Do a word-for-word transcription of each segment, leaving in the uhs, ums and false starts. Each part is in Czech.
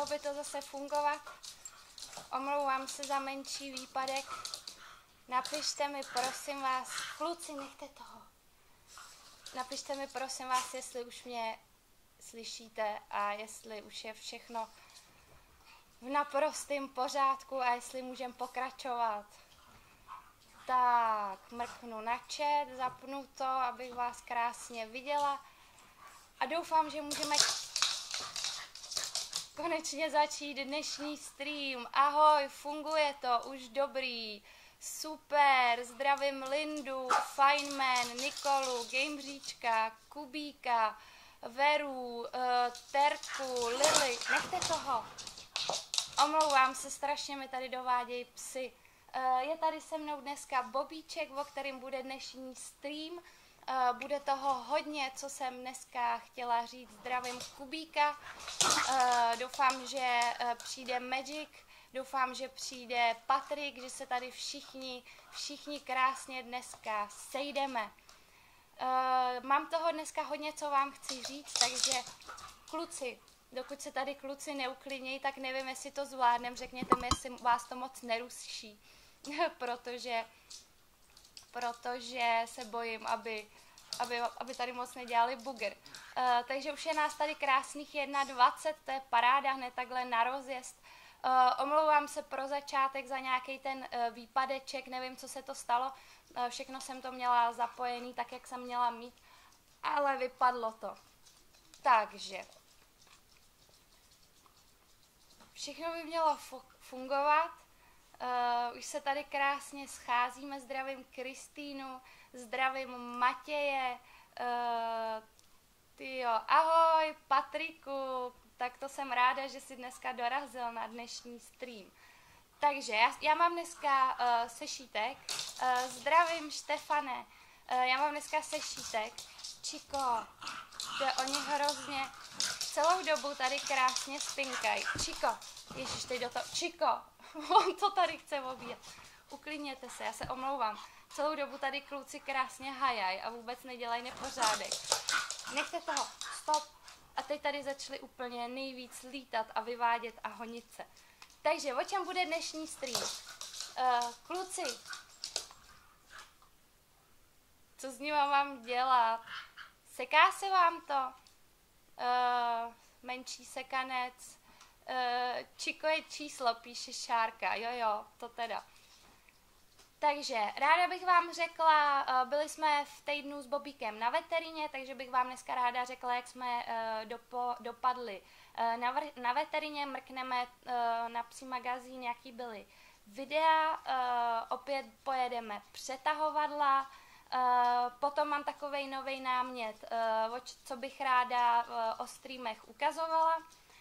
by to zase fungovat. Omlouvám se za menší výpadek. Napište mi, prosím vás, kluci, nechte toho. Napište mi, prosím vás, jestli už mě slyšíte a jestli už je všechno v naprostém pořádku a jestli můžeme pokračovat. Tak, mrknu na chat, zapnu to, abych vás krásně viděla a doufám, že můžeme konečně začít dnešní stream. Ahoj, funguje to, už dobrý, super, zdravím Lindu, Feynman, Nikolu, Gameříčka, Kubíka, Veru, uh, Terku, Lily, nechte toho. Omlouvám se, strašně mi tady dovádějí psy. Uh, je tady se mnou dneska Bobíček, o kterým bude dnešní stream. Uh, bude toho hodně, co jsem dneska chtěla říct. Zdravím Kubíka. Uh, doufám, že uh, přijde Magic. Doufám, že přijde Patrik, že se tady všichni, všichni krásně dneska sejdeme. Uh, mám toho dneska hodně, co vám chci říct, takže kluci, dokud se tady kluci neuklidnějí, tak nevím, jestli to zvládnem. Řekněte mi, jestli vás to moc neruší, protože, protože se bojím, aby, aby, aby tady moc nedělali bugr. Uh, takže už je nás tady krásných dvacet jedna, to je paráda, hned takhle na rozjezd. Uh, omlouvám se pro začátek za nějaký ten uh, výpadeček, nevím, co se to stalo, uh, všechno jsem to měla zapojený tak, jak jsem měla mít, ale vypadlo to. Takže všechno by mělo fu fungovat, uh, už se tady krásně scházíme, zdravím Kristýnu, zdravím Matěje, uh, tyjo, ahoj Patriku, tak to jsem ráda, že jsi dneska dorazil na dnešní stream. Takže já, já mám dneska uh, sešítek, uh, zdravím Štefane, uh, já mám dneska sešítek, Čiko, to je oni hrozně, celou dobu tady krásně spinkaj. Čiko, ježiš, teď do toho, Čiko, on to tady chce obíjet. Uklidněte se, já se omlouvám. Celou dobu tady kluci krásně hajaj a vůbec nedělají nepořádek. Nechte toho, stop. A teď tady začali úplně nejvíc lítat a vyvádět a honit se. Takže o čem bude dnešní stream? Uh, kluci, co s nima mám dělat? Seká se vám to? Uh, menší sekanec. Uh, Čiko je číslo, píše Šárka. Jo, jo, to teda. Takže ráda bych vám řekla, byli jsme v týdnu s Bobíkem na veterině, takže bych vám dneska ráda řekla, jak jsme dopo, dopadli na, vr, na veterině, mrkneme na psí magazín, jaký byly videa, opět pojedeme přetahovadla, potom mám takovej novej námět, co bych ráda o streamech ukazovala.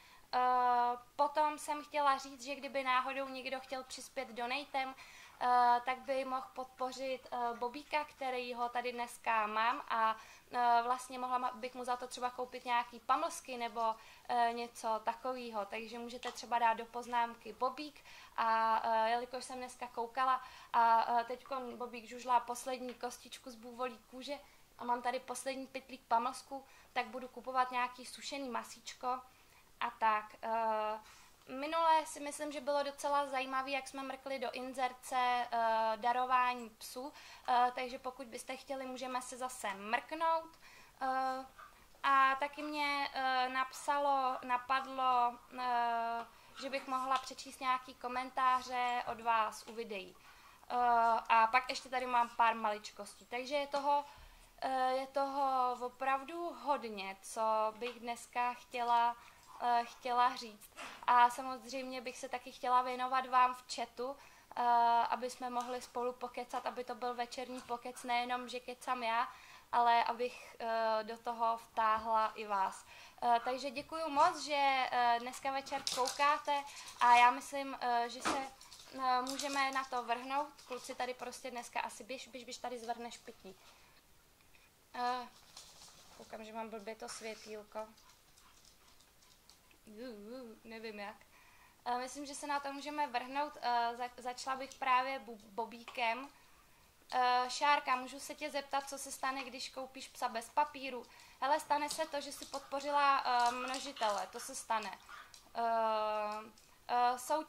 Potom jsem chtěla říct, že kdyby náhodou někdo chtěl přispět donatem, Uh, tak by mohl podpořit uh, Bobíka, který ho tady dneska mám a uh, vlastně mohla bych mu za to třeba koupit nějaký pamlsky nebo uh, něco takového, takže můžete třeba dát do poznámky Bobík a uh, jelikož jsem dneska koukala a uh, teď Bobík žužlá poslední kostičku z bůvolí kůže a mám tady poslední pytlík pamlsku, tak budu kupovat nějaký sušený masíčko a tak. Uh, Minule si myslím, že bylo docela zajímavé, jak jsme mrkli do inzerce uh, darování psů, uh, takže pokud byste chtěli, můžeme se zase mrknout. Uh, a taky mě uh, napsalo, napadlo, uh, že bych mohla přečíst nějaký komentáře od vás u videí. Uh, a pak ještě tady mám pár maličkostí, takže je toho, uh, je toho opravdu hodně, co bych dneska chtěla chtěla říct. A samozřejmě bych se taky chtěla věnovat vám v chatu, aby jsme mohli spolu pokecat, aby to byl večerní pokec, nejenom, že kecám já, ale abych do toho vtáhla i vás. Takže děkuji moc, že dneska večer koukáte a já myslím, že se můžeme na to vrhnout. Kluci tady prostě dneska asi běž, běž, běž tady zvrhneš pití. Koukám, že mám blbě to světýlko. Uh, uh, nevím jak. Uh, myslím, že se na to můžeme vrhnout. Uh, za, začala bych právě Bobíkem. Uh, Šárka, můžu se tě zeptat, co se stane, když koupíš psa bez papíru? Hele, stane se to, že si podpořila uh, množitele, to se stane. Uh,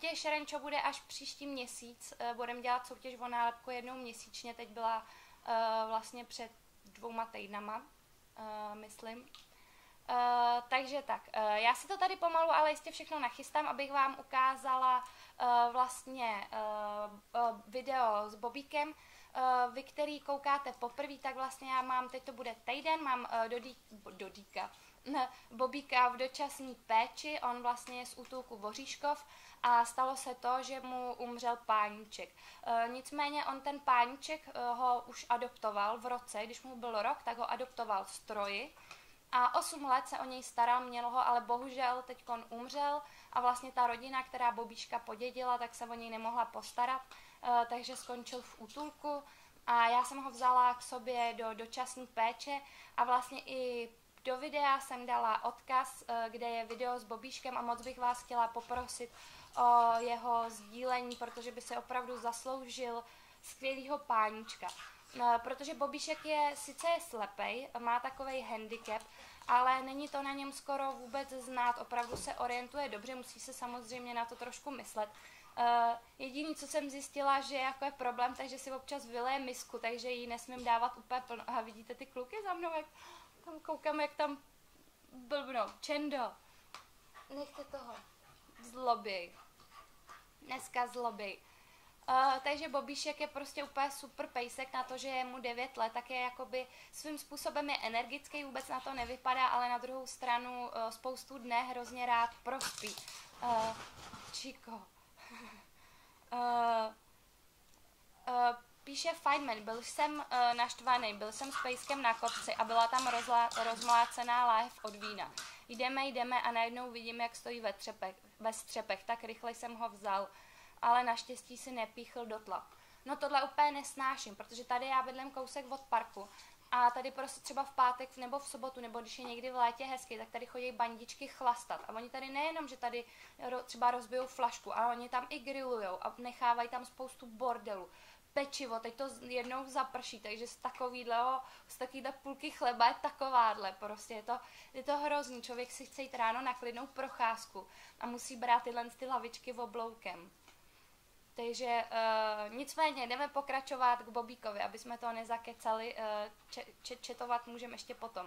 soutěž Šerenčo bude až příští měsíc. Uh, budeme dělat soutěž o nálepku jednou měsíčně. Teď byla uh, vlastně před dvouma týdnama, uh, myslím. Uh, takže tak, uh, já si to tady pomalu, ale jistě všechno nachystám, abych vám ukázala uh, vlastně uh, uh, video s Bobíkem. Uh, vy, který koukáte poprvé, tak vlastně já mám, teď to bude týden, mám uh, dodí, dodíka, Bobíka v dočasné péči, on vlastně je z útulku Voříškov a stalo se to, že mu umřel páníček. E, nicméně on ten páníček e, ho už adoptoval v roce, když mu byl rok, tak ho adoptoval stroji a osm let se o něj staral, měl ho, ale bohužel teď on umřel a vlastně ta rodina, která Bobíška podědila, tak se o něj nemohla postarat, e, takže skončil v útulku a já jsem ho vzala k sobě do dočasné péče a vlastně i do videa jsem dala odkaz, kde je video s Bobíškem a moc bych vás chtěla poprosit o jeho sdílení, protože by se opravdu zasloužil skvělýho páníčka. Protože Bobíšek je sice je slepej, má takovej handicap, ale není to na něm skoro vůbec znát, opravdu se orientuje dobře, musí se samozřejmě na to trošku myslet. Uh, jediný, co jsem zjistila, že jako je problém, takže si občas vyleje misku, takže ji nesmím dávat úplně plno. A vidíte ty kluky za mnou, jak tam koukám, jak tam blbnou. Čendo, nechte toho. Zloběj. Dneska zloběj. Uh, takže Bobíšek je prostě úplně super pejsek na to, že je mu devět let, tak je jakoby svým způsobem je energický, vůbec na to nevypadá, ale na druhou stranu uh, spoustu dne hrozně rád prospí. Uh, Čiko. uh, uh, píše Feynman, byl jsem uh, naštvaný, byl jsem s pejskem na kopci a byla tam rozla, rozmlácená láhev od vína. Jdeme, jdeme a najednou vidím, jak stojí ve, třepech, ve střepech, tak rychle jsem ho vzal, ale naštěstí si nepíchl do tla. No tohle úplně nesnáším, protože tady já bydlím kousek od parku a tady prostě třeba v pátek nebo v sobotu, nebo když je někdy v létě hezky, tak tady chodí bandičky chlastat. A oni tady nejenom, že tady třeba rozbijou flašku, ale oni tam i grillujou a nechávají tam spoustu bordelu. Pečivo, teď to jednou zaprší, takže z takovýhleho, z takovýhle půlky chleba je takováhle, prostě je to, je to hrozný, člověk si chce jít ráno na klidnou procházku a musí brát tyhle ty lavičky obloukem. Takže uh, nicméně jdeme pokračovat k Bobíkovi, aby jsme to nezakecali, uh, če, če, četovat můžeme ještě potom.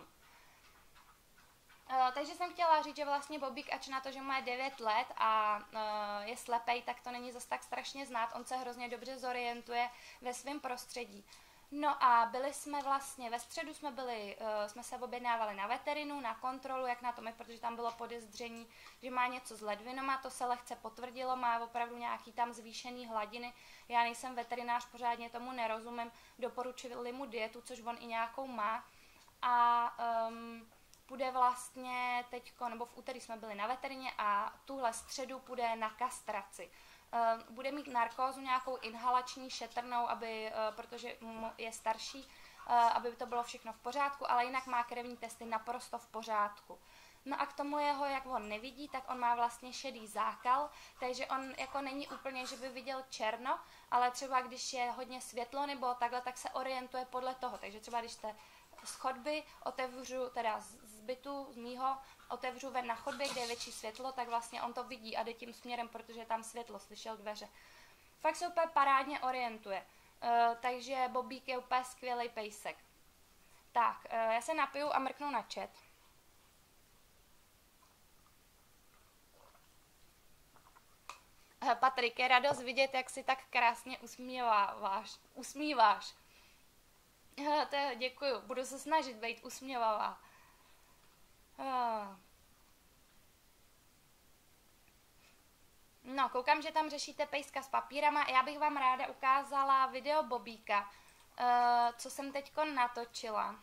Uh, takže jsem chtěla říct, že vlastně Bobík, ač na to, že má devět let a uh, je slepej, tak to není zas tak strašně znát, on se hrozně dobře zorientuje ve svém prostředí. No a byli jsme vlastně, ve středu jsme byli, uh, jsme se objednávali na veterinu, na kontrolu, jak na tom je, protože tam bylo podezření, že má něco s ledvinama, to se lehce potvrdilo, má opravdu nějaký tam zvýšený hladiny. Já nejsem veterinář, pořádně tomu nerozumím, doporučili mu dietu, což on i nějakou má. A um, půjde vlastně teďko, nebo v úterý jsme byli na veterině a tuhle středu půjde na kastraci. Uh, bude mít narkózu nějakou inhalační šetrnou, aby, uh, protože je starší, uh, aby to bylo všechno v pořádku, ale jinak má krevní testy naprosto v pořádku. No a k tomu jeho, jak on nevidí, tak on má vlastně šedý zákal, takže on jako není úplně, že by viděl černo, ale třeba když je hodně světlo nebo takhle, tak se orientuje podle toho. Takže třeba když jste z chodby otevřu, teda z bytu, z mýho, otevřu ven na chodbě, kde je větší světlo, tak vlastně on to vidí a jde tím směrem, protože je tam světlo, slyšel dveře. Fakt se úplně parádně orientuje. Uh, takže Bobík je úplně skvělý pejsek. Tak, uh, já se napiju a mrknu na chat. Uh, Patrik, je radost vidět, jak si tak krásně usmíváš. Usmíváš. Uh, to je, děkuju, budu se snažit být usměvavá. Uh. No, koukám, že tam řešíte pejska s papírama. Já bych vám ráda ukázala video Bobíka, uh, co jsem teďko natočila.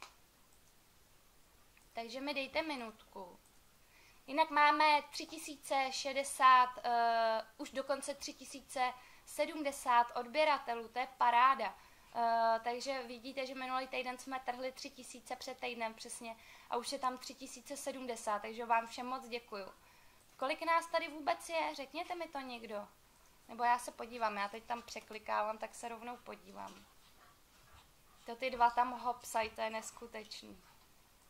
Takže mi dejte minutku. Jinak máme tři tisíce šedesát, uh, už dokonce tři tisíce sedmdesát odběratelů, to je paráda. Uh, takže vidíte, že minulý týden jsme trhli tři tisíce před týdnem přesně a už je tam tři tisíce sedmdesát, takže vám všem moc děkuju. Kolik nás tady vůbec je? Řekněte mi to někdo. Nebo já se podívám, já teď tam překlikávám, tak se rovnou podívám. To ty dva tam hopsají, to je neskutečný.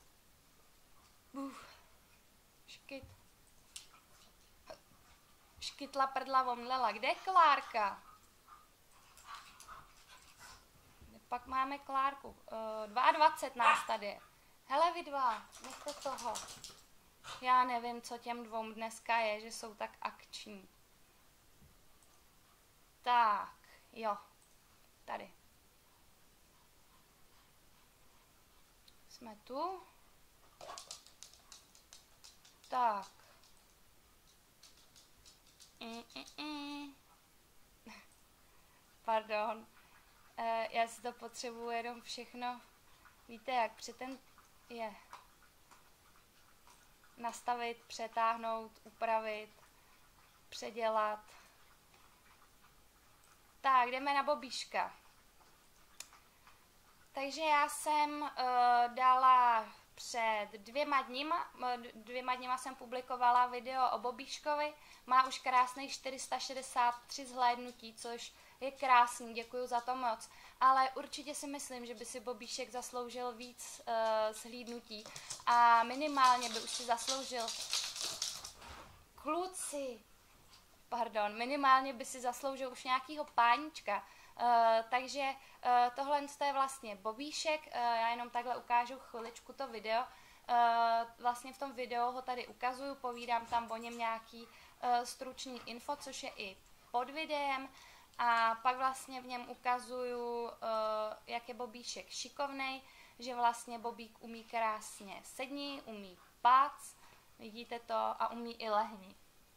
Uf. Škyt. skytla prdla omdlela. Kde je Klárka? Pak máme Klárku. Uh, dvacet dva nás tady je. Hele vy dva, nechte toho. Já nevím, co těm dvou dneska je, že jsou tak akční. Tak, jo. Tady. Jsme tu. Tak. Mm, mm, mm. Pardon. Uh, já si to potřebuji jenom všechno. Víte, jak při ten je nastavit, přetáhnout, upravit, předělat. Tak, jdeme na Bobíška. Takže já jsem uh, dala před dvěma dníma, dvěma dníma jsem publikovala video o Bobíškovi. Má už krásných čtyři sta šedesát tři zhlédnutí, což je krásný, děkuju za to moc. Ale určitě si myslím, že by si Bobíšek zasloužil víc uh, zhlídnutí a minimálně by už si zasloužil kluci, pardon, minimálně by si zasloužil už nějakýho pánička. Uh, takže uh, tohle je vlastně Bobíšek, uh, já jenom takhle ukážu chviličku to video. Uh, vlastně v tom videu ho tady ukazuju, povídám tam o něm nějaký uh, stručný info, což je i pod videem. A pak vlastně v něm ukazuju, uh, jak je Bobíšek šikovnej, že vlastně Bobík umí krásně sedni, umí pác, vidíte to, a umí i lehni.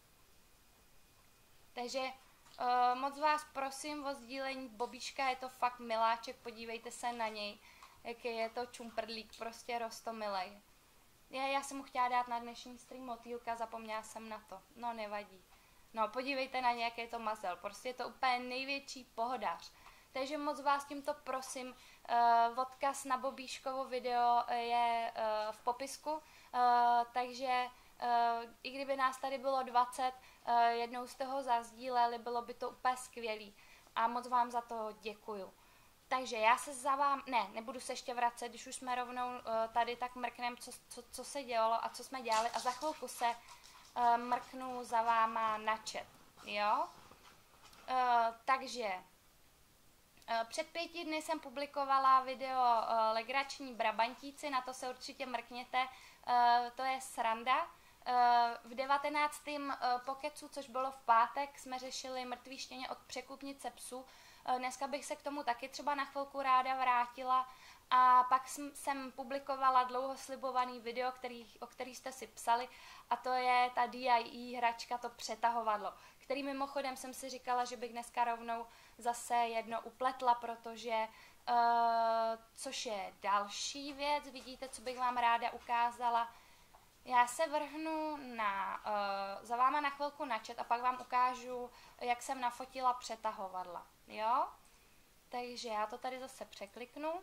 Takže uh, moc vás prosím o sdílení Bobíška, je to fakt miláček, podívejte se na něj, jaký je to čumprdlík, prostě rostomilej. Já, já jsem mu chtěla dát na dnešní stream motýlka, zapomněla jsem na to, no nevadí. No, podívejte na ně, jaký je to mazel. Prostě je to úplně největší pohodář. Takže moc vás tímto prosím, uh, odkaz na Bobíškovo video je uh, v popisku. Uh, takže uh, i kdyby nás tady bylo dvacet, uh, jednou jste ho zazdíleli, bylo by to úplně skvělý. A moc vám za to děkuju. Takže já se za vám, ne, nebudu se ještě vracet, když už jsme rovnou uh, tady, tak mrknem, co, co, co se dělalo a co jsme dělali. A za chvilku se Uh, mrknu za váma na chat, jo? Uh, takže uh, před pěti dny jsem publikovala video uh, Legrační brabantíci, na to se určitě mrkněte, uh, to je sranda. Uh, v devatenáctém Uh, pokecu, což bylo v pátek, jsme řešili mrtvý štěně od překupnice psů. Uh, dneska bych se k tomu taky třeba na chvilku ráda vrátila. A pak jsem publikovala dlouho slibovaný video, který, o který jste si psali, a to je ta D I Y hračka, to přetahovadlo, který mimochodem jsem si říkala, že bych dneska rovnou zase jedno upletla, protože, uh, což je další věc, vidíte, co bych vám ráda ukázala. Já se vrhnu na, uh, za váma na chvilku na chat a pak vám ukážu, jak jsem nafotila přetahovadla, jo? Takže já to tady zase překliknu.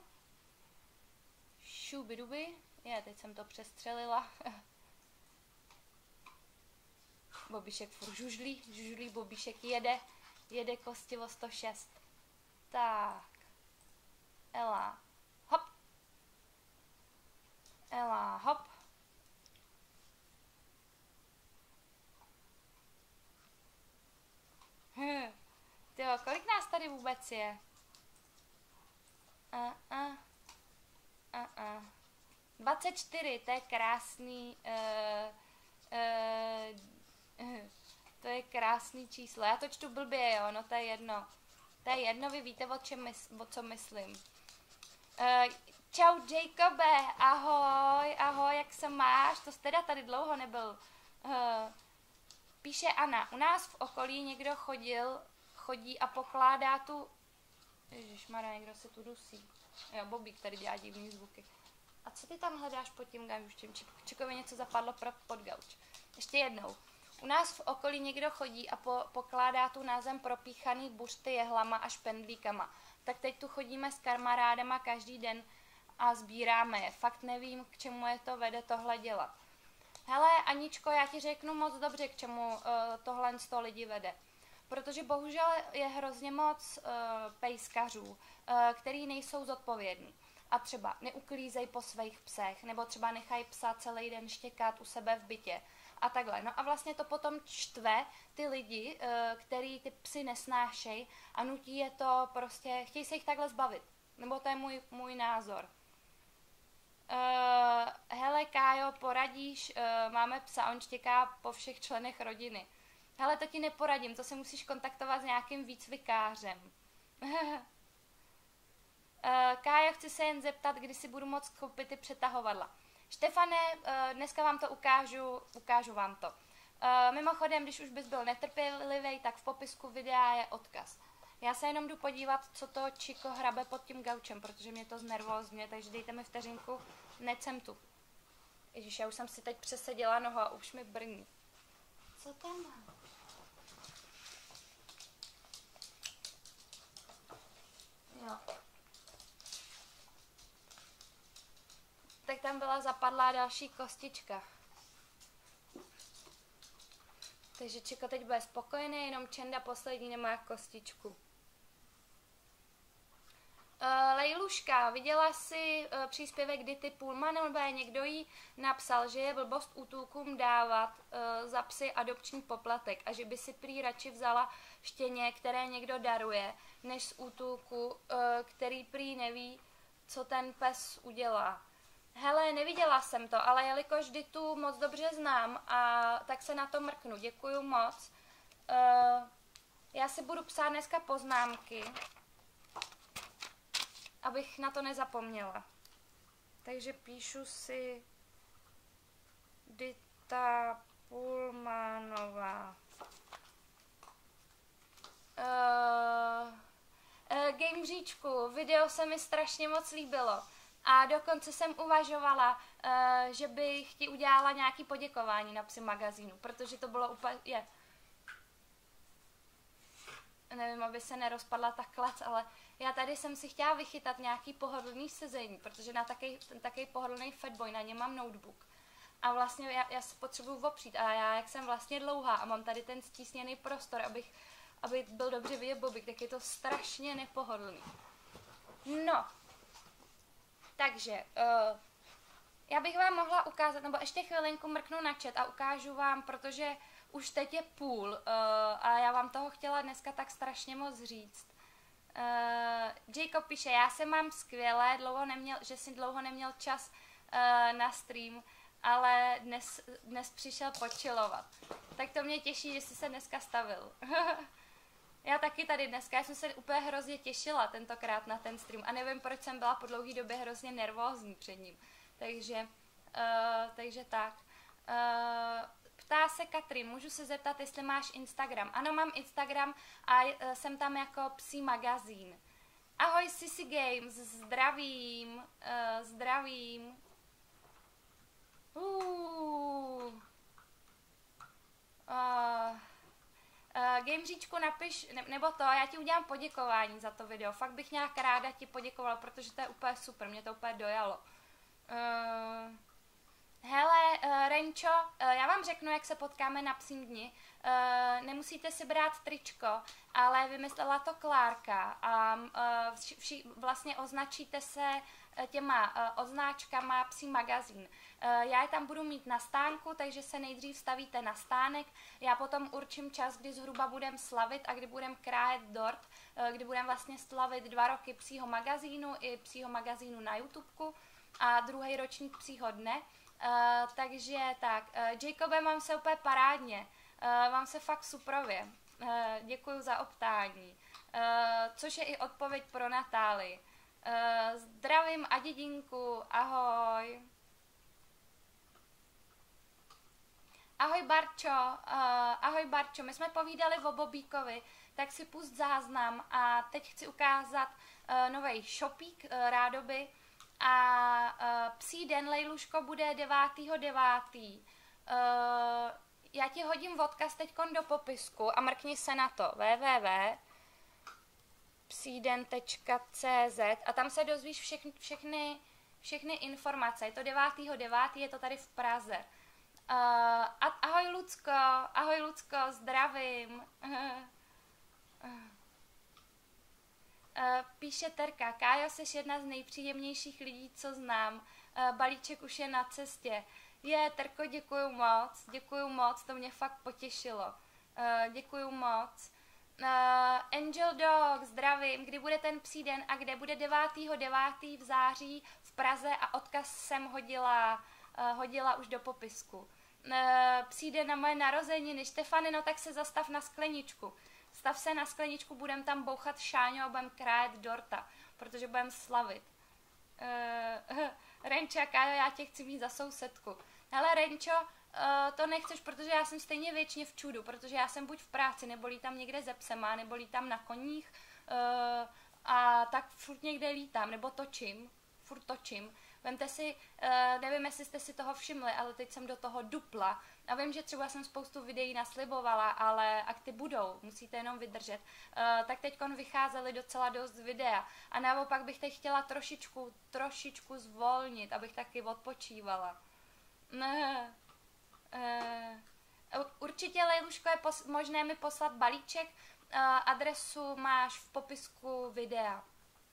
Šubidubi. Je, teď jsem to přestřelila. Bobíšek furt žužlí, žužlí, Bobíšek jede, jede kostivo sto šest. Tak. Ela, hop. Ela, hop. Hm. Tyjo, kolik nás tady vůbec je? Uh, uh. Uh-uh. dvacet čtyři, to je krásný, uh, uh, uh, to je krásný číslo. Já to čtu blbě, jo, no to je jedno. To je jedno, vy víte, o, čem mys- o co myslím. Uh, čau Jacobe, ahoj, ahoj, jak se máš? To jsi teda tady dlouho nebyl. Uh, píše Anna, u nás v okolí někdo chodil, chodí a pokládá tu... Ježišmarja, někdo se tu dusí. Jo, Bobík tady dělá divný zvuky. A co ty tam hledáš pod tím gaučem? Čekovi něco zapadlo pro, pod gauč. Ještě jednou. U nás v okolí někdo chodí a po, pokládá tu na zem propíchaný buřty jehlama a špendlíkama. Tak teď tu chodíme s kamarádama každý den a sbíráme je. Fakt nevím, k čemu je to vede tohle dělat. Hele, Aničko, já ti řeknu moc dobře, k čemu uh, tohle z toho lidi vede. Protože bohužel je hrozně moc uh, pejskařů, uh, který nejsou zodpovědní. A třeba neuklízej po svých psech, nebo třeba nechají psa celý den štěkat u sebe v bytě. a takhle. No a vlastně to potom čtve ty lidi, který ty psy nesnášejí a nutí je to prostě, chtějí se jich takhle zbavit. Nebo to je můj, můj názor. Uh, hele Kájo, poradíš, uh, máme psa, on štěká po všech členech rodiny. Hele, to ti neporadím, to se musíš kontaktovat s nějakým výcvikářem. uh, Kájo, chci se jen zeptat, kdy si budu moct koupit ty přetahovadla. Štefane, uh, dneska vám to ukážu, ukážu vám to. Uh, mimochodem, když už bys byl netrpělivý, tak v popisku videa je odkaz. Já se jenom jdu podívat, co to Čiko hrabe pod tím gaučem, protože mě to znervózňuje, takže dejte mi vteřinku, neď jsem tu. Ježíš, já už jsem si teď přeseděla nohu a už mi brní. Co tam mám? Jo. Tak tam byla zapadlá další kostička. Takže Čiko teď bude spokojený, jenom Čenda poslední nemá kostičku. Uh, Lejluška, viděla jsi uh, příspěvek, kdy ty Pullman nebo někdo jí napsal, že je blbost útulkům dávat uh, za psy adopční poplatek a že by si prý radši vzala štěně, které někdo daruje, než z útulku, uh, který prý neví, co ten pes udělá. Hele, neviděla jsem to, ale jelikož vždy tu moc dobře znám, a tak se na to mrknu. Děkuju moc. Uh, já si budu psát dneska poznámky, abych na to nezapomněla. Takže píšu si Dita Pullmanová. Uh, uh, Gameříčku, video se mi strašně moc líbilo. A dokonce jsem uvažovala, uh, že bych ti udělala nějaké poděkování na Psi magazínu, protože to bylo úplně... Je. Nevím, aby se nerozpadla ta klac, ale já tady jsem si chtěla vychytat nějaký pohodlný sezení, protože na takový, ten takový pohodlný fatboy, na něm mám notebook. A vlastně já, já se potřebuju opřít a já, jak jsem vlastně dlouhá a mám tady ten stísněný prostor, abych, aby byl dobře vidět Bobik, tak je to strašně nepohodlný. No, takže uh, já bych vám mohla ukázat, nebo ještě chvilinku mrknu na chat a ukážu vám, protože už teď je půl uh, a já vám toho chtěla dneska tak strašně moc říct. Uh, Jacob píše, já se mám skvěle, dlouho neměl, že si dlouho neměl čas uh, na stream, ale dnes, dnes přišel počilovat. Tak to mě těší, že jsi se dneska stavil. Já taky tady dneska, já jsem se úplně hrozně těšila tentokrát na ten stream a nevím, proč jsem byla po dlouhé době hrozně nervózní před ním. Takže, uh, takže tak. Uh, ptá se Katrin, můžu se zeptat, jestli máš Instagram. Ano, mám Instagram a uh, jsem tam jako Psí magazín. Ahoj Sissy Games, zdravím, uh, zdravím. Uh. Uh. Uh, Gameříčku napiš, ne, nebo to, já ti udělám poděkování za to video. Fakt bych nějak ráda ti poděkovala, protože to je úplně super, mě to úplně dojalo. Uh, hele, uh, Renčo, uh, já vám řeknu, jak se potkáme na Psím dni. Uh, nemusíte si brát tričko, ale vymyslela to Klárka a uh, vši, vši, vlastně označíte se těma uh, odznáčkama Psí magazín. Uh, já je tam budu mít na stánku, takže se nejdřív stavíte na stánek. Já potom určím čas, kdy zhruba budeme slavit a kdy budeme krájet dort, uh, kdy budeme vlastně slavit dva roky Psího magazínu i Psího magazínu na YouTubeku a druhý ročník Psího dne. Uh, takže tak, uh, Jacobe, mám se úplně parádně, uh, mám se fakt suprově. Uh, děkuju za optání. Uh, což je i odpověď pro Natálii. Uh, zdravím a dědinku, ahoj. Ahoj Barčo, uh, ahoj Barčo, my jsme povídali o Bobíkovi, tak si pust záznam a teď chci ukázat uh, novej shopík uh, rádoby a uh, Psí den, Lejluško, bude devátého devátého Uh, já ti hodím odkaz teďkon do popisku a mrkni se na to w w w tečka psiden tečka c z a tam se dozvíš všechny, všechny, všechny informace. Je to devátého devátého je to tady v Praze. Uh, a, ahoj Lucko, ahoj Lucko, zdravím. Uh, píše Terka, Kájo, jsi jedna z nejpříjemnějších lidí, co znám. Uh, balíček už je na cestě. Je, Terko, děkuju moc, děkuju moc, to mě fakt potěšilo. Uh, děkuju moc. Uh, Angel Dog, zdravím, kdy bude ten psí den a kde bude devátého devátého v září v Praze a odkaz jsem hodila, uh, hodila už do popisku. Uh, psí den na moje narozeniny, Štefany, no tak se zastav na skleničku. Stav se na skleničku, budem tam bouchat šáňo a budem krájet dorta, protože budem slavit. Uh, Renča, Kájo, já tě chci mít za sousedku. Hele, Renčo, uh, to nechceš, protože já jsem stejně věčně v čudu, protože já jsem buď v práci, nebo lítám někde ze psema, nebo lítám na koních uh, a tak furt někde lítám, nebo točím, furt točím. Vemte si, uh, nevím, jestli jste si toho všimli, ale teď jsem do toho dupla. A vím, že třeba jsem spoustu videí naslibovala, ale ak ty budou, musíte jenom vydržet. Uh, tak teďkon vycházely docela dost videa. A naopak bych teď chtěla trošičku, trošičku zvolnit, abych taky odpočívala. Uh, uh, určitě, Lejluško, je pos- možné mi poslat balíček. Uh, adresu máš v popisku videa.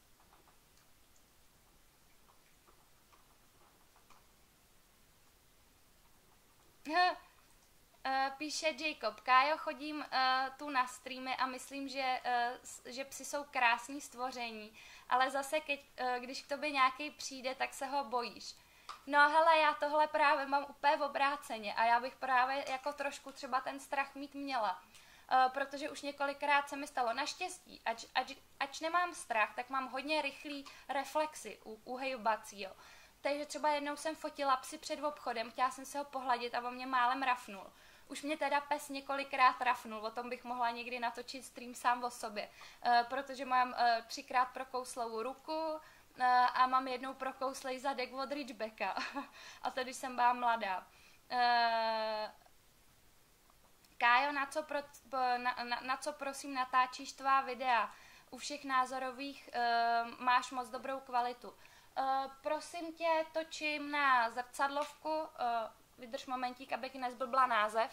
Píše Jacob, Kájo, chodím uh, tu na streamy a myslím, že, uh, že psi jsou krásný stvoření, ale zase, keď, uh, když k tobě nějaký přijde, tak se ho bojíš. No hele, já tohle právě mám úplně v obráceně a já bych právě jako trošku třeba ten strach mít měla, uh, protože už několikrát se mi stalo. Naštěstí, ač, ač, ač nemám strach, tak mám hodně rychlý reflexy u, u hejbacího. Takže třeba jednou jsem fotila psy před obchodem, chtěla jsem se ho pohladit a on mě málem rafnul. Už mě teda pes několikrát rafnul, o tom bych mohla někdy natočit stream sám o sobě, e, protože mám e, třikrát prokouslou ruku e, a mám jednou prokouslej zadek od Ridgebacka. A to, když jsem byla mladá. E, Kájo, na co, pro, na, na, na co prosím natáčíš tvá videa? U všech názorových e, máš moc dobrou kvalitu. Uh, prosím tě, točím na zrcadlovku, uh, vydrž momentík, abych nezblbla název.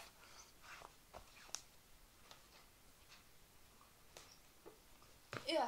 Yeah.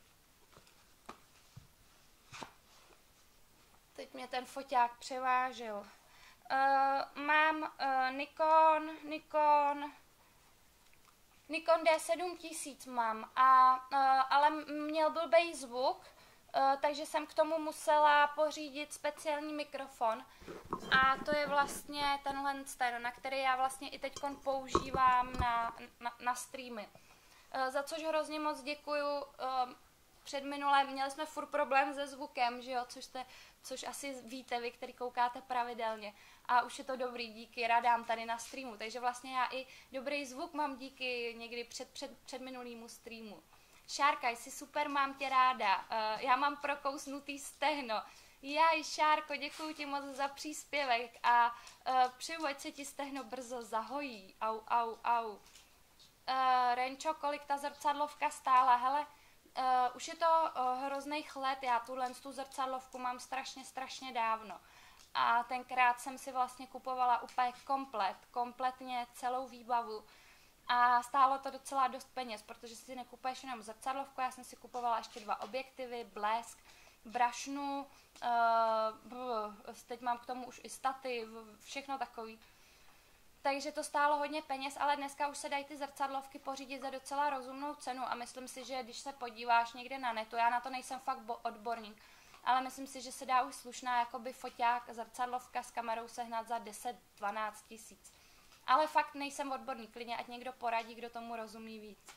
Teď mě ten foťák převážil. Uh, mám uh, Nikon, Nikon, Nikon D sedm tisíc mám, a, uh, ale měl blbej zvuk, Uh, takže jsem k tomu musela pořídit speciální mikrofon a to je vlastně tenhle ten, na který já vlastně i teď používám na, na, na streamy. Uh, za což hrozně moc děkuju. Uh, před minulé měli jsme furt problém se zvukem, že jo, což, jste, což asi víte vy, který koukáte pravidelně. A už je to dobrý díky radám tady na streamu, takže vlastně já i dobrý zvuk mám díky někdy před, před, před minulýmu streamu. Šárka, jsi super, mám tě ráda. Uh, já mám prokousnutý stehno. Jaj, Šárko, děkuji ti moc za příspěvek a uh, přeju, ať se ti stehno brzo zahojí. Au, au, au. Uh, Renčo, kolik ta zrcadlovka stála? Hele, uh, už je to uh, hrozných let, já tuhle tu zrcadlovku mám strašně, strašně dávno. A tenkrát jsem si vlastně kupovala úplně komplet, kompletně celou výbavu. A stálo to docela dost peněz, protože si nekupuješ jenom zrcadlovku, já jsem si kupovala ještě dva objektivy, blesk, brašnu, uh, teď mám k tomu už i stativ, všechno takový. Takže to stálo hodně peněz, ale dneska už se dají ty zrcadlovky pořídit za docela rozumnou cenu a myslím si, že když se podíváš někde na netu, já na to nejsem fakt odborník, ale myslím si, že se dá už slušná jakoby foťák, zrcadlovka s kamerou sehnat za deset dvanáct tisíc. Ale fakt nejsem odborník, klidně ať někdo poradí, kdo tomu rozumí víc.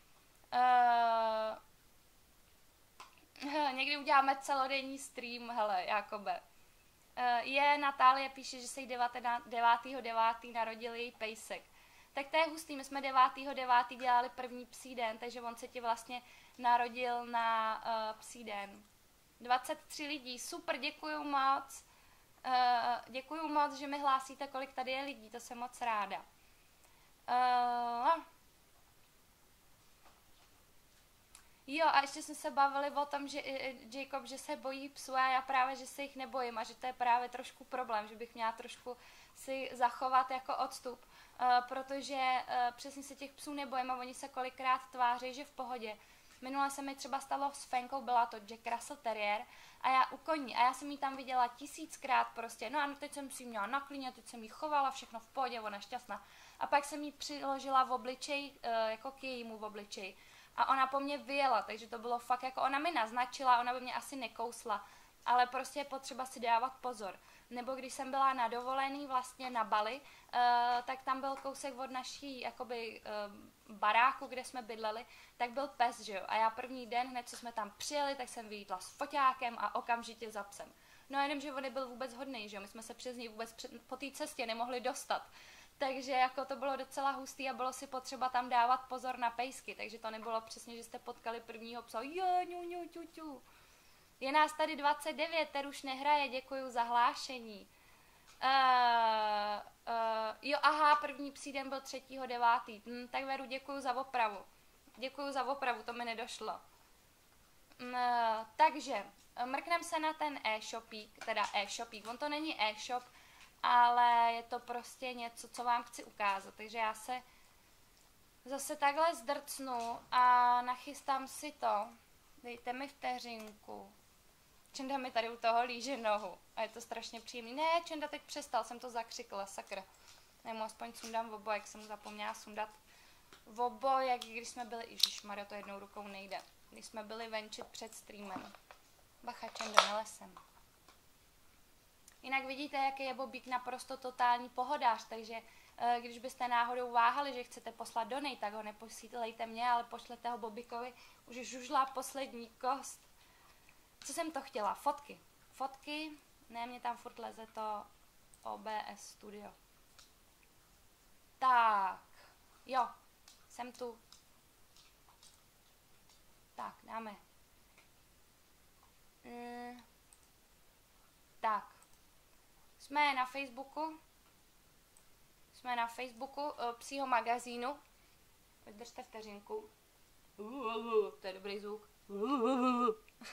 Uh, někdy uděláme celodenní stream, hele, Jakobe. Uh, je, Natálie píše, že se jí devátého devátého narodil její pejsek. Tak to je hustý, my jsme devátého devátého dělali první psí den, takže on se ti vlastně narodil na uh, psí den. dvacet tři lidí, super, děkuju moc. Uh, děkuju moc, že mi hlásíte, kolik tady je lidí, to jsem moc ráda. Uh, jo, a ještě jsme se bavili o tom, že Jacob, že se bojí psů a já právě, že se jich nebojím a že to je právě trošku problém, že bych měla trošku si zachovat jako odstup, uh, protože uh, přesně se těch psů nebojím a oni se kolikrát tváří, že v pohodě. Minule se mi třeba stalo s Fenkou, byla to Jack Russell Terrier a já u koní, a já jsem ji tam viděla tisíckrát prostě, no a teď jsem si ji měla na klíně, teď jsem ji chovala, všechno v pohodě, ona šťastná. A pak jsem ji přiložila v obličej, jako k jejímu v obličeji. A ona po mně vyjela, takže to bylo fakt jako, ona mi naznačila, ona by mě asi nekousla, ale prostě je potřeba si dávat pozor. Nebo když jsem byla na dovolený vlastně na Bali, uh, tak tam byl kousek od naší jakoby uh, baráku, kde jsme bydleli, tak byl pes, že jo. A já první den, hned co jsme tam přijeli, tak jsem vyjítla s foťákem a okamžitě za psem. No jenom, že on nebyl vůbec hodný, že jo, my jsme se přes něj vůbec před, po té cestě nemohli dostat. Takže jako to bylo docela hustý a bylo si potřeba tam dávat pozor na pejsky, takže to nebylo přesně, že jste potkali prvního psa, je, ňu, ňu, ťu, ťu. Je nás tady dvacet devět, ter už nehraje, děkuju za hlášení. Uh, uh, jo, aha, první psí den byl třetího devátého Hm, tak Veru, děkuju za opravu. Děkuju za opravu, to mi nedošlo. Uh, takže, mrknem se na ten e-shopík, teda e-shopík, on to není e-shop, ale je to prostě něco, co vám chci ukázat. Takže já se zase takhle zdrcnu a nachystám si to. Dejte mi vteřinku. Čenda mi tady u toho líže nohu a je to strašně příjemný. Ne, Čenda teď přestal, jsem to zakřikla, sakra. Nemu aspoň sundám obo, jak jsem mu zapomněla sundat obo, jak když jsme byli, ježišmarja, to jednou rukou nejde. Když jsme byli venčit před streamem. Bacha, Čenda, nelesem. Jinak vidíte, jaký je Bobík naprosto totální pohodář, takže e, když byste náhodou váhali, že chcete poslat donate, tak ho neposílejte mě, ale pošlete ho Bobíkovi, už žužlá poslední kost. Co jsem to chtěla? Fotky. Fotky, ne, mě tam furt leze to O B S Studio. Tak, jo, jsem tu. Tak, dáme. Mm, tak. Jsme na Facebooku, jsme na Facebooku uh, psího magazínu. Vydržte vteřinku. Uh, to je dobrý zvuk. Uh,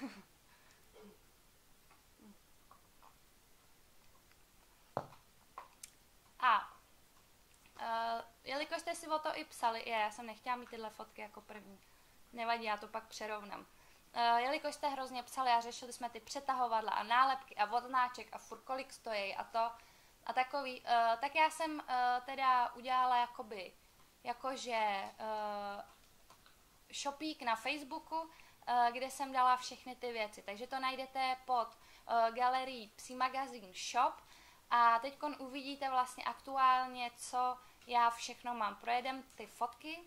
A uh, jelikož jste si o to i psali, je, já jsem nechtěla mít tyhle fotky jako první. Nevadí, já to pak přerovnám. Uh, jelikož jste hrozně psali a řešili jsme ty přetahovadla a nálepky a vodnáček a furt kolik stojí a to a takový, uh, tak já jsem uh, teda udělala jakoby, jakože uh, shopík na Facebooku, uh, kde jsem dala všechny ty věci. Takže to najdete pod uh, galerií Psí magazín shop a teď uvidíte vlastně aktuálně, co já všechno mám. Projedem ty fotky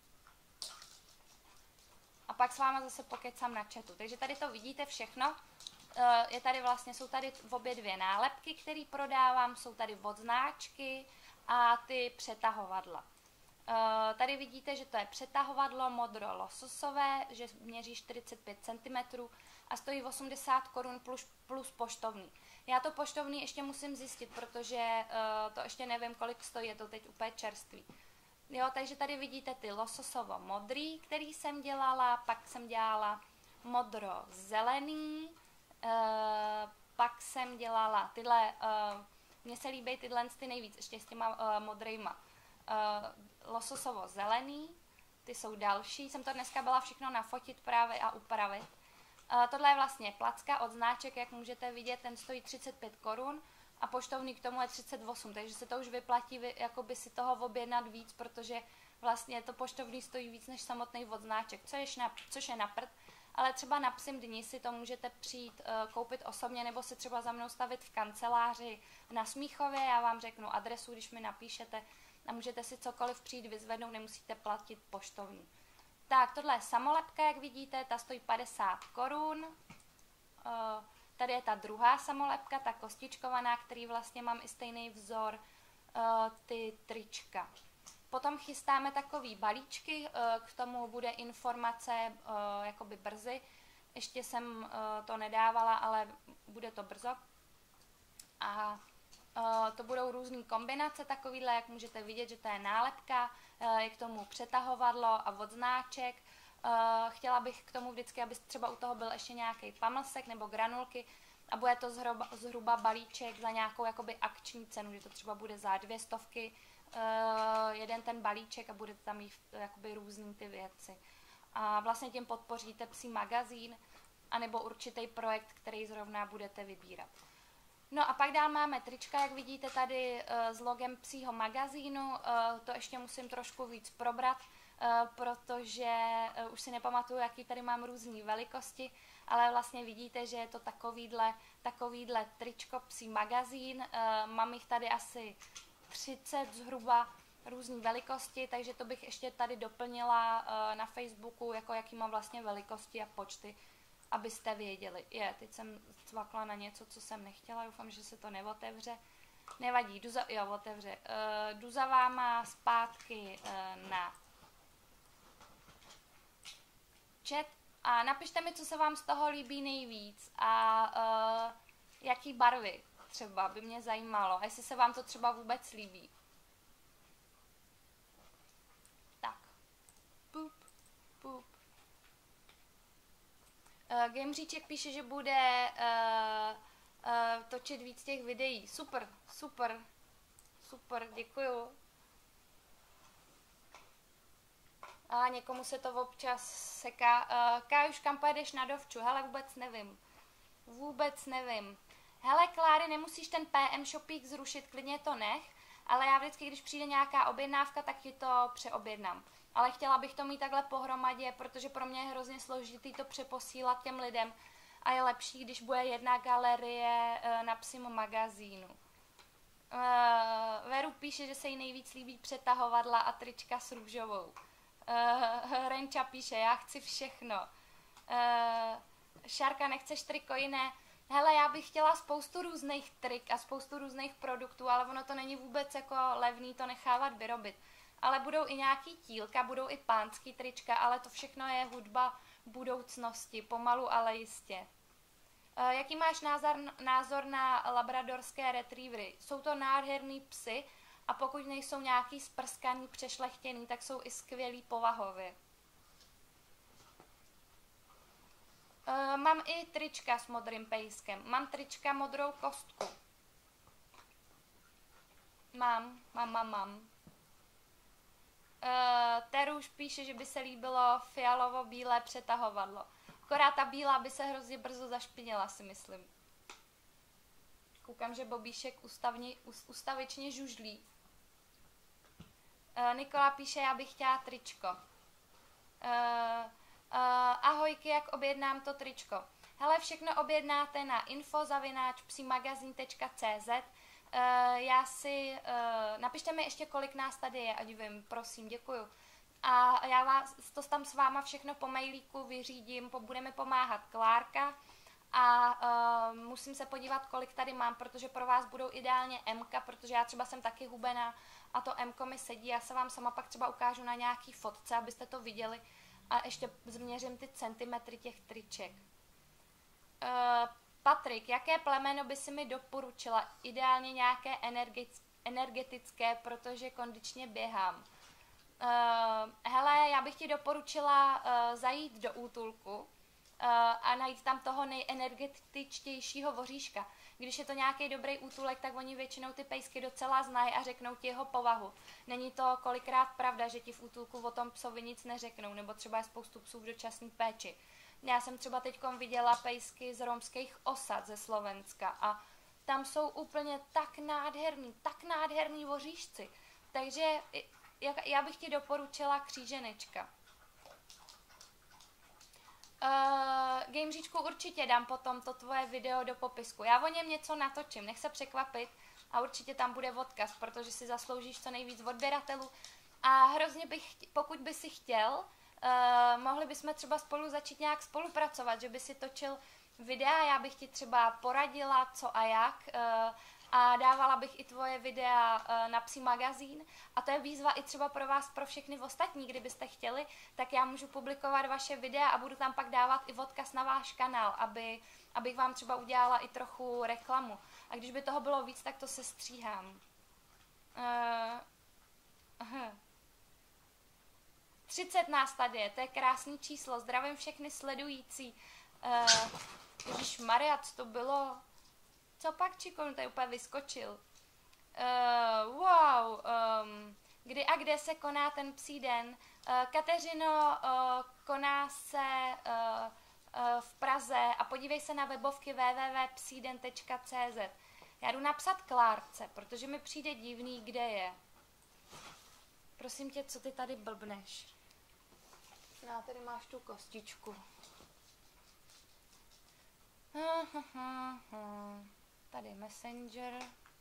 a pak s váma zase pokecám na chatu. Takže tady to vidíte všechno. Je tady vlastně, jsou tady v obě dvě nálepky, které prodávám, jsou tady odznáčky a ty přetahovadla. Tady vidíte, že to je přetahovadlo modro lososové, že měří čtyřicet pět centimetrů a stojí osmdesát korun plus, plus poštovní. Já to poštovní ještě musím zjistit, protože to ještě nevím, kolik stojí, je to teď úplně čerstvý. Jo, takže tady vidíte ty lososovo modrý, který jsem dělala, pak jsem dělala modro zelený, e, pak jsem dělala tyhle, e, mně se líbí tyhle ty nejvíc, ještě s těma e, modrýma. E, lososovo zelený, ty jsou další, jsem to dneska byla všechno nafotit právě a upravit. E, tohle je vlastně placka od Znáček, jak můžete vidět, ten stojí třicet pět korun. A poštovní k tomu je třicet osm, takže se to už vyplatí jakoby si toho objednat víc, protože vlastně to poštovní stojí víc než samotný odznáček, což je na, což je na prd, ale třeba na psím dni si to můžete přijít uh, koupit osobně nebo se třeba za mnou stavit v kanceláři na Smíchově, já vám řeknu adresu, když mi napíšete a můžete si cokoliv přijít vyzvednout, nemusíte platit poštovní. Tak, tohle je samolepka, jak vidíte, ta stojí padesát korun. Uh, Tady je ta druhá samolepka, ta kostičkovaná, který vlastně mám i stejný vzor, uh, ty trička. Potom chystáme takový balíčky, uh, k tomu bude informace uh, jakoby brzy. Ještě jsem uh, to nedávala, ale bude to brzo. A uh, to budou různé kombinace takovýhle, jak můžete vidět, že to je nálepka, uh, je k tomu přetahovadlo a odznáček. Uh, chtěla bych k tomu vždycky, aby třeba u toho byl ještě nějaký pamlsek nebo granulky a bude to zhruba, zhruba balíček za nějakou jakoby akční cenu, že to třeba bude za dvě stovky uh, jeden ten balíček a bude tam mít jakoby různý ty věci. A vlastně tím podpoříte psí magazín anebo určitý projekt, který zrovna budete vybírat. No a pak dál máme trička, jak vidíte tady s logem psího magazínu. To ještě musím trošku víc probrat, protože už si nepamatuju, jaký tady mám různé velikosti, ale vlastně vidíte, že je to takovýhle, takovýhle tričko psí magazín. Mám jich tady asi třicet zhruba různé velikosti, takže to bych ještě tady doplnila na Facebooku, jako jaký mám vlastně velikosti a počty, abyste věděli. Je, teď jsem cvakla na něco, co jsem nechtěla, doufám, že se to neotevře. Nevadí, jdu za, jo, otevře. Uh, jdu za váma zpátky uh, na chat a napište mi, co se vám z toho líbí nejvíc a uh, jaký barvy třeba by mě zajímalo, a jestli se vám to třeba vůbec líbí. Tak. Pup, pup. Uh, Gameříček píše, že bude uh, uh, točit víc těch videí. Super, super, super, děkuju. A někomu se to občas seká. Uh, Kájuš, kam pojedeš na dovču? Hele, vůbec nevím. Vůbec nevím. Hele, Kláry, nemusíš ten P M Shopík zrušit, klidně to nech, ale já vždycky, když přijde nějaká objednávka, tak ti to přeobjednám. Ale chtěla bych to mít takhle pohromadě, protože pro mě je hrozně složitý to přeposílat těm lidem a je lepší, když bude jedna galerie na psím magazínu. Uh, Veru píše, že se jí nejvíc líbí přetahovadla a trička s růžovou. Uh, Renča píše, já chci všechno. Uh, Šárka, nechceš triko jiné? Hele, já bych chtěla spoustu různých trik a spoustu různých produktů, ale ono to není vůbec jako levný to nechávat vyrobit. Ale budou i nějaký tílka, budou i pánský trička, ale to všechno je hudba budoucnosti, pomalu, ale jistě. E, jaký máš názor, názor na labradorské retrievery? Jsou to nádherný psy a pokud nejsou nějaký sprskaný, přešlechtěný, tak jsou i skvělý povahově. E, mám i trička s modrým pejskem. Mám trička modrou kostku. Mám, mám, mám, mám. Uh, Teruš píše, že by se líbilo fialovo-bílé přetahovadlo. Akorát ta bílá by se hrozně brzo zašpinila, si myslím. Koukám, že Bobíšek ustavni, ustavičně žužlí. Uh, Nikola píše, já bych chtěla tričko. Uh, uh, ahojky, jak objednám to tričko? Hele, všechno objednáte na info zavináč psimagazin tečka cé zet. Uh, já si, uh, napište mi ještě, kolik nás tady je, ať vím, prosím, děkuju. A já vás, to tam s váma všechno po mailíku vyřídím, po, bude mi pomáhat Klárka a uh, musím se podívat, kolik tady mám, protože pro vás budou ideálně Mka, protože já třeba jsem taky hubená a to Mko mi sedí, já se vám sama pak třeba ukážu na nějaký fotce, abyste to viděli a ještě změřím ty centimetry těch triček. Uh, Patrik, jaké plemeno by si mi doporučila? Ideálně nějaké energetické, protože kondičně běhám. Uh, hele, já bych ti doporučila uh, zajít do útulku uh, a najít tam toho nejenergetičtějšího voříška. Když je to nějaký dobrý útulek, tak oni většinou ty pejsky docela znají a řeknou ti jeho povahu. Není to kolikrát pravda, že ti v útulku o tom psovi nic neřeknou, nebo třeba je spoustu psů v dočasné péči. Já jsem třeba teďkom viděla pejsky z romských osad ze Slovenska a tam jsou úplně tak nádherný, tak nádherný voříšci. Takže já bych ti doporučila kříženečka. Uh, Gameříčku, určitě dám potom to tvoje video do popisku. Já o něm něco natočím, nech se překvapit a určitě tam bude odkaz, protože si zasloužíš co nejvíc odběratelů. A hrozně bych, pokud by si chtěl, Uh, mohli bychom třeba spolu začít nějak spolupracovat, že by si točil videa, já bych ti třeba poradila, co a jak uh, a dávala bych i tvoje videa uh, na psí magazín a to je výzva i třeba pro vás, pro všechny ostatní, kdybyste chtěli, tak já můžu publikovat vaše videa a budu tam pak dávat i odkaz na váš kanál, aby, abych vám třeba udělala i trochu reklamu. A když by toho bylo víc, tak to se stříhám. Uh, uh. třicet nás tady je, to je krásný číslo, zdravím všechny sledující. Uh, Ježišmarja, co to bylo? Co pak, Čikon, tady úplně vyskočil. Uh, wow, um, Kdy a kde se koná ten psí den? Uh, Kateřino, uh, koná se uh, uh, v Praze a podívej se na webovky w w w tečka psiden tečka c z. Já jdu napsat Klárce, protože mi přijde divný, kde je. Prosím tě, co ty tady blbneš? No, tady máš tu kostičku. Tady Messenger.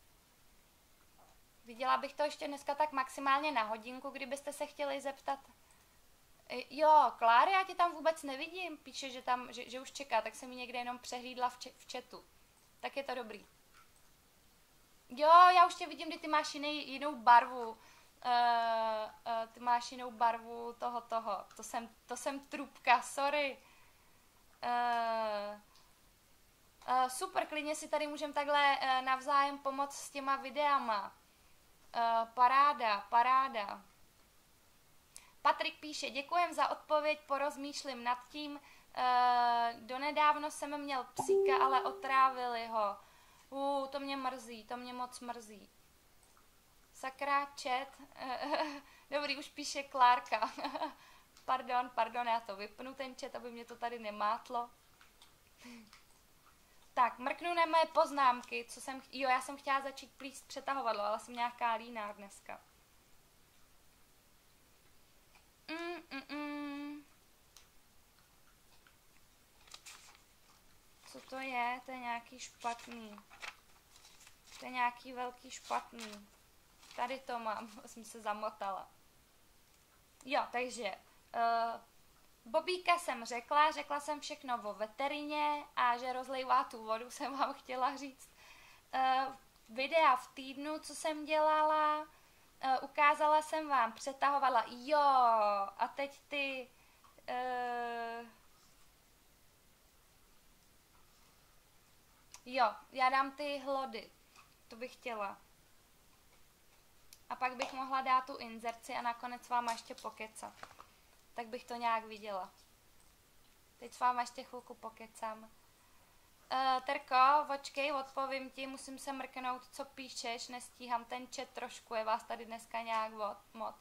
Viděla bych to ještě dneska tak maximálně na hodinku, kdybyste se chtěli zeptat. Jo, Kláry, já tě tam vůbec nevidím. Píše, že, tam, že, že už čeká, tak jsem ji někde jenom přehlídla v, če v chatu. Tak je to dobrý. Jo, já už tě vidím, kdy ty máš jiný, jinou barvu. Uh, uh, ty máš jinou barvu toho toho. To jsem, to jsem trubka, sorry. Uh, uh, super, klidně si tady můžeme takhle uh, navzájem pomoct s těma videama. Uh, paráda, paráda. Patrik píše, děkujem za odpověď, porozmýšlím nad tím. Uh, donedávno jsem měl psíka, ale otrávili ho. Uh, to mě mrzí, to mě moc mrzí. Sakra, chat. Dobrý, už píše Klárka. Pardon, pardon, já to vypnu ten chat, aby mě to tady nemátlo. Tak, mrknu na moje poznámky, co jsem, jo, já jsem chtěla začít plíst přetahovadlo, ale jsem nějaká líná dneska. Mm, mm, mm. Co to je? To je nějaký špatný. To je nějaký velký špatný. Tady to mám, jsem se zamotala. Jo, takže uh, Bobíka jsem řekla, řekla jsem všechno o veterině a že rozlejvá tu vodu, jsem vám chtěla říct. Uh, videa v týdnu, co jsem dělala, uh, ukázala jsem vám, přetahovala, jo, a teď ty... Uh, jo, já dám ty hlody, to bych chtěla. A pak bych mohla dát tu inzerci a nakonec s váma ještě pokecat. Tak bych to nějak viděla. Teď s váma ještě chvilku pokecám. Uh, Terko, počkej, odpovím ti, musím se mrknout, co píšeš, nestíhám ten chat trošku, je vás tady dneska nějak moc.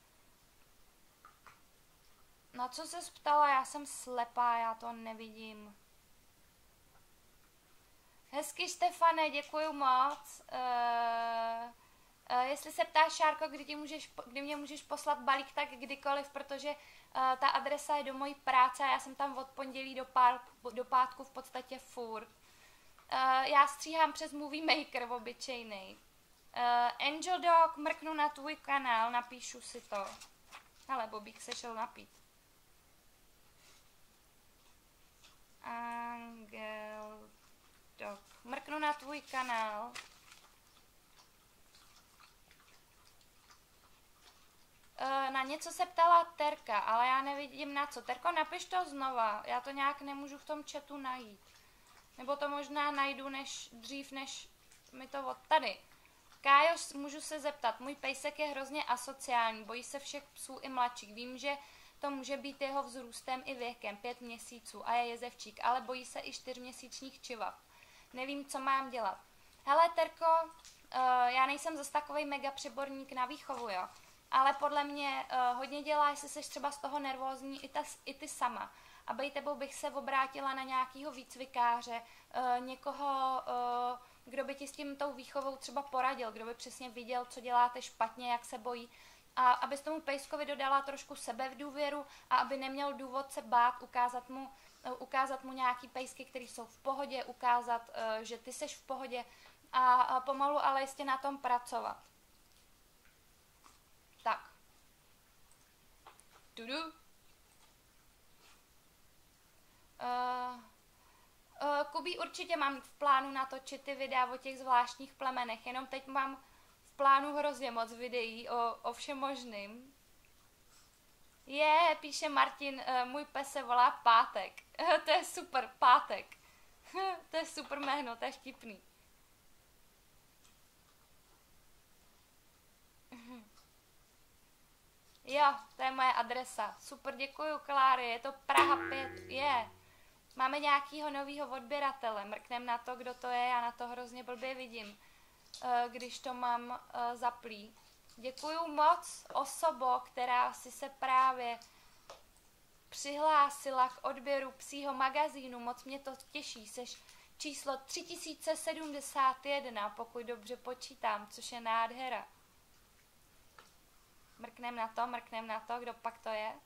Na co se ptala, já jsem slepá, já to nevidím. Hezky, Štefane, děkuju moc. Uh, Uh, jestli se ptáš, Šárko, kdy, ti můžeš, kdy mě můžeš poslat balík, tak kdykoliv, protože uh, ta adresa je do mojí práce a já jsem tam od pondělí do, pár, do pátku v podstatě furt. Uh, já stříhám přes Movie Maker obyčejnej. Uh, Angel Dog, mrknu na tvůj kanál, napíšu si to. Ale Bobík se šel napít. Angel Dog, mrknu na tvůj kanál. Na něco se ptala Terka, ale já nevidím na co. Terko, napiš to znova, já to nějak nemůžu v tom chatu najít. Nebo to možná najdu než, dřív, než mi to od tady. Kájo, můžu se zeptat, můj pejsek je hrozně asociální, bojí se všech psů i mladších. Vím, že to může být jeho vzrůstem i věkem, pět měsíců a je jezevčík, ale bojí se i čtyřměsíčních čivav. Nevím, co mám dělat. Hele, Terko, uh, já nejsem zase takovej mega přeborník na výchovu, jo. Ale podle mě uh, hodně dělá, jestli jsi třeba z toho nervózní i, ta, i ty sama. A bej tebou bych se obrátila na nějakého výcvikáře, uh, někoho, uh, kdo by ti s tím tou výchovou třeba poradil, kdo by přesně viděl, co děláte špatně, jak se bojí. A abys tomu pejskovi dodala trošku sebevdůvěru a aby neměl důvod se bát, ukázat mu, uh, ukázat mu nějaký pejsky, které jsou v pohodě, ukázat, uh, že ty seš v pohodě a, a pomalu ale jistě na tom pracovat. Tak. Tudu. Uh, uh, Kubí, určitě mám v plánu natočit ty videa o těch zvláštních plemenech, jenom teď mám v plánu hrozně moc videí o, o všem možným. Je, píše Martin, uh, můj pes se volá Pátek. To je super, Pátek. To je super jméno, to je vtipný. Jo, to je moje adresa. Super, děkuju, Kláry, je to Praha pět, je. Máme nějakýho novýho odběratele, mrknem na to, kdo to je, já na to hrozně blbě vidím, když to mám zaplý. Děkuju moc, osobo, která si se právě přihlásila k odběru psího magazínu. Moc mě to těší. Seš číslo tři tisíce sedmdesát jedna, pokud dobře počítám, což je nádhera. Mrknem na to, mrknem na to, kdo pak to je.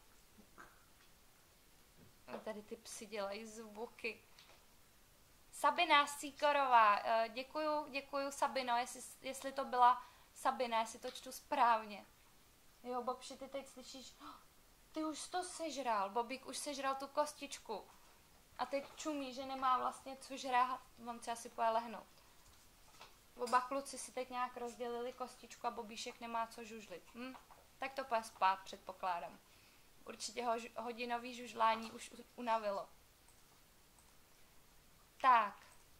Tady ty psi dělají zvuky. Sabina Sýkorová, děkuju, děkuju Sabino, jestli, jestli to byla Sabina, jestli to čtu správně. Jo, Bobši, ty teď slyšíš, oh, ty už to sežral, Bobík už sežral tu kostičku. A teď čumí, že nemá vlastně co žrát, on si asi půjde lehnout. Oba kluci si teď nějak rozdělili kostičku a Bobíšek nemá co žužlit. Hm? Tak to půjde spát, předpokládám. Určitě ho hodinový žužlání už unavilo. Tak.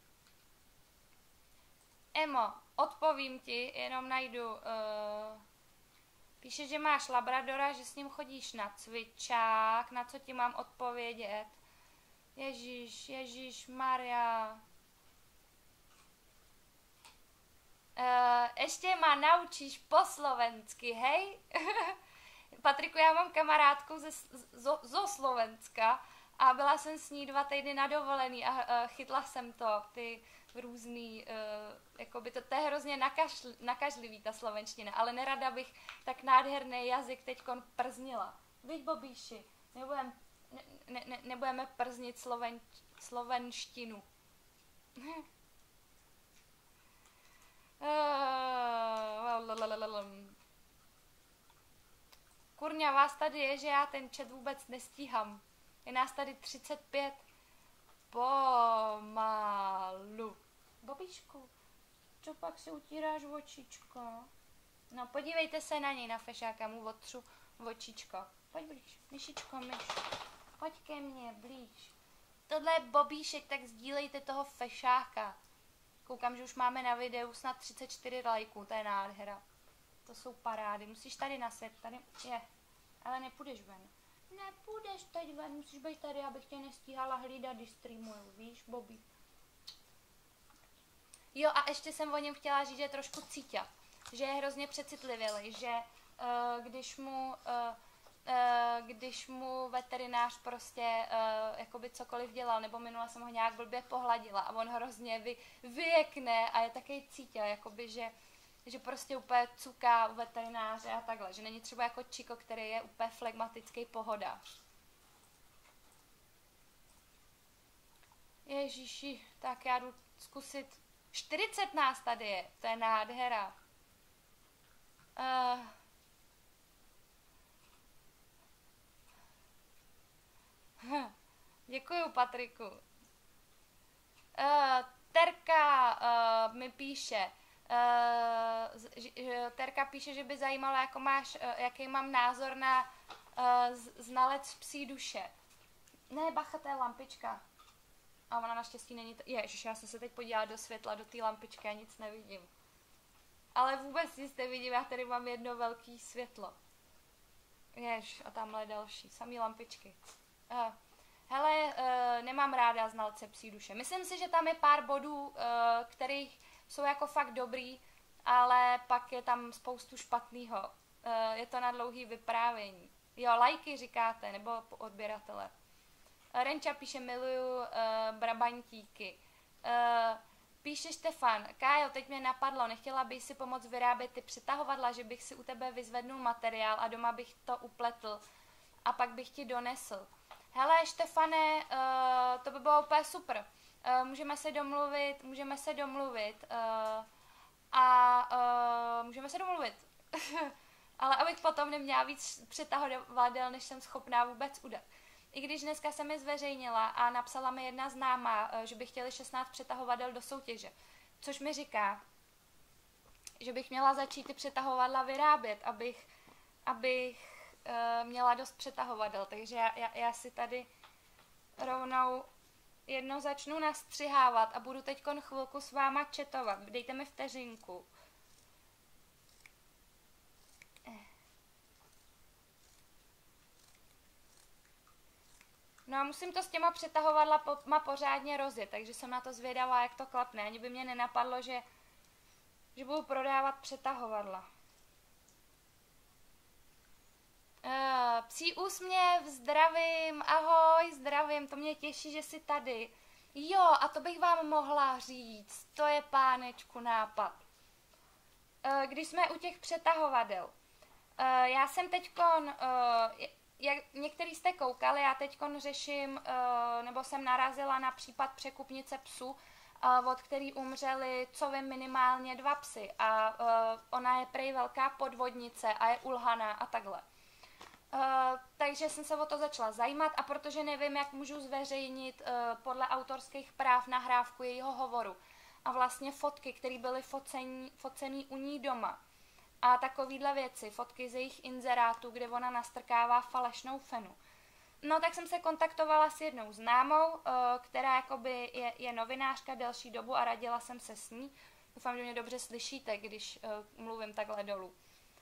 Emo, odpovím ti, jenom najdu. Uh, píše, že máš labradora, že s ním chodíš na cvičák. Na co ti mám odpovědět? Ježíš, Ježíš Maria. Uh, ještě má naučíš po slovensky, hej? Patriku, já mám kamarádku ze, zo, zo Slovenska a byla jsem s ní dva týdny na dovolený a uh, chytla jsem to, ty různý, uh, jakoby to, to je hrozně nakašl, nakažlivý ta slovenština, ale nerada bych tak nádherný jazyk teďkon prznila. Víš, Bobíši, nebudem, ne, ne, ne, nebudeme prznit sloven, slovenštinu. Kurňa, vás tady je, že já ten chat vůbec nestíhám. Je nás tady třicet pět. Pomalu. Bobíšku, co pak si utíráš očičko? No, podívejte se na něj, na fešáka, mu otřu očičko. Pojď blíž, myšičko, myš. Pojď ke mně, blíž. Tohle je Bobíšek, tak sdílejte toho fešáka. Koukám, že už máme na videu snad třicet čtyři lajků, to je nádhera. To jsou parády, musíš tady na svět, tady je, ale nepůjdeš ven. Nepůjdeš teď ven, musíš být tady, abych tě nestíhala hlídat, když streamuju, víš, Bobby. Jo, a ještě jsem o něm chtěla říct, že je trošku cíťa, že je hrozně přecitlivělý, že uh, když mu... Uh, Uh, když mu veterinář prostě uh, jakoby cokoliv dělal, nebo minule jsem ho nějak blbě pohladila a on hrozně vy, vyjekne a je takový cítil, jakoby, že, že prostě úplně cuká u veterináře a takhle, že není třeba jako Čiko, který je úplně flegmatický pohodář. Ježíši, tak já jdu zkusit, čtyřicet nás tady je, to je nádhera. Uh, Děkuju, Patriku. Uh, Terka uh, mi píše, uh, Terka píše, že by zajímalo, jako máš, uh, jaký mám názor na uh, znalec psí duše. Ne, bacha, to je lampička. A ona naštěstí není... T- Ježiš, já jsem se teď podívala do světla, do té lampičky a nic nevidím. Ale vůbec nic nevidím, já tady mám jedno velké světlo. Jež, a tamhle další, samý lampičky. Uh, hele, uh, nemám ráda znalce psí duše. Myslím si, že tam je pár bodů, uh, kterých jsou jako fakt dobrý, ale pak je tam spoustu špatného. Uh, je to na dlouhý vyprávění. Jo, lajky říkáte, nebo odběratele. Uh, Renča píše, miluju uh, brabantíky. Uh, píše Štefan, Kájo, teď mě napadlo, nechtěla bych si pomoct vyrábět ty přetahovadla, že bych si u tebe vyzvednul materiál a doma bych to upletl a pak bych ti donesl. Hele, Štefane, uh, to by bylo úplně super. Uh, můžeme se domluvit, můžeme se domluvit uh, a uh, můžeme se domluvit. Ale abych potom neměla víc přetahovadel, než jsem schopná vůbec udat. I když dneska se mi zveřejnila a napsala mi jedna známá, uh, že by chtěli šestnáct přetahovadel do soutěže. Což mi říká, že bych měla začít ty přetahovadla vyrábět, abych, abych Uh, měla dost přetahovadel, takže já, já, já si tady rovnou jedno začnu nastřihávat a budu teďkon chvilku s váma četovat. Dejte mi vteřinku. No a musím to s těma přetahovadlama pořádně rozjet, takže jsem na to zvědavá, jak to klapne. Ani by mě nenapadlo, že, že budu prodávat přetahovadla. Uh, psí úsměv, zdravím, ahoj, zdravím, to mě těší, že jsi tady. Jo, a to bych vám mohla říct, to je pánečku nápad. Uh, když jsme u těch přetahovadel, uh, já jsem teďkon, uh, jak některý jste koukali, já teďkon řeším, uh, nebo jsem narazila na případ překupnice psů, uh, od který umřeli, co vím, minimálně dva psy. A uh, ona je prej velká podvodnice a je ulhaná a takhle. Uh, takže jsem se o to začala zajímat a protože nevím, jak můžu zveřejnit uh, podle autorských práv nahrávku jejího hovoru a vlastně fotky, které byly focení, focený u ní doma a takovýhle věci, fotky z jejich inzerátů, kde ona nastrkává falešnou fenu. No tak jsem se kontaktovala s jednou známou, uh, která jakoby je, je novinářka delší dobu a radila jsem se s ní. Doufám, že mě dobře slyšíte, když uh, mluvím takhle dolů.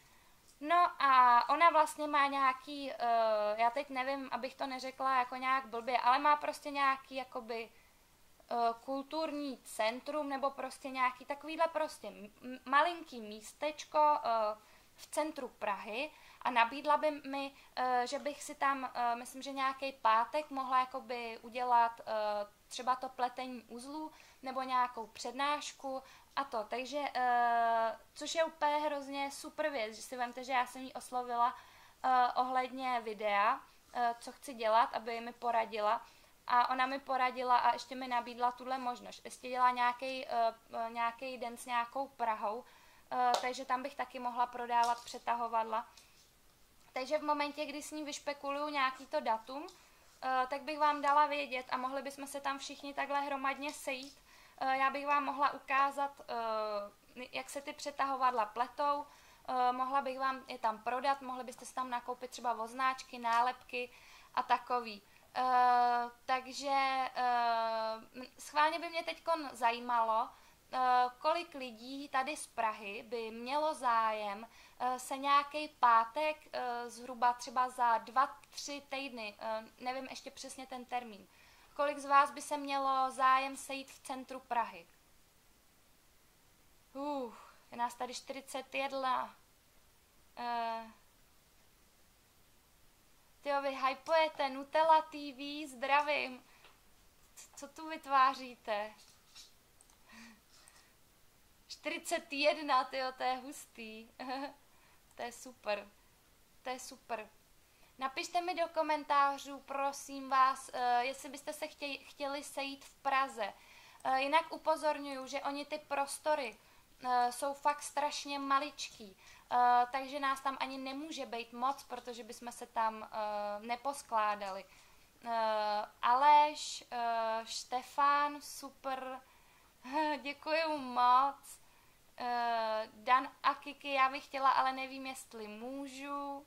No a ona vlastně má nějaký, uh, já teď nevím, abych to neřekla jako nějak blbě, ale má prostě nějaký jakoby uh, kulturní centrum nebo prostě nějaký takovýhle prostě m- malinký místečko uh, v centru Prahy a nabídla by mi, uh, že bych si tam, uh, myslím, že nějaký pátek mohla jakoby udělat uh, třeba to pletení uzlů nebo nějakou přednášku a to, takže, uh, což je úplně hrozně super věc, že si vemte, že já jsem jí oslovila uh, ohledně videa, uh, co chci dělat, aby mi poradila a ona mi poradila a ještě mi nabídla tuhle možnost. Ještě dělá nějaký uh, nějaký den s nějakou Prahou, uh, takže tam bych taky mohla prodávat přetahovadla. Takže v momentě, kdy s ní vyšpekuluju nějaký to datum, uh, tak bych vám dala vědět a mohli bychom se tam všichni takhle hromadně sejít. Uh, já bych vám mohla ukázat, uh, jak se ty přetahovadla pletou, uh, mohla bych vám je tam prodat, mohli byste si tam nakoupit třeba voznáčky, nálepky a takový. Uh, takže uh, schválně by mě teďkon zajímalo, uh, kolik lidí tady z Prahy by mělo zájem uh, se nějaký pátek, uh, zhruba třeba za dva, tři týdny, uh, nevím ještě přesně ten termín, kolik z vás by se mělo zájem sejít v centru Prahy? Uh, je nás tady čtyřicet jedna. Uh, Tyjo, vy hypujete Nutella T V, zdravím. Co tu vytváříte? čtyřicet jedna, tyjo, to je hustý. To je super. To je super. Napište mi do komentářů, prosím vás, jestli byste se chtěli, chtěli sejít v Praze. Jinak upozorňuju, že oni ty prostory jsou fakt strašně maličký. Uh, takže nás tam ani nemůže být moc, protože bychom se tam uh, neposkládali. Uh, Aleš, uh, Štefán, super, děkuju moc. Uh, Dan a Kiki, já bych chtěla, ale nevím, jestli můžu.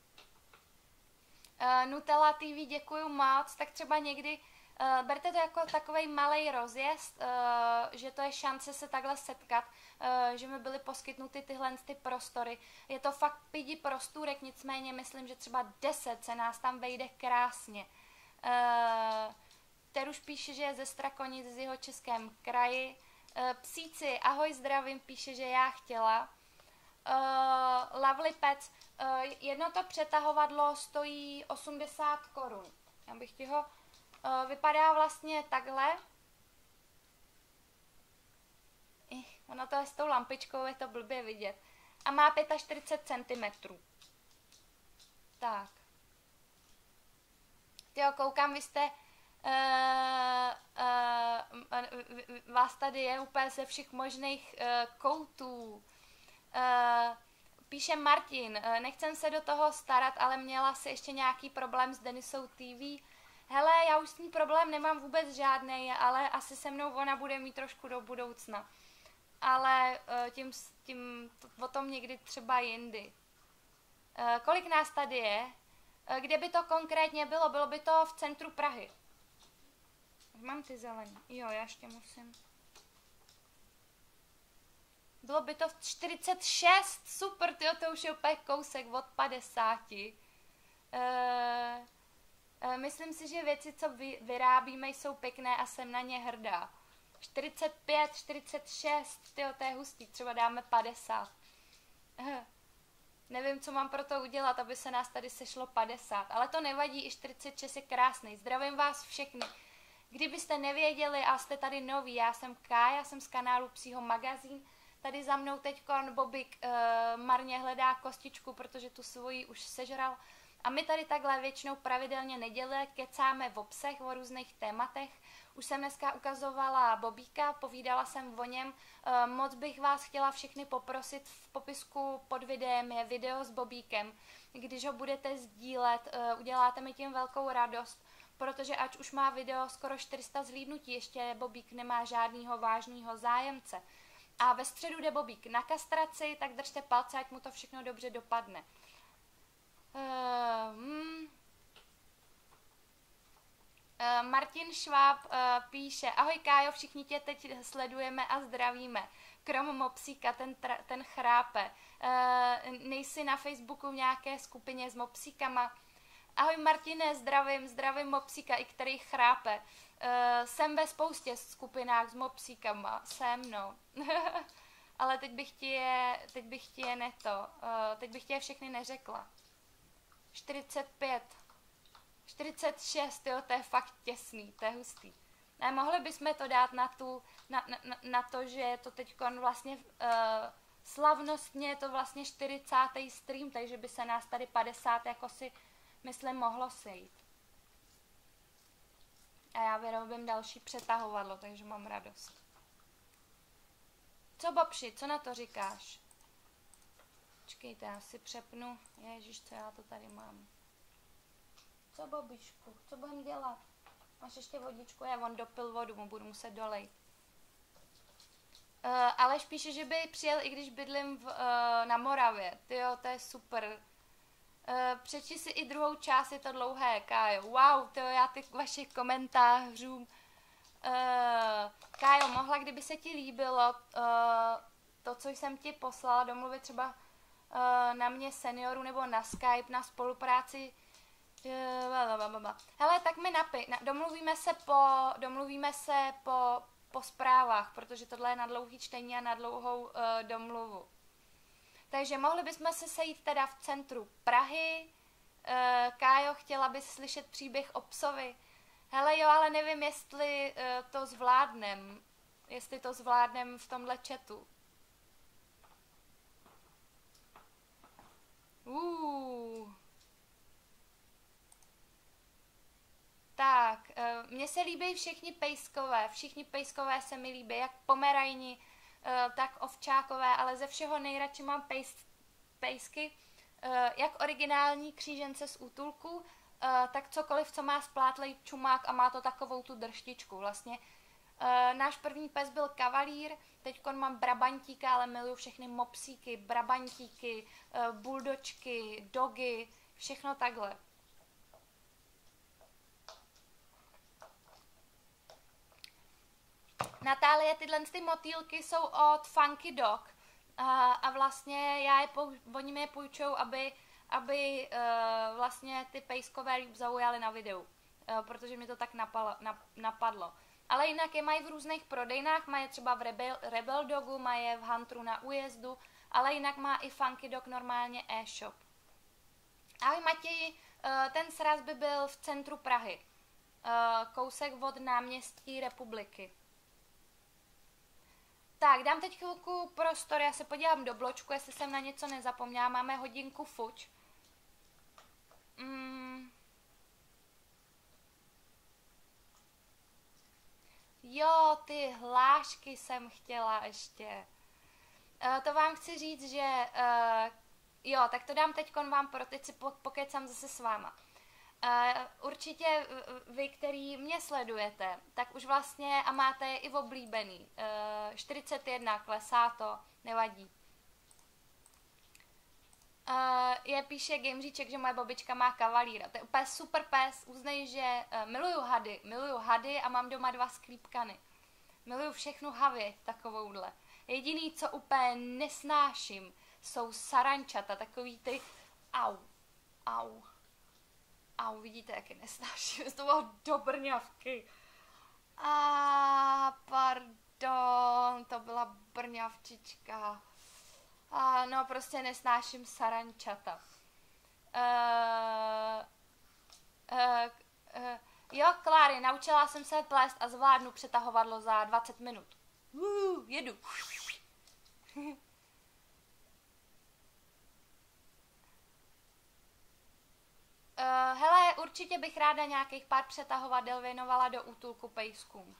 Uh, Nutella T V, děkuju moc, tak třeba někdy Uh, berte to jako takovej malej rozjezd, uh, že to je šance se takhle setkat, uh, že mi byly poskytnuty tyhle ty prostory. Je to fakt pidi prostůrek, nicméně myslím, že třeba deset se nás tam vejde krásně. Uh, Teruš píše, že je ze Strakonic z Jihočeském kraji. Uh, Psíci, ahoj, zdravím, píše, že já chtěla. Uh, Lovely Pets, uh, jedno to přetahovadlo stojí osmdesát korun. Já bych ti ho... Uh, vypadá vlastně takhle. I, ono to je s tou lampičkou, je to blbě vidět. A má čtyřicet pět centimetrů. Tak. Tyjo, koukám, vy jste... Uh, uh, vás tady je úplně ze všech možných uh, koutů. Uh, píše Martin, uh, nechcem se do toho starat, ale měla si ještě nějaký problém s Denisou T V. Hele, já už s ní problém nemám vůbec žádnej, ale asi se mnou ona bude mít trošku do budoucna. Ale uh, tím, tím o tom někdy třeba jindy. Uh, kolik nás tady je? Uh, kde by to konkrétně bylo? Bylo by to v centru Prahy. Mám ty zelený. Jo, já ještě musím. Bylo by to v čtyřicet šest. Super, tyjo, to už je úplně kousek od padesáti. Uh, Myslím si, že věci, co vy, vyrábíme, jsou pěkné a jsem na ně hrdá. čtyřicet pět, čtyřicet šest, tyjo, to je hustý, třeba dáme padesát. Nevím, co mám pro to udělat, aby se nás tady sešlo padesát, ale to nevadí, i čtyřicet šest je krásný. Zdravím vás všechny. Kdybyste nevěděli a jste tady noví, já jsem Ká, já jsem z kanálu Psího magazín. Tady za mnou teďkon Bobik uh, marně hledá kostičku, protože tu svoji už sežral. A my tady takhle většinou pravidelně neděle kecáme v obsech, o různých tématech. Už jsem dneska ukazovala Bobíka, povídala jsem o něm. E, moc bych vás chtěla všechny poprosit, v popisku pod videem je video s Bobíkem. Když ho budete sdílet, e, uděláte mi tím velkou radost, protože ať už má video skoro čtyři sta zhlídnutí, ještě Bobík nemá žádného vážného zájemce. A ve středu jde Bobík na kastraci, tak držte palce, ať mu to všechno dobře dopadne. Uh, hmm. uh, Martin Šváb uh, píše: ahoj Kájo, všichni tě teď sledujeme a zdravíme. Krom Mopsíka, ten, ten chrápe. Uh, nejsi na Facebooku v nějaké skupině s Mopsíkama? Ahoj Martine, zdravím, zdravím Mopsíka, i který chrápe. Uh, jsem ve spoustě skupinách s Mopsíkama, jsem no. Ale teď bych ti je, teď bych ti je neto, uh, teď bych ti je všechny neřekla. čtyřicet pět, čtyřicet šest, jo, to je fakt těsný, to je hustý. Ne, mohli bychom to dát na, tu, na, na, na to, že je to teď vlastně uh, slavnostně, je to vlastně čtyřicátý stream, takže by se nás tady padesát jako si, myslím, mohlo sejít. A já vyrobím další přetahovadlo, takže mám radost. Co Bobši, co na to říkáš? Počkejte, já si přepnu. Ježiš, co já to tady mám. Co Bobišku, co budem dělat? Máš ještě vodičku? Já on dopil vodu, mu budu muset dolejt. Uh, Aleš píše, že by přijel, i když bydlím v, uh, na Moravě. Tyjo, to je super. Uh, přečti si i druhou část, je to dlouhé, Kájo. Wow, tyjo, já ty vašich komentářů. Uh, Kájo, mohla, kdyby se ti líbilo uh, to, co jsem ti poslala, domluvit třeba na mě seniorů nebo na Skype, na spolupráci. Hele, tak mi napij. Domluvíme se po, domluvíme se po, po zprávách, protože tohle je na dlouhý čtení a na dlouhou uh, domluvu. Takže mohli bychom se sejít teda v centru Prahy. Uh, Kájo, chtěla bys slyšet příběh o psovi? Hele jo, ale nevím, jestli uh, to zvládnem. Jestli to zvládnem v tomhle chatu. Uh. Tak, uh, mně se líbí všichni pejskové, všichni pejskové se mi líbí, jak pomerajni, uh, tak ovčákové, ale ze všeho nejradši mám pejs, pejsky, uh, jak originální křížence z útulku, uh, tak cokoliv, co má splátlej čumák a má to takovou tu drštičku vlastně. Uh, náš první pes byl kavalír, teďkon mám brabantíka, ale miluju všechny mopsíky, brabantíky, uh, buldočky, dogy, všechno takhle. Natálie, tyhle ty motýlky jsou od Funky Dog uh, a vlastně já je pou, oni mi je půjčou, aby, aby uh, vlastně ty pejskové líp zaujaly na videu, uh, protože mi to tak napalo, nap, napadlo. Ale jinak je mají v různých prodejnách, mají třeba v Rebel, Rebel Dogu, mají je v Hunteru na újezdu, ale jinak má i Funky Dog normálně e-shop. Ahoj Matěji, ten sraz by byl v centru Prahy, kousek od náměstí Republiky. Tak, dám teď chvilku prostor, já se podívám do bločku, jestli jsem na něco nezapomněla, máme hodinku fuč. Mm. Jo, ty hlášky jsem chtěla ještě. Uh, to vám chci říct, že uh, jo, tak to dám teďkon vám pro teď si pokecám zase s váma. Uh, určitě vy, který mě sledujete, tak už vlastně a máte je i oblíbený. Uh, čtyřicet jedna, klesá to, nevadí. Uh, je píše Gameříček, že moje babička má kavalíra. To je úplně super pes, uznej, že uh, miluju hady, miluju hady a mám doma dva sklípkany. Miluju všechnu havy takovouhle. Jediný, co úplně nesnáším, jsou sarančata, takový ty au, au, au, vidíte, jak je nesnáším, to bylo do brňavky. A pardon, to byla brňavčička. A no, prostě nesnáším sarančata. Uh, uh, uh, jo, Kláry, naučila jsem se plést a zvládnu přetahovadlo za dvacet minut. Uh, jedu. uh, hele, určitě bych ráda nějakých pár přetahovadel věnovala do útulku pejskům.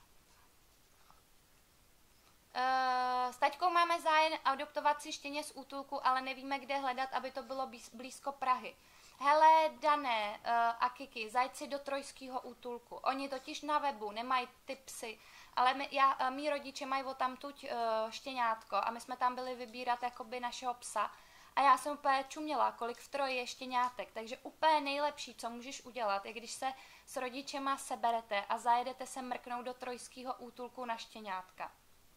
Uh, s taťkou máme zájem adoptovat si štěně z útulku, ale nevíme, kde hledat, aby to bylo blízko Prahy. Hele, Dané uh, a Kiki, zajď do trojského útulku. Oni totiž na webu nemají ty psy, ale my, já, uh, mý rodiče mají o tamtuť uh, štěňátko a my jsme tam byli vybírat jakoby našeho psa. A já jsem úplně čuměla, kolik v Troji je štěňátek. Takže úplně nejlepší, co můžeš udělat, je když se s rodičema seberete a zajedete se mrknout do trojského útulku na štěňátka.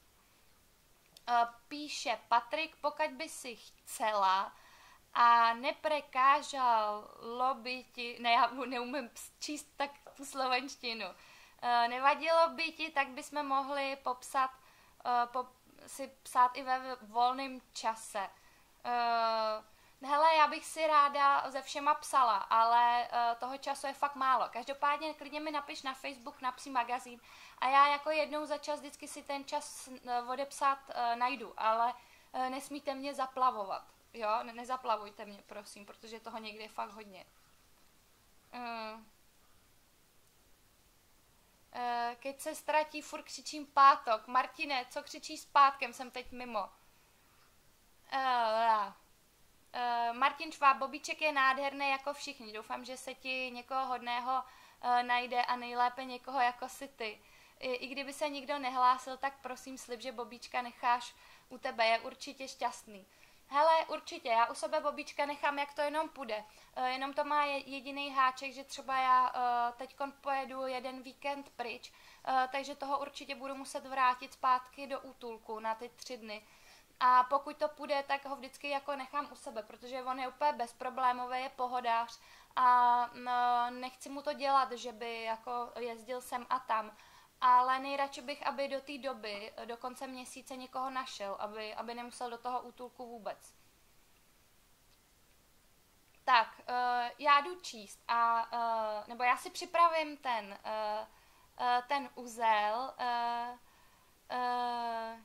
Píše Patrik, pokud by si chcela a neprekážalo by ti, ne, já neumím číst tak tu slovenštinu, nevadilo by ti, tak bychom mohli popsat, pop, si psát i ve volném čase. Hele, já bych si ráda ze všema psala, ale uh, toho času je fakt málo. Každopádně klidně mi napiš na Facebook, na Psí magazín a já jako jednou za čas vždycky si ten čas uh, odepsat uh, najdu, ale uh, nesmíte mě zaplavovat, jo, ne- nezaplavujte mě, prosím, protože toho někdy je fakt hodně. Uh. Uh, keď se ztratí, furt křičím pátok. Martine, co křičíš s pátkem, jsem teď mimo. Uh, Uh, Martin Šváb, Bobíček je nádherný jako všichni. Doufám, že se ti někoho hodného uh, najde a nejlépe někoho jako si ty. I, I kdyby se nikdo nehlásil, tak prosím slib, že Bobíčka necháš u tebe. Je určitě šťastný. Hele, určitě, já u sebe Bobíčka nechám, jak to jenom půjde. Uh, jenom to má jediný háček, že třeba já uh, teďkon pojedu jeden víkend pryč, uh, takže toho určitě budu muset vrátit zpátky do útulku na ty tři dny. A pokud to půjde, tak ho vždycky jako nechám u sebe, protože on je úplně bezproblémový, je pohodář a no, nechci mu to dělat, že by jako jezdil sem a tam. Ale nejradši bych, aby do té doby, do konce měsíce někoho našel, aby, aby nemusel do toho útulku vůbec. Tak, uh, já jdu číst a, uh, nebo já si připravím ten, uh, uh, ten uzel, uh, uh,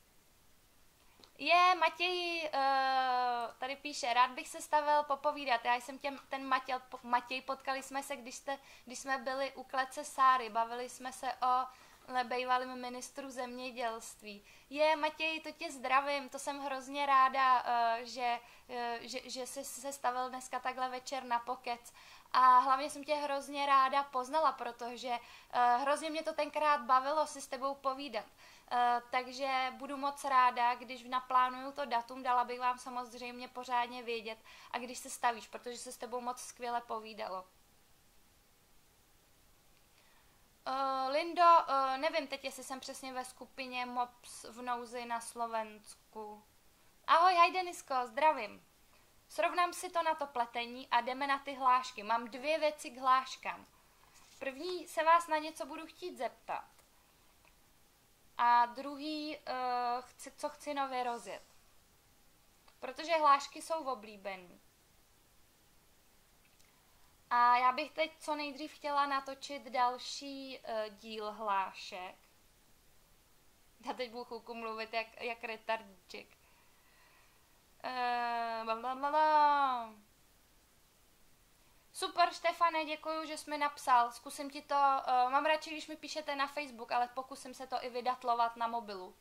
Je, Matěj, uh, tady píše, rád bych se stavil popovídat. Já jsem tě, ten Matěj, Matěj, potkali jsme se, když, jste, když jsme byli u klece Sáry, bavili jsme se o bývalém ministru zemědělství. Je, Matěj, to tě zdravím, to jsem hrozně ráda, uh, že, uh, že, že jsi se stavil dneska takhle večer na pokec. A hlavně jsem tě hrozně ráda poznala, protože uh, hrozně mě to tenkrát bavilo si s tebou povídat. Uh, takže budu moc ráda, když naplánuju to datum, dala bych vám samozřejmě pořádně vědět a když se stavíš, protože se s tebou moc skvěle povídalo. Uh, Lindo, uh, nevím teď, jestli jsem přesně ve skupině Mops v nouzi na Slovensku. Ahoj, hej Denisko, zdravím. Srovnám si to na to pletení a jdeme na ty hlášky. Mám dvě věci k hláškám. První se vás na něco budu chtít zeptat. A druhý, uh, chci, co chci nově rozjet. Protože hlášky jsou oblíbený. A já bych teď co nejdřív chtěla natočit další uh, díl hlášek. Já teď budu chvilku mluvit jak, jak retardíček. Uh, blablabla. Super, Štefane, děkuju, že jsi mi napsal. Zkusím ti to, uh, mám radši, když mi píšete na Facebook, ale pokusím se to i vydatlovat na mobilu.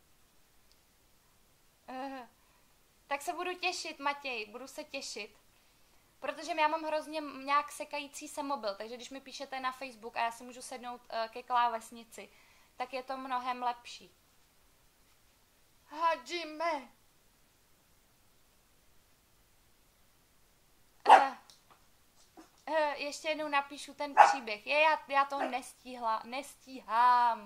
Uh, tak se budu těšit, Matěj, budu se těšit. Protože já mám hrozně nějak sekající se mobil, takže když mi píšete na Facebook a já si můžu sednout uh, ke klávesnici, tak je to mnohem lepší. Hajime. Uh, uh, ještě jednou napíšu ten příběh. Je, já, já to nestíhla, nestíhám.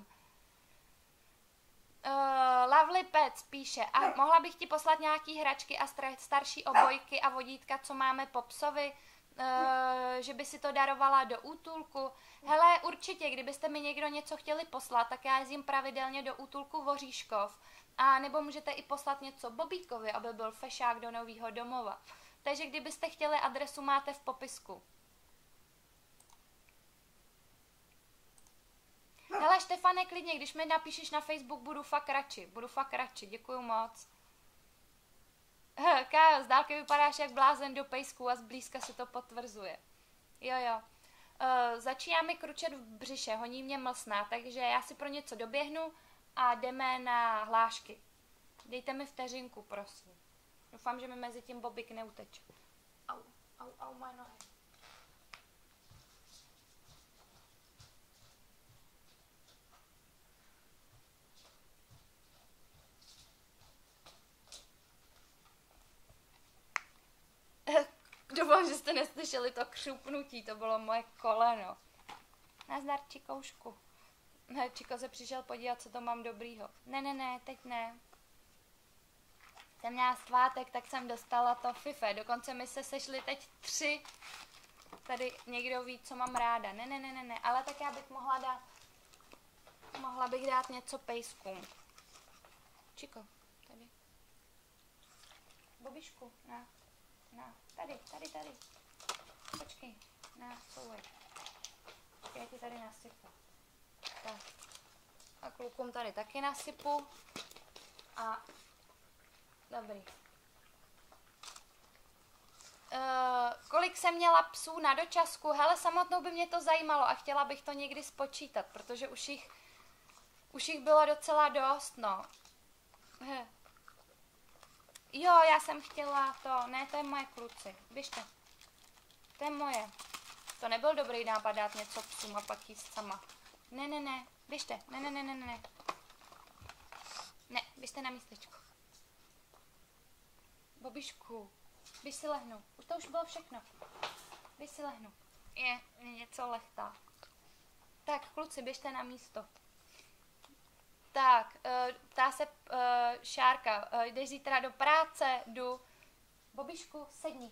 Uh, Lovely Pets píše, a mohla bych ti poslat nějaký hračky a star- starší obojky a vodítka, co máme po psovi, uh, že by si to darovala do útulku. Hele, ur- určitě, kdybyste mi někdo něco chtěli poslat, tak já jezdím pravidelně do útulku Voříškov. A nebo můžete i poslat něco Bobíkovi, aby byl fešák do nového domova. Takže kdybyste chtěli, adresu máte v popisku. Hele, Štefane, klidně, když mi napíšeš na Facebook, budu fakt radši. Budu fakt radši, děkuju moc. Kájo, z dálky vypadáš jak blázen do pejsku a zblízka se to potvrzuje. Jo, jo. Uh, začíná mi kručet v břiše, honí mě mlsná, takže já si pro něco doběhnu a jdeme na hlášky. Dejte mi vteřinku, prosím. Doufám, že mi mezi tím Bobik neuteče. Au, au, au, moje nohy. Doufám, že jste neslyšeli to křupnutí, to bylo moje koleno. Nazdar, Čikoušku. Čiko se přišel podívat, co to mám dobrýho. Ne, ne, ne, teď ne. Jsem měla svátek, tak jsem dostala to fife. Dokonce mi se sešly teď tři. Tady někdo ví, co mám ráda. Ne, ne, ne, ne, ne. Ale tak já bych mohla dát, mohla bych dát něco pejskům. Čiko, tady. Bobišku, na, na, tady, tady, tady. Počkej, na, souvej. Já ti tady nasypu. Tak. A klukům tady taky nasypu. A dobrý. Uh, kolik jsem měla psů na dočasku? Hele, samotnou by mě to zajímalo a chtěla bych to někdy spočítat, protože už jich, už jich bylo docela dost, no. He. Jo, já jsem chtěla to, ne, to je moje, kluci, běžte. To je moje. To nebyl dobrý nápad dát něco psům a pak jíst sama. Ne, ne, ne, běžte, ne, ne, ne, ne, ne. Ne, běžte na místečko. Bobišku, běž si lehnu. Už to už bylo všechno. Běž si lehnu. Je, je něco lechtá. Tak, kluci, běžte na místo. Tak, uh, ptá se uh, Šárka, uh, jdeš zítra do práce? Jdu. Bobišku, sedni.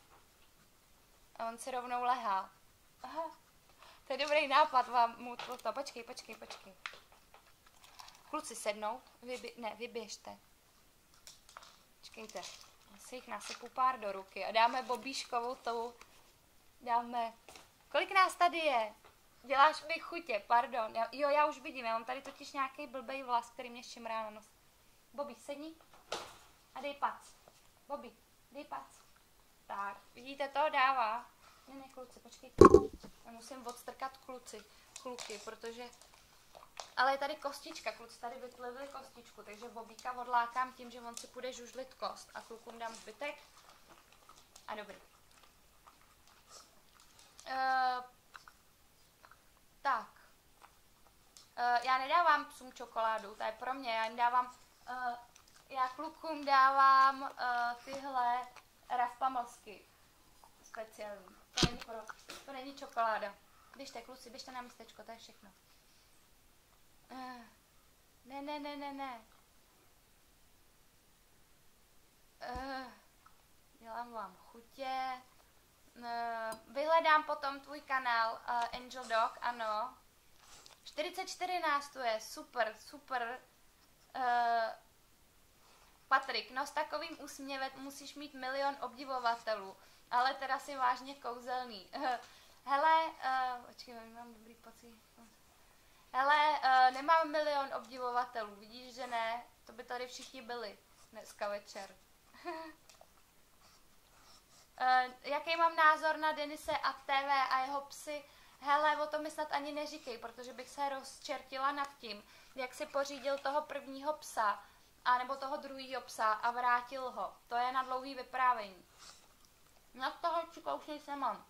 A on si rovnou lehá. Aha, to je dobrý nápad vám mu to, to. Počkej, počkej, počkej. Kluci sednou, vybě, ne, vyběžte. Počkejte, si jich nasypu pár do ruky a dáme Bobíškovou tou, dáme, kolik nás tady je? Děláš mi chutě, pardon, já, jo, já už vidím, já mám tady totiž nějaký blbej vlas, který mě šimrá na nos. Bobí, sedni a dej pac. Bobí, dej pac. Tak, vidíte to, dává. Ne, ne, kluci, počkejte. Já musím odstrkat kluci, kluky, protože... Ale je tady kostička, kluci tady vyplivili kostičku, takže Bobíka odlákám tím, že on si půjde žužlit kost a klukům dám zbytek. A dobrý. Uh, tak. Uh, já nedávám psům čokoládu, to je pro mě, já jim dávám... Uh, já klukům dávám uh, tyhle rafpamlsky speciální. To není, pro, to není čokoláda. Běžte, kluci, běžte na místečko, to je všechno. Uh, ne, ne, ne, ne, ne. Uh, dělám vám chutě. Uh, vyhledám potom tvůj kanál uh, Angel Dog, ano. čtyřicet čtyři nás tu je, super, super. Uh, Patrik, no s takovým úsměvem musíš mít milion obdivovatelů, ale teda si vážně kouzelný. Hele, uh, počkej, mám dobrý pocit. Hele, uh, nemám milion obdivovatelů, vidíš, že ne? To by tady všichni byli dneska večer. uh, jaký mám názor na Denise a té vé a jeho psy? Hele, o tom mi snad ani neříkej, protože bych se rozčertila nad tím, jak si pořídil toho prvního psa, a nebo toho druhého psa a vrátil ho. To je na dlouhý vyprávění. Na toho čika už nic nemám.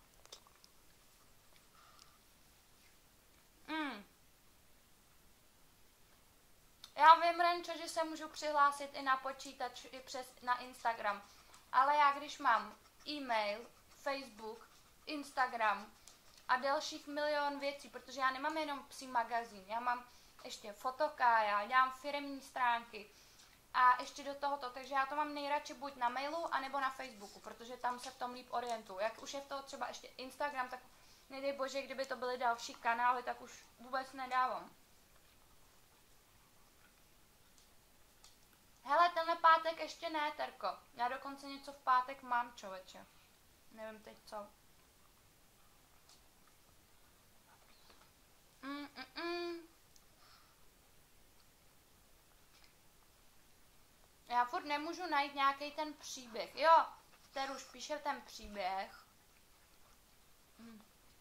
Mm. Já vím, Renčo, že se můžu přihlásit i na počítač, i přes na Instagram. Ale já když mám e-mail, Facebook, Instagram a dalších milion věcí, protože já nemám jenom psí magazín, já mám ještě fotoka, já dělám firemní stránky a ještě do tohoto, takže já to mám nejradši buď na mailu, anebo na Facebooku, protože tam se v tom líp orientuju. Jak už je v toho třeba ještě Instagram, tak Nedej bože, kdyby to byly další kanály, tak už vůbec nedávám. Hele, tenhle pátek ještě ne, Terko. Já dokonce něco v pátek mám, člověče. Nevím teď co. Mm, mm, mm. Já furt nemůžu najít nějaký ten příběh. Jo, Teruš píše ten příběh. Hm.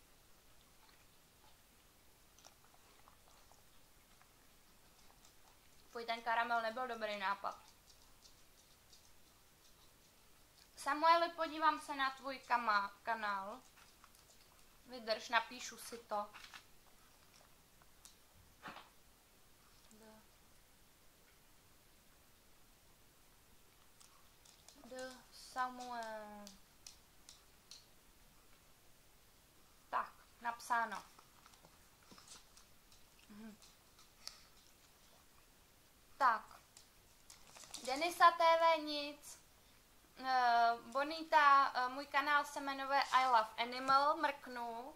Fuj, ten karamel nebyl dobrý nápad. Samueli, podívám se na tvůj kama, kanál. Vydrž, napíšu si to. The Samuel. Tak, napsáno. Mhm. Tak. Denisa T V nic. Uh, Bonita, uh, můj kanál se jmenuje I Love Animal, mrknu.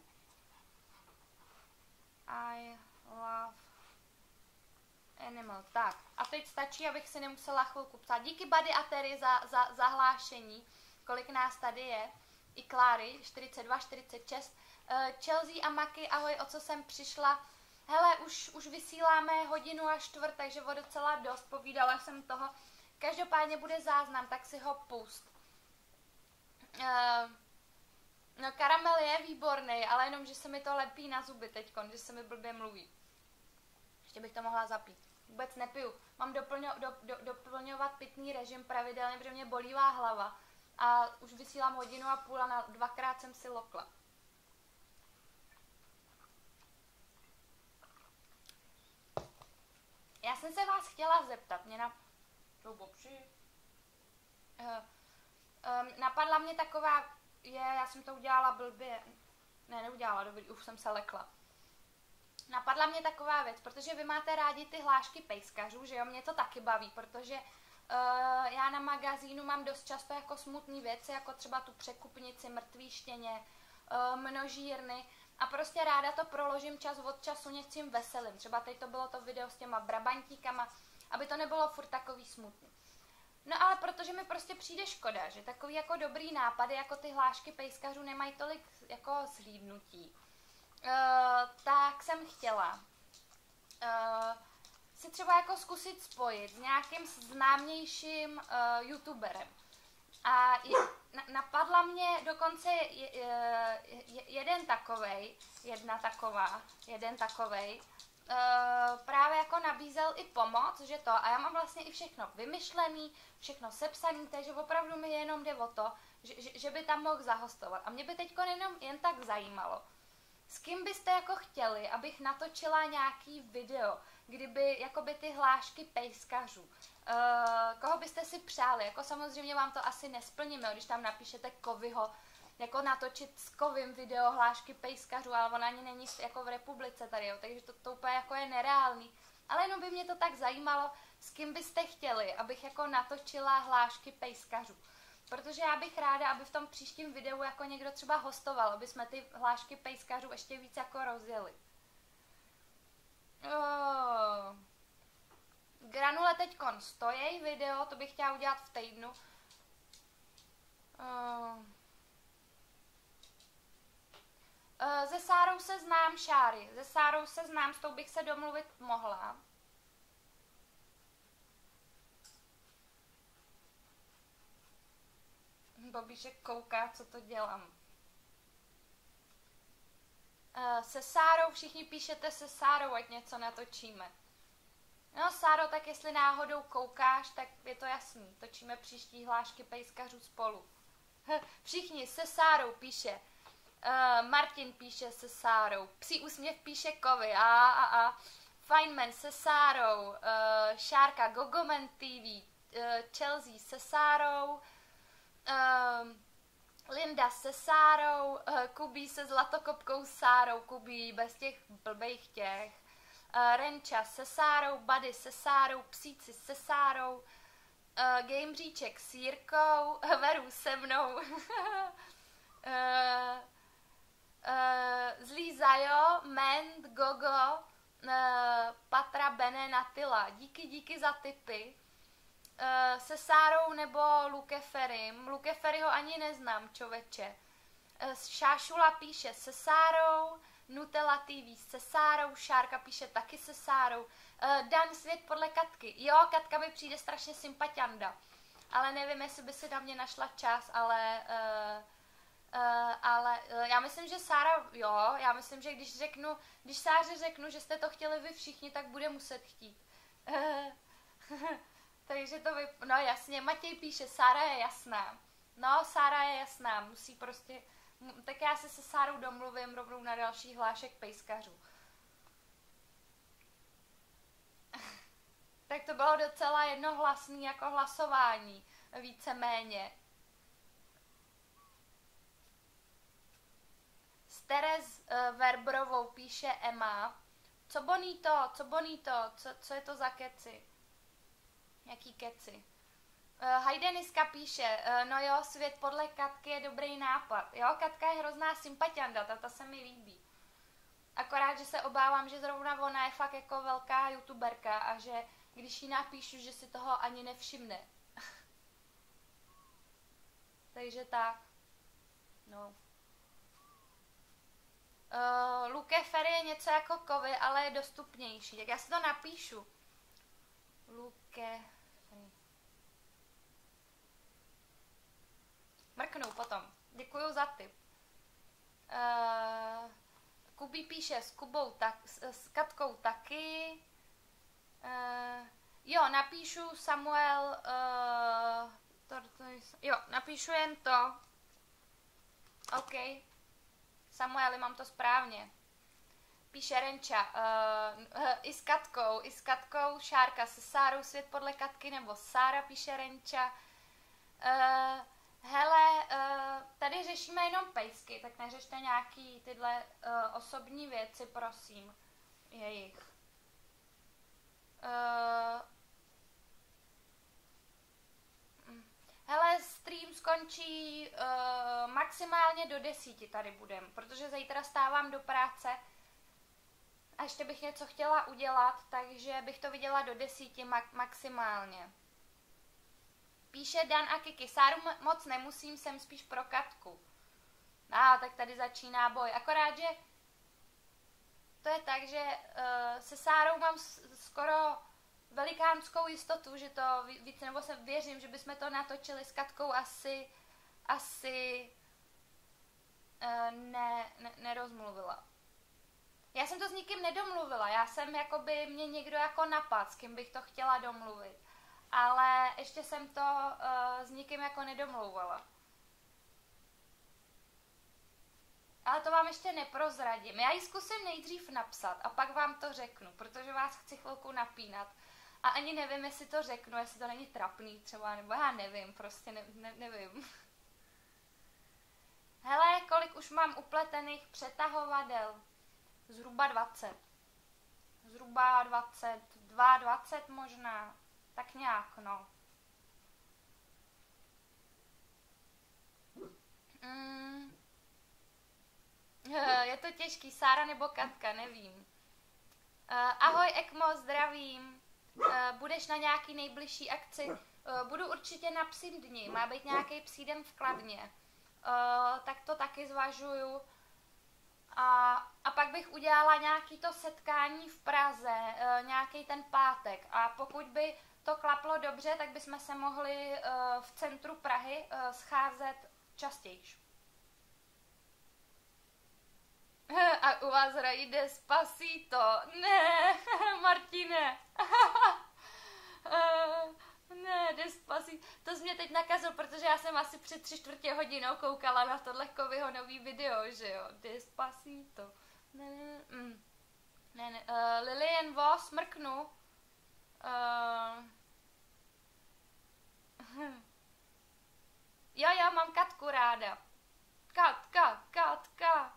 I Love Animal. Tak, a teď stačí, abych si nemusela chvilku psát. Díky Buddy a Terry za, za zahlášení, kolik nás tady je. I Kláry, čtyřicet dva, čtyřicet šest. Uh, Chelsea a Maky, ahoj, o co jsem přišla. Hele, už, už vysíláme hodinu a čtvrt, takže o docela dost, povídala jsem toho. Každopádně bude záznam, tak si ho pust. Uh, no, karamel je výborný, ale jenom, že se mi to lepí na zuby teďkon, že se mi blbě mluví. Ještě bych to mohla zapít. Vůbec nepiju. Mám doplňo, do, do, doplňovat pitný režim pravidelně, protože mě bolívá hlava. A už vysílám hodinu a půl a na, dvakrát jsem si lokla. Já jsem se vás chtěla zeptat, mě na... Uh, um, napadla mě taková, je, já jsem to udělala blbě, ne, neudělala, dobrý, už jsem se lekla. Napadla mě taková věc, protože vy máte rádi ty hlášky pejskařů, že jo, mě to taky baví, protože uh, já na magazínu mám dost často jako smutné věci, jako třeba tu překupnici, mrtvý štěně, uh, množírny, a prostě ráda to proložím čas od času něčím veselým. Třeba teď to bylo to video s těma brabantíkama, aby to nebylo furt takový smutný. No ale protože mi prostě přijde škoda, že takový jako dobrý nápady, jako ty hlášky pejskařů nemají tolik jako zhlídnutí, uh, tak jsem chtěla uh, si třeba jako zkusit spojit s nějakým známějším uh, youtuberem. A je, na, napadla mě dokonce je, je, je, jeden takovej, jedna taková, jeden takovej, Uh, právě jako nabízel i pomoc, že to, a já mám vlastně i všechno vymyšlený, všechno sepsaný, takže opravdu mi jenom jde o to, že, že, že by tam mohl zahostovat. A mě by teďko jenom jen tak zajímalo, s kým byste jako chtěli, abych natočila nějaký video, kdyby jakoby ty hlášky pejskařů, uh, koho byste si přáli, jako samozřejmě vám to asi nesplníme, když tam napíšete Kovyho, jako natočit s Kovým video hlášky pejskařů, ale ona ani není jako v republice tady, jo, takže to, to úplně jako je nereálný. Ale jenom by mě to tak zajímalo, s kým byste chtěli, abych jako natočila hlášky pejskařů. Protože já bych ráda, aby v tom příštím videu jako někdo třeba hostoval, aby jsme ty hlášky pejskařů ještě víc jako rozjeli. Oh. Granule teďkon stojí video, to bych chtěla udělat v týdnu. Oh. Se Sárou se znám, Šáry. Se Sárou se znám, s tou bych se domluvit mohla. Bobíšek kouká, co to dělám. Se Sárou, všichni píšete se Sárou, ať něco natočíme. No Sáro, tak jestli náhodou koukáš, tak je to jasný. Točíme příští hlášky pejskařů spolu. Všichni se Sárou píše. Uh, Martin píše se Sárou, Psí úsměv píše Kovy, a a a Feynman se Sárou, uh, Šárka Gogomen T V, uh, Chelsea se Sárou, uh, Linda se Sárou, uh, Kubí se Zlatokopkou Sárou, Kubí bez těch blbejch těch, uh, Renča se Sárou, Buddy se Sárou, Psíci se Sárou, uh, Gameříček s Jirkou, Veru se mnou, uh, Uh, zlý Zajo, Ment, Gogo, uh, Patra, Bene, Natila. Díky, díky za tipy. Uh, se Sárou nebo Lukeferim. Lukeferyho ani neznám, čověče. Uh, Šášula píše se Sárou, Nutella T V se Sárou, Šárka píše taky se Sárou. Uh, Dan svět podle Katky. Jo, Katka mi přijde strašně sympatianda. Ale nevím, jestli by si na mě našla čas, ale... Uh, Uh, ale uh, já myslím, že Sára, jo, já myslím, že když řeknu, když Sáře řeknu, že jste to chtěli vy všichni, tak bude muset chtít. Takže to vy, no jasně, Matěj píše, Sára je jasná. No, Sára je jasná, musí prostě, tak já se se Sárou domluvím rovnou na další hlášek pejskařů. Tak to bylo docela jednohlasný jako hlasování, víceméně. Terez uh, Verbrovou píše Emma. Co bonito, co bonito, co, co je to za keci? Jaký keci? Uh, Hajdeniska píše, uh, no jo, svět podle Katky je dobrý nápad. Jo, Katka je hrozná sympatianda, ta, ta se mi líbí. Akorát, že se obávám, že zrovna ona je fakt jako velká youtuberka a že když jí napíšu, že si toho ani nevšimne. Takže tak. No. Uh, Lukefery je něco jako kovy, ale je dostupnější. Tak já si to napíšu. Lukefery. Mrknu potom. Děkuju za tip. Uh, Kubí píše s Kubou tak, s, s Katkou taky. Uh, jo, napíšu Samuel. Uh, to, to, jo, napíšu jen to. OK. Samueli, mám to správně. Píše Renča. Uh, uh, I s Katkou, i s Katkou, Šárka se Sárou, svět podle Katky, nebo Sára, píše Renča. Uh, hele, uh, tady řešíme jenom pejsky, tak neřešte nějaký tyhle uh, osobní věci, prosím. Jejich. Uh, Hele, stream skončí uh, maximálně do desíti tady budem, protože zítra stávám do práce a ještě bych něco chtěla udělat, takže bych to viděla do desíti ma- maximálně. Píše Dan a Kiki, Sáru moc nemusím, jsem spíš pro Katku. A ah, tak tady začíná boj, akorát, že to je tak, že uh, se Sárou mám s- skoro velikánskou jistotu, že to víc, nebo se věřím, že bychom to natočili s Katkou asi, asi uh, ne, ne, nerozmluvila. Já jsem to s nikým nedomluvila, já jsem jakoby, mě někdo jako napad, s kým bych to chtěla domluvit, ale ještě jsem to uh, s nikým jako nedomlouvala. Ale to vám ještě neprozradím. Já ji zkusím nejdřív napsat a pak vám to řeknu, protože vás chci chvilku napínat. A ani nevím, jestli to řeknu, jestli to není trapný třeba, nebo já nevím, prostě ne, ne, nevím. Hele, kolik už mám upletených přetahovadel? Zhruba dvacet. Zhruba dvacet dva, dvacet možná. Tak nějak, no. Mm. Je to těžký, Sára nebo Katka, nevím. Uh, ahoj Ekmo, zdravím. Uh, budeš na nějaký nejbližší akci? Uh, budu určitě na psím dni, má být nějaký psí den v Kladně. Uh, tak to taky zvažuju. A, a pak bych udělala nějaký to setkání v Praze, uh, nějaký ten pátek. A pokud by to klaplo dobře, tak bychom se mohli uh, v centru Prahy uh, scházet častěji. A u vás hrají Despacito. Ne, Martine. Ne, Despacito. To jsi mě teď nakazil, protože já jsem asi před tři čtvrtě hodinou koukala na tohle Kovyho nový video, že jo. Despacito. Ne, ne, mm. ne, ne. Uh, Lilian Voss, mrknu. Uh... Jo, jo, mám Katku ráda. Katka, Katka.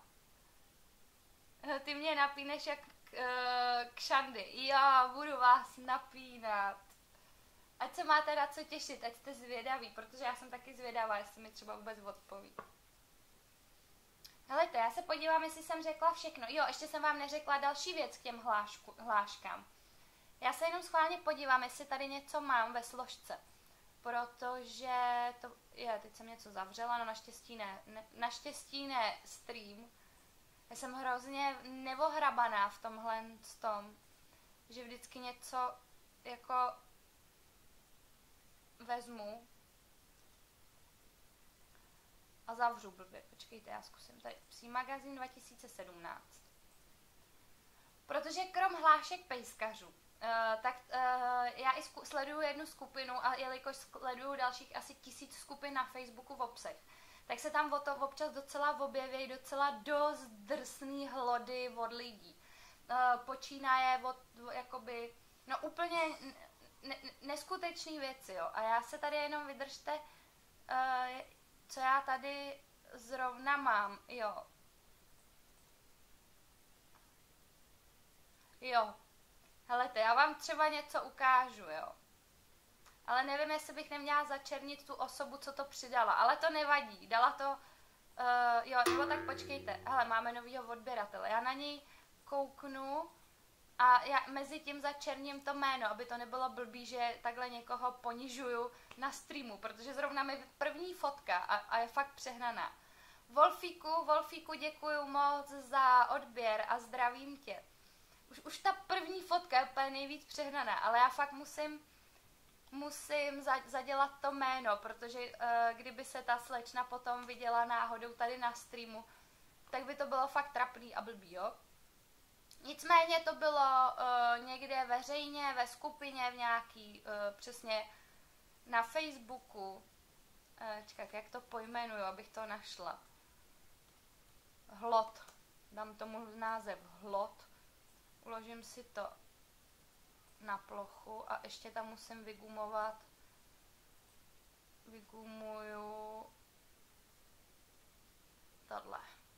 Ty mě napíneš jak uh, kšandy. Já budu vás napínat. Ať se máte na co těšit, ať jste zvědaví, protože já jsem taky zvědavá, jestli mi třeba vůbec odpoví. Helejte, já se podívám, jestli jsem řekla všechno. Jo, ještě jsem vám neřekla další věc k těm hlášku, hláškám. Já se jenom schválně podívám, jestli tady něco mám ve složce. Protože to... Je, teď jsem něco zavřela, no naštěstí ne. ne naštěstí ne stream. Já jsem hrozně nevohrabaná v tomhle tom, že vždycky něco jako vezmu a zavřu blbě. Počkejte, já zkusím. Tady Psí magazín dva tisíce sedmnáct. Protože krom hlášek pejskařů, uh, tak uh, já i sleduju jednu skupinu a jelikož sleduju dalších asi tisíc skupin na Facebooku v obsech, tak se tam o to občas docela objeví docela dost drsný hlody od lidí. Uh, počínaje od, jakoby, no úplně ne, neskutečný věci, jo. A já se tady jenom vydržte, uh, co já tady zrovna mám, jo. Jo. Helejte, já vám třeba něco ukážu, jo. Ale nevím, jestli bych neměla začernit tu osobu, co to přidala. Ale to nevadí. Dala to... Uh, jo, nebo tak počkejte. Hele, máme novýho odběratele. Já na něj kouknu a já mezi tím začerním to jméno, aby to nebylo blbý, že takhle někoho ponižuju na streamu, protože zrovna mi první fotka a, a je fakt přehnaná. Wolfíku, Wolfíku, děkuju moc za odběr a zdravím tě. Už, už ta první fotka je úplně nejvíc přehnaná, ale já fakt musím musím za, zadělat to jméno, protože uh, kdyby se ta slečna potom viděla náhodou tady na streamu, tak by to bylo fakt trapný a blbý, jo. Nicméně to bylo uh, někde veřejně, ve skupině, v nějaký, uh, přesně na Facebooku. Uh, čekaj, jak to pojmenuju, abych to našla. Hlod. Dám tomu název Hlod. Uložím si to na plochu a ještě tam musím vygumovat. Vygumuju tohle.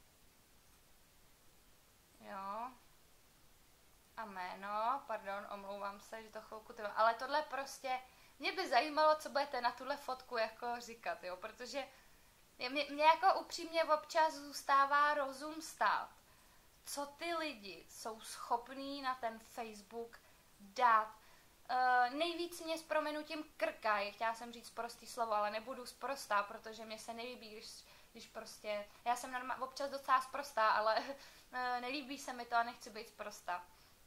Jo. A jméno, pardon, omlouvám se, že to chvilku trvá, ale tohle prostě, mě by zajímalo, co budete na tuhle fotku jako říkat, jo, protože mě, mě jako upřímně občas zůstává rozum stát, co ty lidi jsou schopní na ten Facebook dát. Uh, nejvíc mě s prominutím krkají, chtěla jsem říct prostý slovo, ale nebudu sprostá, protože mě se nelíbí, když, když prostě, já jsem normál, občas docela sprostá, ale uh, nelíbí se mi to a nechci být sprostá.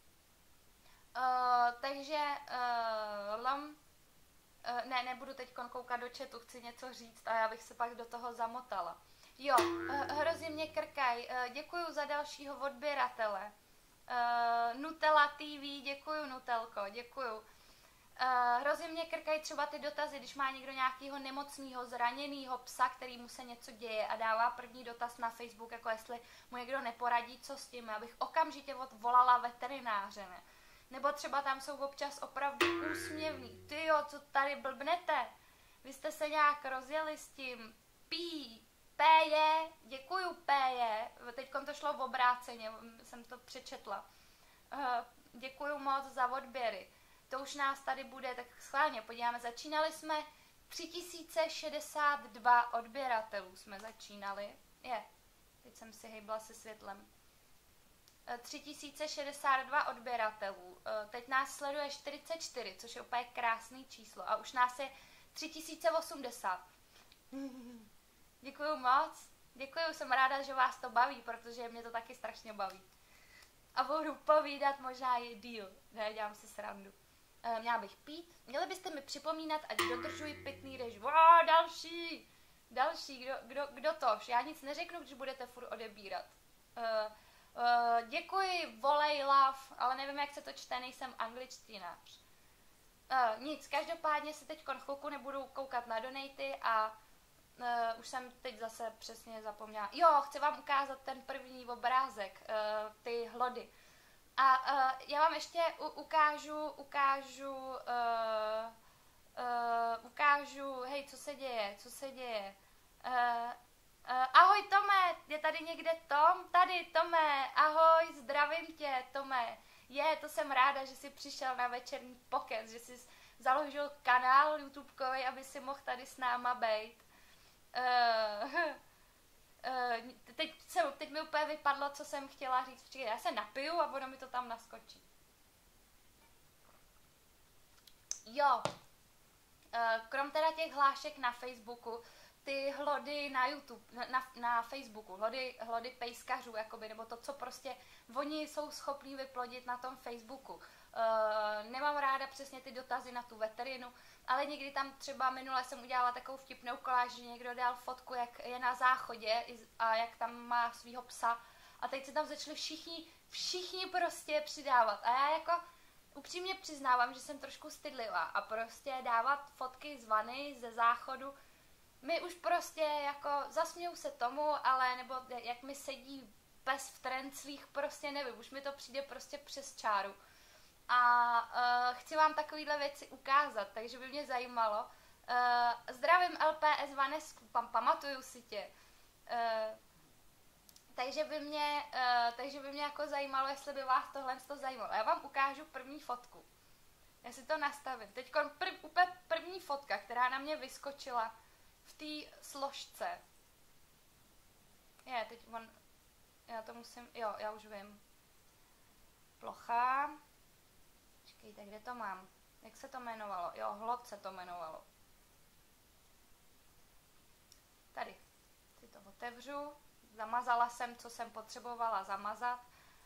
Uh, takže uh, lam, uh, ne, nebudu teď koukat do chatu, chci něco říct a já bych se pak do toho zamotala. Jo, uh, hrozně mě krkaj, uh, děkuju za dalšího odběratele. Uh, Nutella T V, děkuju Nutelko, děkuju. Uh, hrozně mě krkají třeba ty dotazy, když má někdo nějakého nemocného, zraněného psa, který mu se něco děje a dává první dotaz na Facebook, jako jestli mu někdo neporadí, co s tím, abych okamžitě odvolala veterináře, ne? Nebo třeba tam jsou občas opravdu úsměvný. Tyjo, co tady blbnete? Vy jste se nějak rozjeli s tím. Pí, péje, děkuju péje. Teďkom to šlo v obráceně, jsem to přečetla. Uh, děkuju moc za odběry. To už nás tady bude, tak schválně podíváme. Začínali jsme tři tisíce šedesát dva odběratelů jsme začínali. Je, teď jsem si hejbla se světlem. tři tisíce šedesát dva odběratelů. Teď nás sleduje čtyřicet čtyři, což je úplně krásný číslo. A už nás je tři tisíce osmdesát. Děkuju moc. Děkuju, jsem ráda, že vás to baví, protože mě to taky strašně baví. A budu povídat možná i díl. Ne, dělám si srandu. E, měla bych pít. Měli byste mi připomínat, ať dodržuji pitný režim. Wow, další! Další, kdo, kdo, kdo tož? Já nic neřeknu, když budete furt odebírat. E, Uh, děkuji, volej, love, ale nevím, jak se to čte, nejsem angličtinář. Uh, nic, každopádně se teď chvilku nebudu koukat na donaty a uh, už jsem teď zase přesně zapomněla. Jo, chci vám ukázat ten první obrázek, uh, ty hlody. A uh, já vám ještě u- ukážu, ukážu, uh, uh, ukážu, hej, co se děje, co se děje. Uh, Uh, ahoj Tome, je tady někde Tom? Tady Tome, ahoj, zdravím tě Tome. Je, to jsem ráda, že jsi přišel na večerní pokec, že jsi založil kanál YouTubekový, aby si mohl tady s náma bejt. Uh, Uh, teď, se, teď mi úplně vypadlo, co jsem chtěla říct. Počkej, já se napiju a ono mi to tam naskočí. Jo. Uh, krom teda těch hlášek na Facebooku, ty hlody na YouTube, na, na Facebooku, hlody, hlody pejskařů, jakoby, nebo to, co prostě oni jsou schopní vyplodit na tom Facebooku. Uh, nemám ráda přesně ty dotazy na tu veterinu, ale někdy tam třeba minule jsem udělala takovou vtipnou koláž, že někdo dal fotku, jak je na záchodě a jak tam má svýho psa a teď se tam začali všichni, všichni prostě přidávat a já jako upřímně přiznávám, že jsem trošku stydlivá a prostě dávat fotky z vany, ze záchodu, my už prostě jako zasměju se tomu, ale nebo jak mi sedí pes v trenclích, prostě nevím, už mi to přijde prostě přes čáru. A uh, chci vám takovýhle věci ukázat, takže by mě zajímalo. Uh, zdravím L P S Vanesku, pam, pamatuju si tě. Uh, takže, by mě, uh, takže by mě jako zajímalo, jestli by vás tohle to zajímalo. Já vám ukážu první fotku. Já si to nastavím. Teď prv, úplně první fotka, která na mě vyskočila v té složce. Je, teď on, já to musím, jo, já už vím. Plocha. Počkejte, kde to mám? Jak se to jmenovalo? Jo, hlod se to jmenovalo. Tady si to otevřu. Zamazala jsem, co jsem potřebovala zamazat.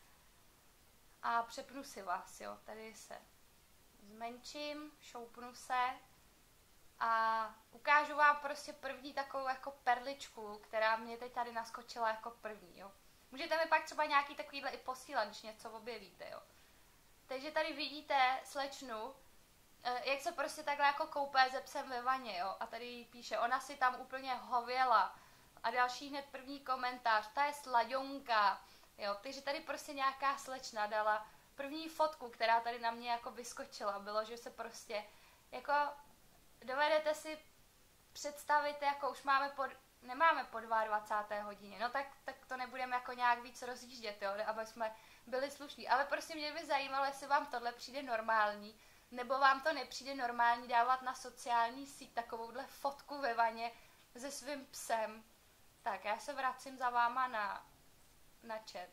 A přepnu si vás, jo. Tady se zmenším, šoupnu se a ukážu vám prostě první takovou jako perličku, která mě teď tady naskočila jako první, jo. Můžete mi pak třeba nějaký takovýhle i posílat, když něco objevíte, jo. Takže tady vidíte slečnu, jak se prostě takhle jako koupé ze psem ve vaně, jo. A tady píše, ona si tam úplně hověla. A další hned první komentář, ta je slaďonka, jo. Takže tady prostě nějaká slečna dala první fotku, která tady na mě jako vyskočila. Bylo, že se prostě, jako, dovedete si představit, jako už máme pod, nemáme po dvacáté druhé hodině, no tak, tak to nebudeme jako nějak víc rozjíždět, jo, aby jsme byli slušní. Ale prostě mě by zajímalo, jestli vám tohle přijde normální, nebo vám to nepřijde normální dávat na sociální síť takovouhle fotku ve vaně se svým psem. Tak, já se vracím za váma na, na chat.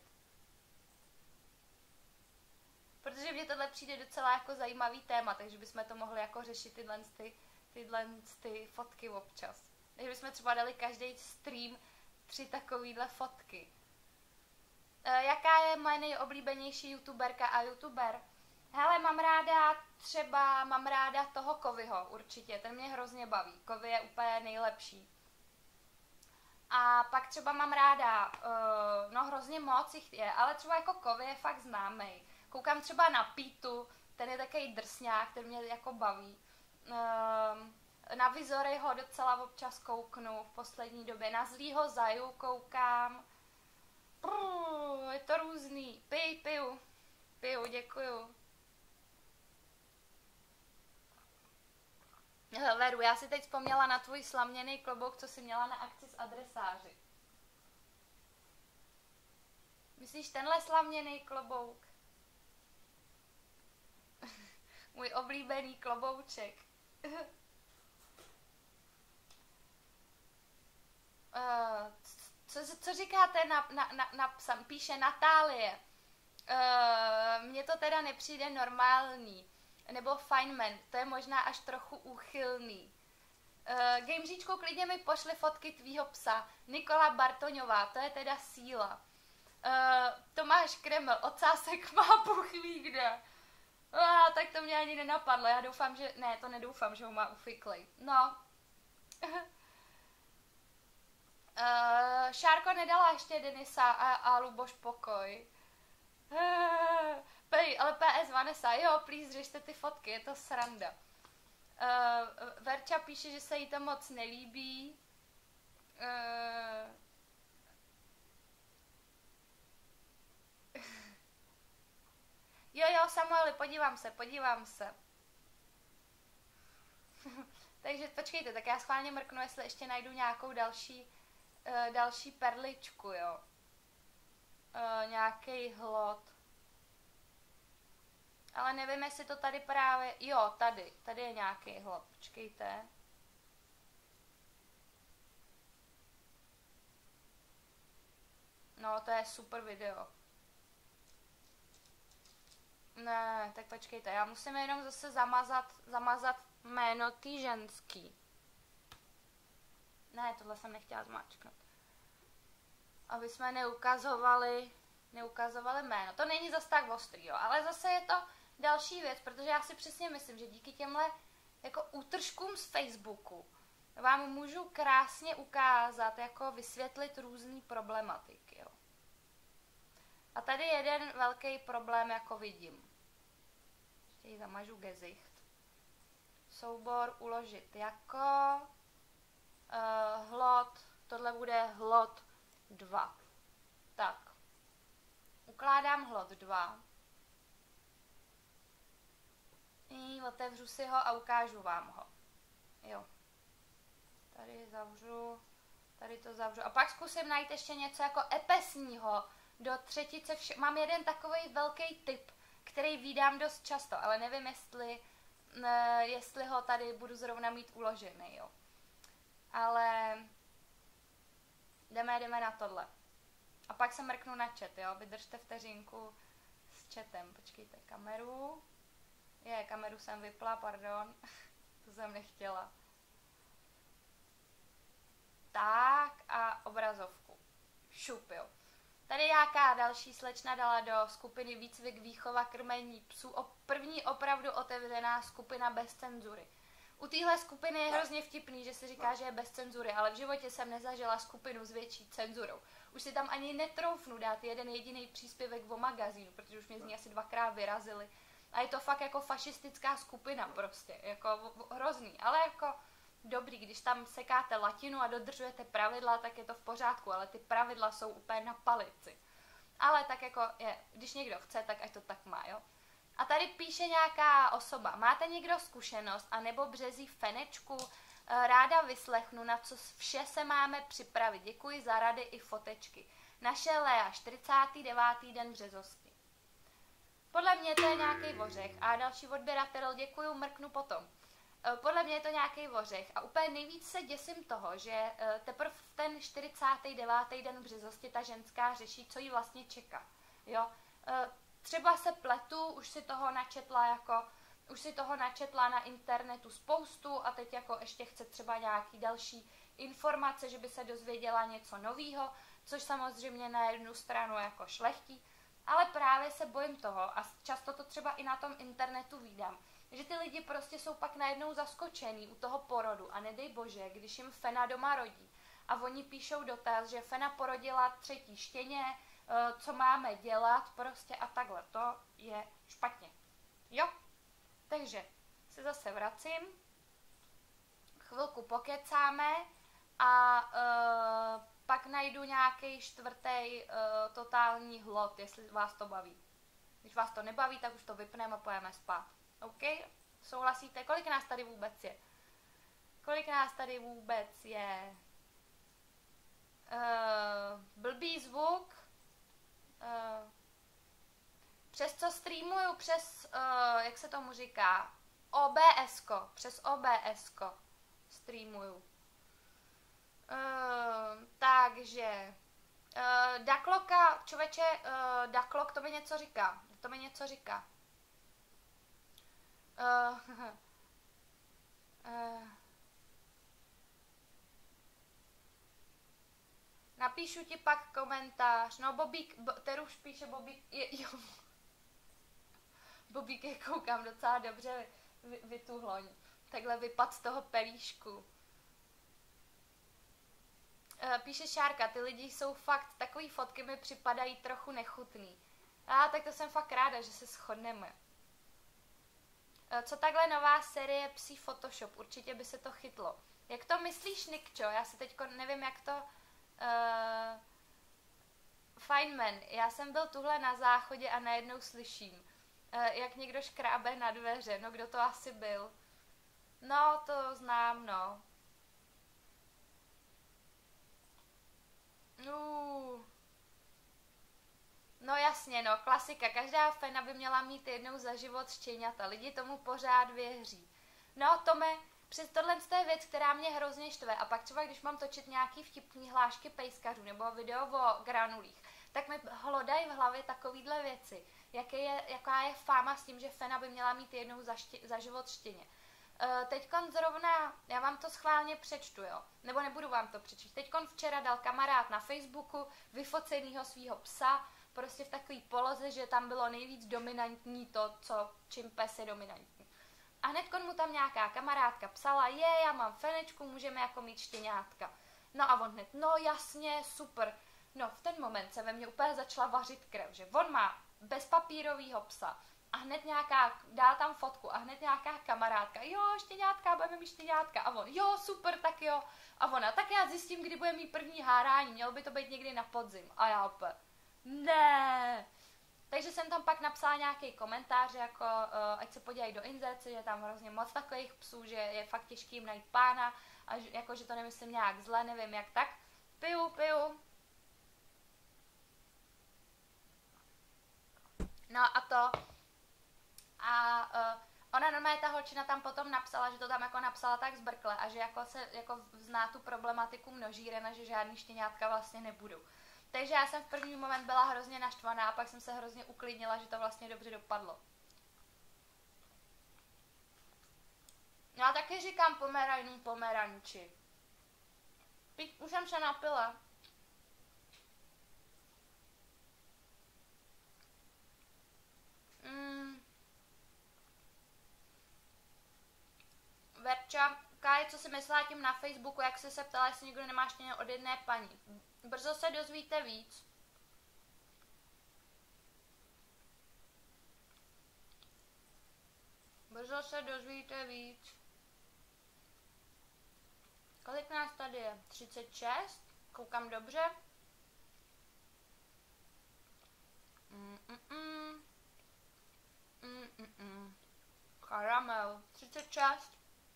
Protože mně tohle přijde docela jako zajímavý téma, takže bychom to mohli jako řešit tyhle, ty, tyhle ty fotky občas. Takže bychom třeba dali každý stream tři takovýhle fotky. E, jaká je moje nejoblíbenější youtuberka a youtuber? Hele, mám ráda třeba, mám ráda toho Kovyho, určitě, ten mě hrozně baví. Kovy je úplně nejlepší. A pak třeba mám ráda, uh, no hrozně moc jich je, ale třeba jako Kovy je fakt známej. Koukám třeba na Pítu, ten je takový drsňák, ten mě jako baví. Uh, na Vizory ho docela občas kouknu v poslední době. Na Zlýho Zaju koukám. Prů, je to různý. Pij, piju. Piju, děkuju. Veru, já si teď vzpomněla na tvůj slaměný klobouk, co jsi měla na akci s adresáři. Myslíš tenhle slaměný klobouk? Můj oblíbený klobouček. uh, co, co říkáte na, na, na, na psam? Píše Natálie. Uh, mně to teda nepřijde normální. Nebo Feynman, to je možná až trochu úchylný. Uh, Gameříčku, klidně mi pošli fotky tvýho psa. Nikola Bartoňová, to je teda síla. Uh, Tomáš Kreml, ocásek má Bůh ví kde. Uh, tak to mě ani nenapadlo, já doufám, že, ne, to nedoufám, že ho má ufiklej. No. uh, Šárko nedala ještě Denisa a, a Luboš pokoj. Uh, Pej, ale P S Vanessa, jo, please, řešte ty fotky, je to sranda. Uh, Verča píše, že se jí to moc nelíbí. Uh, jo, jo, Samueli, podívám se, podívám se. Takže počkejte, tak já schválně mrknu, jestli ještě najdu nějakou další, uh, další perličku, jo. Uh, nějaký hlod. Ale nevím, jestli to tady právě... Jo, tady. Tady je nějaký hlad. Počkejte. No, to je super video. Ne, tak počkejte, já musím jenom zase zamazat, zamazat jméno tý ženský. Ne, tohle jsem nechtěla zmáčknout. Aby jsme neukazovali, neukazovali jméno. To není zase tak ostrý, jo, ale zase je to další věc, protože já si přesně myslím, že díky těmhle jako útržkům z Facebooku vám můžu krásně ukázat, jako vysvětlit různý problematiky, jo. A tady jeden velký problém jako vidím. Ještě ji zamažu Gesicht. Soubor uložit jako uh, hlot, tohle bude hlot dva. Tak. Ukládám hlot dva. I otevřu si ho a ukážu vám ho. Jo. Tady zavřu, tady to zavřu. A pak zkusím najít ještě něco jako epesního do třetice. Vše... Mám jeden takový velký tip, který vídám dost často, ale nevím, jestli, ne, jestli ho tady budu zrovna mít uložený, jo. Ale jdeme, jdeme na tohle. A pak se mrknu na chat, jo. Vydržte vteřinku s chatem. Počkejte, kameru. Je, kameru jsem vypla, pardon. To jsem nechtěla. Tak a obrazovku. Šup, jo. Tady nějaká další slečna dala do skupiny Výcvik, výchova, krmení psů. O první opravdu otevřená skupina bez cenzury. U téhle skupiny je hrozně vtipný, že si říká, že je bez cenzury, ale v životě jsem nezažila skupinu s větší cenzurou. Už si tam ani netroufnu dát jeden jediný příspěvek o magazínu, protože už mě z ní asi dvakrát vyrazili. A je to fakt jako fašistická skupina prostě, jako hrozný, ale jako dobrý, když tam sekáte latinu a dodržujete pravidla, tak je to v pořádku, ale ty pravidla jsou úplně na palici. Ale tak jako je, když někdo chce, tak ať to tak má, jo. A tady píše nějaká osoba, máte někdo zkušenost anebo březí fenečku, ráda vyslechnu, na co vše se máme připravit. Děkuji za rady i fotečky. Naše Lea, čtyřicátý devátý den březosti. Podle mě to je nějaký vořech a další odběratel, děkuju, mrknu potom. Podle mě je to nějaký vořech a úplně nejvíc se děsím toho, že teprve v ten čtyřicátý devátý den březosti ta ženská řeší, co jí vlastně čeká. Jo? Třeba se pletu, už si toho načetla jako, už si toho načetla na internetu spoustu a teď jako ještě chce třeba nějaký další informace, že by se dozvěděla něco novýho, což samozřejmě na jednu stranu jako šlechtí, ale právě se bojím toho a často to třeba i na tom internetu vídám, že ty lidi prostě jsou pak najednou zaskočený u toho porodu a nedej bože, když jim Fena doma rodí a oni píšou dotaz, že Fena porodila třetí štěně, co máme dělat prostě a takhle, to je špatně. Jo? Takže se zase vracím, chvilku pokecáme a uh, pak najdu nějaký čtvrtý uh, totální hlot, jestli vás to baví. Když vás to nebaví, tak už to vypneme a pojeme spát. OK? Souhlasíte? Kolik nás tady vůbec je? Kolik nás tady vůbec je? Uh, blbý zvuk. Uh, přes co streamuju? Přes, uh, jak se tomu říká? O B S ko. Přes O B S ko streamuju. Uh, takže uh, Dakloka, člověče, uh, Daklok, to mi něco říká. To mi něco říká. Uh, uh, napíšu ti pak komentář. No, Bobík, bo, Teruš píše, Bobík, je, jo. Bobík je, koukám, docela dobře vy, vytuhloň. Takhle vypad z toho pelíšku. Uh, píše Šárka, ty lidi jsou fakt, takový fotky mi připadají trochu nechutný. A tak to jsem fakt ráda, že se shodneme. Co takhle nová série Psí Photoshop? Určitě by se to chytlo. Jak to myslíš, Nikčo? Já si teďko nevím, jak to... Uh... Feynman, já jsem byl tuhle na záchodě a najednou slyším, uh, jak někdo škrábe na dveře. No, kdo to asi byl? No, to znám, no. Uh. No jasně, no, klasika. Každá Fena by měla mít jednou za život štěňata. Lidi tomu pořád věří. No, Tome, přes tohle je věc, která mě hrozně štve. A pak třeba, když mám točit nějaký vtipný hlášky pejskařů nebo video o granulích, tak mi hlodají v hlavě takovýhle věci. Jaké je, jaká je fáma s tím, že Fena by měla mít jednou za, ště, za život štěně. Uh, teďkon zrovna, já vám to schválně přečtu, jo, nebo nebudu vám to přečíst. Teďkon včera dal kamarád na Facebooku vyfocenýho svýho psa, prostě v takové poloze, že tam bylo nejvíc dominantní to, co, čím pes je dominantní. A hnedkon mu tam nějaká kamarádka psala, je, já mám Fenečku, můžeme jako mít štěňátka. No a on hned, no jasně, super. No v ten moment se ve mně úplně začala vařit krev, že on má bezpapírovýho psa a hned nějaká, dá tam fotku a hned nějaká kamarádka, jo, štěňátka, budeme mít štěňátka. A on, jo, super, tak jo. A ona, tak já zjistím, kdy bude mít první hárání, mělo by to být někdy na podzim. A já opět, ne. Takže jsem tam pak napsala nějaký komentář, jako uh, ať se podívají do inzerce, že je tam hrozně moc takových psů, že je fakt těžký jim najít pána a že, jako, že to nemyslím nějak zle, nevím jak tak. Piju, piju. No a to. A uh, ona normálně, ta holčina tam potom napsala, že to tam jako napsala tak zbrkle a že jako se jako zná tu problematiku množíren a že žádný štěňátka vlastně nebudou. Takže já jsem v první moment byla hrozně naštvaná a pak jsem se hrozně uklidnila, že to vlastně dobře dopadlo. No a taky říkám pomerajný pomeranči. Už jsem se napila. Mm. Verča, Káje, co si myslela tím na Facebooku, jak jsi se ptala, jestli někdo nemá štěně od jedné paní. Brzo se dozvíte víc. Brzo se dozvíte víc. Kolik nás tady je? třicet šest? Koukám dobře. Mm, mm, mm. Mm, mm, mm. Karamel. třicet šest.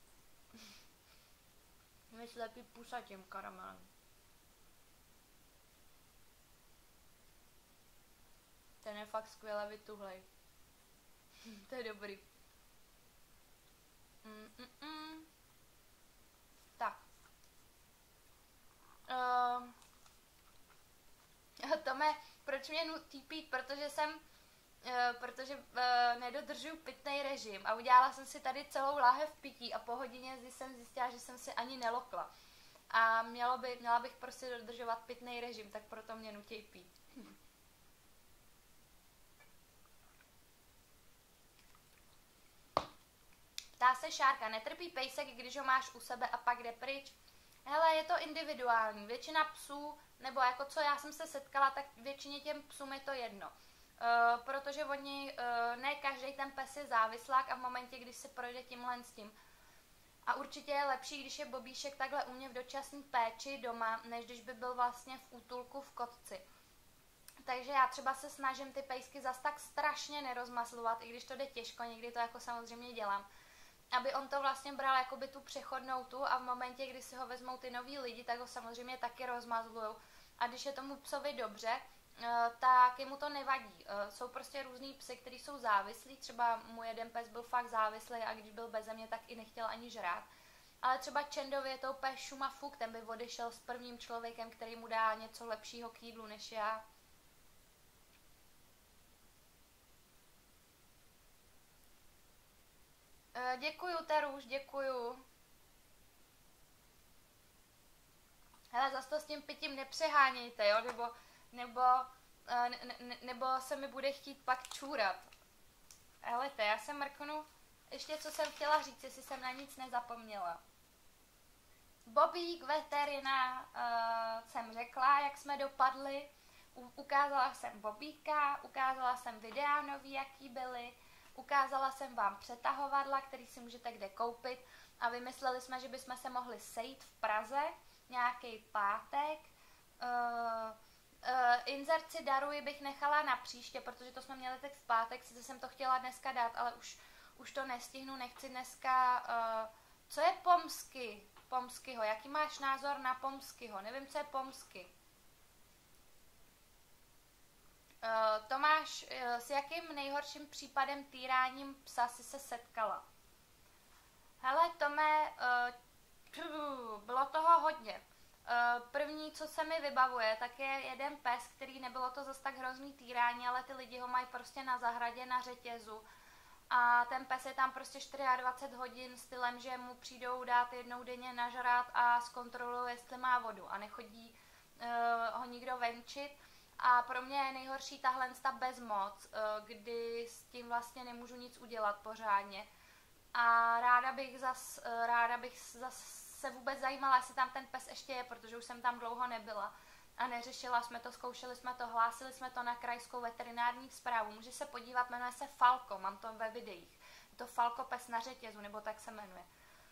Mě slepý pusa tím karamelem. Ten je fakt skvěle vytuhlej. To je dobrý. Mm, mm, mm. Tak. Uh, Tome, proč mě nutí pít? Protože jsem, uh, protože uh, nedodržuju pitný režim a udělala jsem si tady celou láhev pití a po hodině jsem zjistila, že jsem si ani nelokla. A mělo by, měla bych prostě dodržovat pitný režim, tak proto mě nutí pít. Hm. Ptá se Šárka, netrpí pejsek, když ho máš u sebe a pak jde pryč? Hele, je to individuální. Většina psů, nebo jako co já jsem se setkala, tak většině těm psům je to jedno. Uh, protože oni, uh, ne každý ten pes je závislák a v momentě, když se projde tímhle s tím. A určitě je lepší, když je Bobíšek takhle u mě v dočasné péči doma, než když by byl vlastně v útulku v kotci. Takže já třeba se snažím ty pejsky zas tak strašně nerozmaslovat, i když to jde těžko, někdy to jako samozřejmě dělám. Aby on to vlastně bral jakoby tu přechodnou tu a v momentě, kdy si ho vezmou ty noví lidi, tak ho samozřejmě taky rozmazlujou. A když je tomu psovi dobře, tak jemu to nevadí. Jsou prostě různý psy, kteří jsou závislí, třeba můj jeden pes byl fakt závislý a když byl beze mě, tak i nechtěl ani žrát. Ale třeba Čendovi je to úplně šumafuk, ten by odešel s prvním člověkem, který mu dá něco lepšího k jídlu než já. Děkuju, Teruš, děkuju. Hele, zase to s tím pitím nepřehánějte, jo, nebo, nebo, ne, ne, nebo se mi bude chtít pak čůrat. Helejte, já se mrknu, ještě co jsem chtěla říct, jestli jsem na nic nezapomněla. Bobík, veterina, uh, jsem řekla, jak jsme dopadli. U, ukázala jsem Bobíka, ukázala jsem videa nový, jaký byly. Ukázala jsem vám přetahovadla, který si můžete kde koupit a vymysleli jsme, že bychom se mohli sejít v Praze nějaký pátek. Uh, uh, inzerci daruji bych nechala na příště, protože to jsme měli teď v pátek, sice jsem to chtěla dneska dát, ale už, už to nestihnu, nechci dneska... Uh, co je Pomsky? Pomskyho, jaký máš názor na Pomskyho? Nevím, co je Pomsky. Uh, Tomáš, uh, s jakým nejhorším případem týráním psa jsi se setkala? Hele, Tome, uh, bylo toho hodně. První, co se mi vybavuje, tak je jeden pes, který nebylo to zase tak hrozný týrání, ale ty lidi ho mají prostě na zahradě, na řetězu. A ten pes je tam prostě dvacet čtyři hodin stylem, že mu přijdou dát jednou denně nažrát a zkontrolují, jestli má vodu a nechodí uh, ho nikdo venčit. A pro mě je nejhorší tahle ta bezmoc, uh, kdy s tím vlastně nemůžu nic udělat pořádně. A ráda bych zas, uh, ráda bych zas se vůbec zajímala, jestli tam ten pes ještě je, protože už jsem tam dlouho nebyla. A neřešila jsme to, zkoušeli jsme to, hlásili jsme to na krajskou veterinární správu. Může se podívat, jmenuje se Falko, mám to ve videích. Je to Falko pes na řetězu, nebo tak se jmenuje.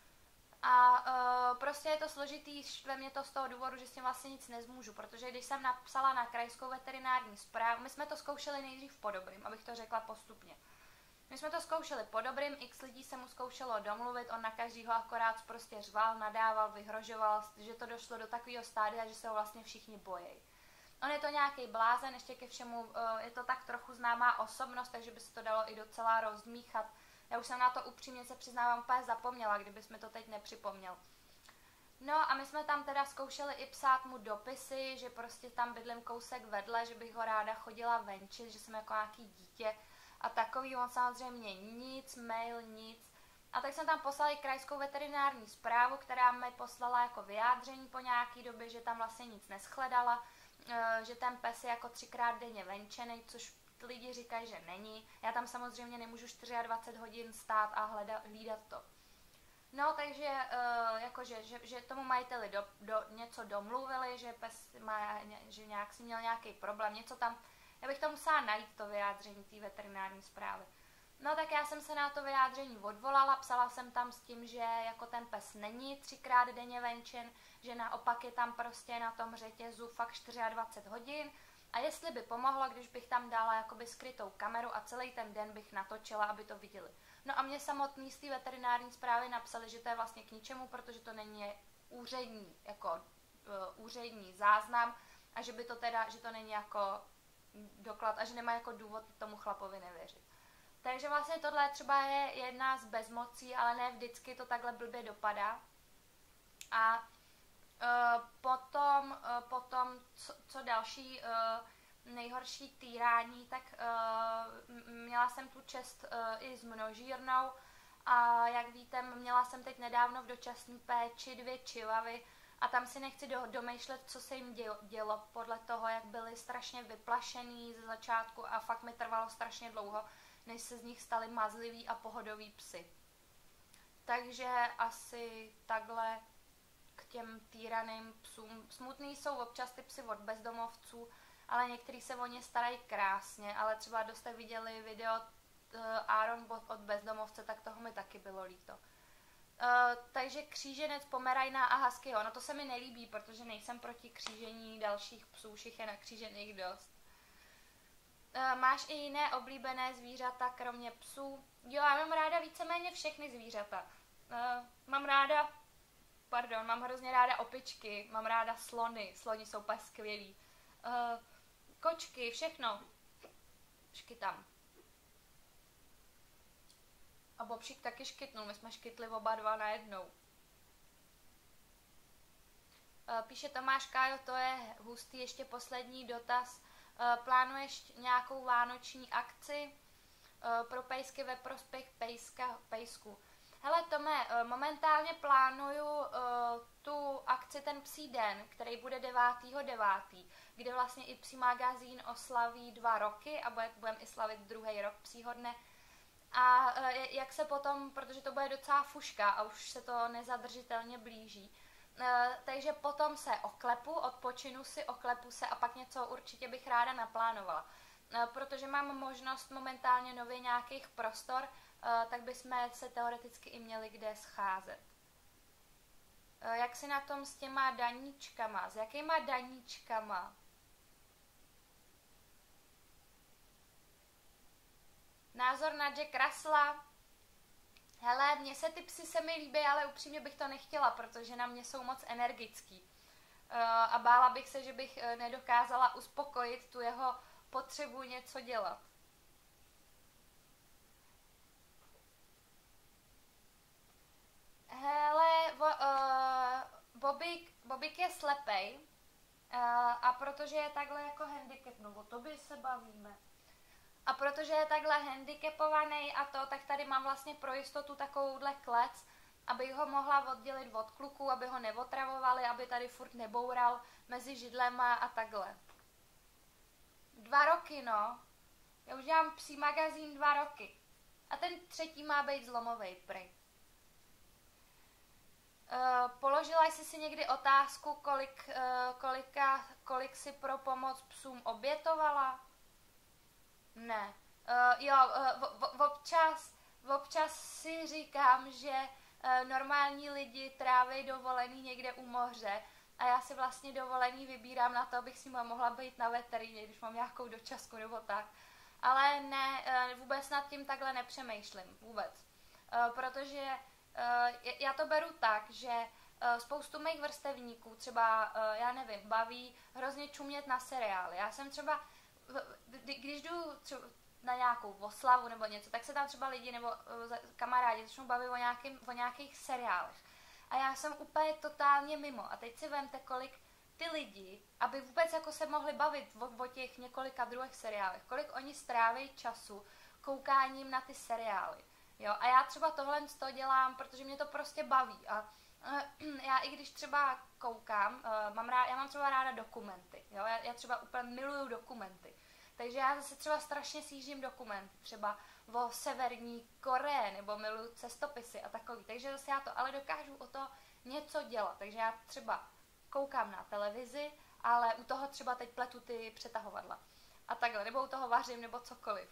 A uh, prostě je to složitý, štve mě to z toho důvodu, že s tím vlastně nic nezmůžu, protože když jsem napsala na krajskou veterinární správu, my jsme to zkoušeli nejdřív po dobrým, abych to řekla postupně. My jsme to zkoušeli po dobrým, x lidí se mu zkoušelo domluvit, on na každýho akorát prostě řval, nadával, vyhrožoval, že to došlo do takového stádia, že se ho vlastně všichni bojí. On je to nějaký blázen, ještě ke všemu je to tak trochu známá osobnost, takže by se to dalo i docela rozdmíchat. Já už jsem na to upřímně se přiznávám úplně zapomněla, kdybys mi to teď nepřipomněl. No a my jsme tam teda zkoušeli i psát mu dopisy, že prostě tam bydlím kousek vedle, že bych ho ráda chodila venčit, že jsem jako nějaký dítě a takový, on samozřejmě nic, mail, nic. A tak jsem tam poslala i krajskou veterinární správu, která mi poslala jako vyjádření po nějaký době, že tam vlastně nic neschledala, že ten pes je jako třikrát denně venčený, což lidi říkají, že není. Já tam samozřejmě nemůžu dvacet čtyři hodin stát a hledat, hlídat to. No, takže jakože, že, že tomu majiteli do, do, něco domluvili, že pes má, že nějak si měl nějaký problém, něco tam. Já bych to musela najít, to vyjádření té veterinární zprávy. No tak já jsem se na to vyjádření odvolala, psala jsem tam s tím, že jako ten pes není třikrát denně venčen, že naopak je tam prostě na tom řetězu fakt dvacet čtyři hodin a jestli by pomohlo, když bych tam dala jakoby skrytou kameru a celý ten den bych natočila, aby to viděli. No a mě samotný z té veterinární zprávy napsali, že to je vlastně k ničemu, protože to není úřední, jako uh, úřední záznam a že by to teda, že to není jako doklad a že nemá jako důvod tomu chlapovi nevěřit. Takže vlastně tohle třeba je jedna z bezmocí, ale ne vždycky to takhle blbě dopadá. A uh, potom, uh, potom co, co další uh, nejhorší týrání, tak uh, měla jsem tu čest uh, i s množírnou a jak víte, měla jsem teď nedávno v dočasné péči dvě čivavy a tam si nechci do, domýšlet, co se jim dělo, dělo podle toho, jak byli strašně vyplašený ze začátku a fakt mi trvalo strašně dlouho, než se z nich stali mazliví a pohodoví psy. Takže asi takhle k těm týraným psům. Smutný jsou občas ty psy od bezdomovců, ale některý se o ně starají krásně, ale třeba kdo jste viděli video uh, Aaron od bezdomovce, tak toho mi taky bylo líto. Uh, takže kříženec, pomerajna a huskyho, no to se mi nelíbí, protože nejsem proti křížení dalších psů, všich je nakřížených dost. Uh, máš i jiné oblíbené zvířata, kromě psů? Jo, já mám ráda víceméně všechny zvířata. Uh, mám ráda, pardon, mám hrozně ráda opičky, mám ráda slony, sloni jsou pak skvělí. Uh, kočky, všechno. Škytám. A Bobšík taky škytnul, my jsme škytli oba dva najednou. Uh, píše Tomáš Kájo, to je hustý, ještě poslední dotaz. Uh, plánuješ nějakou vánoční akci uh, pro pejsky ve prospěch pejska, pejsku? Hele Tome, uh, momentálně plánuju uh, tu akci Ten psí den, který bude devátého devátého kde vlastně i Psí magazín oslaví dva roky a budeme i slavit druhý rok psího dne. A uh, jak se potom, protože to bude docela fuška a už se to nezadržitelně blíží, Uh, takže potom se oklepu, odpočinu si, oklepu se a pak něco určitě bych ráda naplánovala. Uh, protože mám možnost momentálně nově nějakých prostor, uh, tak bychom se teoreticky i měli kde scházet. Uh, jak si na tom s těma daníčkama? S jakýma daníčkama? Názor na Jack Russella? Hele, mně se ty psy se mi líbí, ale upřímně bych to nechtěla, protože na mě jsou moc energický. Uh, a bála bych se, že bych uh, nedokázala uspokojit tu jeho potřebu něco dělat. Hele, vo, uh, Bobby, Bobby Bobík je slepej uh, a protože je takhle jako handicap, no o tobě se bavíme. A protože je takhle handicapovaný a to, tak tady mám vlastně pro jistotu takovouhle klec, abych ho mohla oddělit od kluků, aby ho neotravovali, aby tady furt neboural mezi židlema a takhle. Dva roky, no. Já už dělám psí magazín dva roky. A ten třetí má být zlomovej, prej. Uh, položila jsi si někdy otázku, kolik, uh, kolika, kolik si pro pomoc psům obětovala? Ne. Uh, jo, uh, občas, občas si říkám, že uh, normální lidi tráví dovolený někde u moře a já si vlastně dovolený vybírám na to, abych s nima mohla být na veterině, když mám nějakou dočasku nebo tak. Ale ne, uh, vůbec nad tím takhle nepřemýšlím, vůbec. Uh, protože uh, já to beru tak, že uh, spoustu mých vrstevníků třeba, uh, já nevím, baví hrozně čumět na seriály. Já jsem třeba když jdu třeba na nějakou oslavu nebo něco, tak se tam třeba lidi nebo kamarádi začnou bavit o, nějakým, o nějakých seriálech. A já jsem úplně totálně mimo. A teď si vemte, kolik ty lidi, aby vůbec jako se mohli bavit o, o těch několika druhých seriálech, kolik oni stráví času koukáním na ty seriály. Jo? A já třeba tohle z toho dělám, protože mě to prostě baví. A já i když třeba koukám, uh, mám rád, já mám třeba ráda dokumenty, jo? Já, já třeba úplně miluju dokumenty, takže já zase třeba strašně sjíždím dokumenty, třeba o Severní Koreji, nebo miluju cestopisy a takový, takže zase já to, ale dokážu o to něco dělat, takže já třeba koukám na televizi, ale u toho třeba teď pletu ty přetahovadla a takhle, nebo u toho vařím, nebo cokoliv.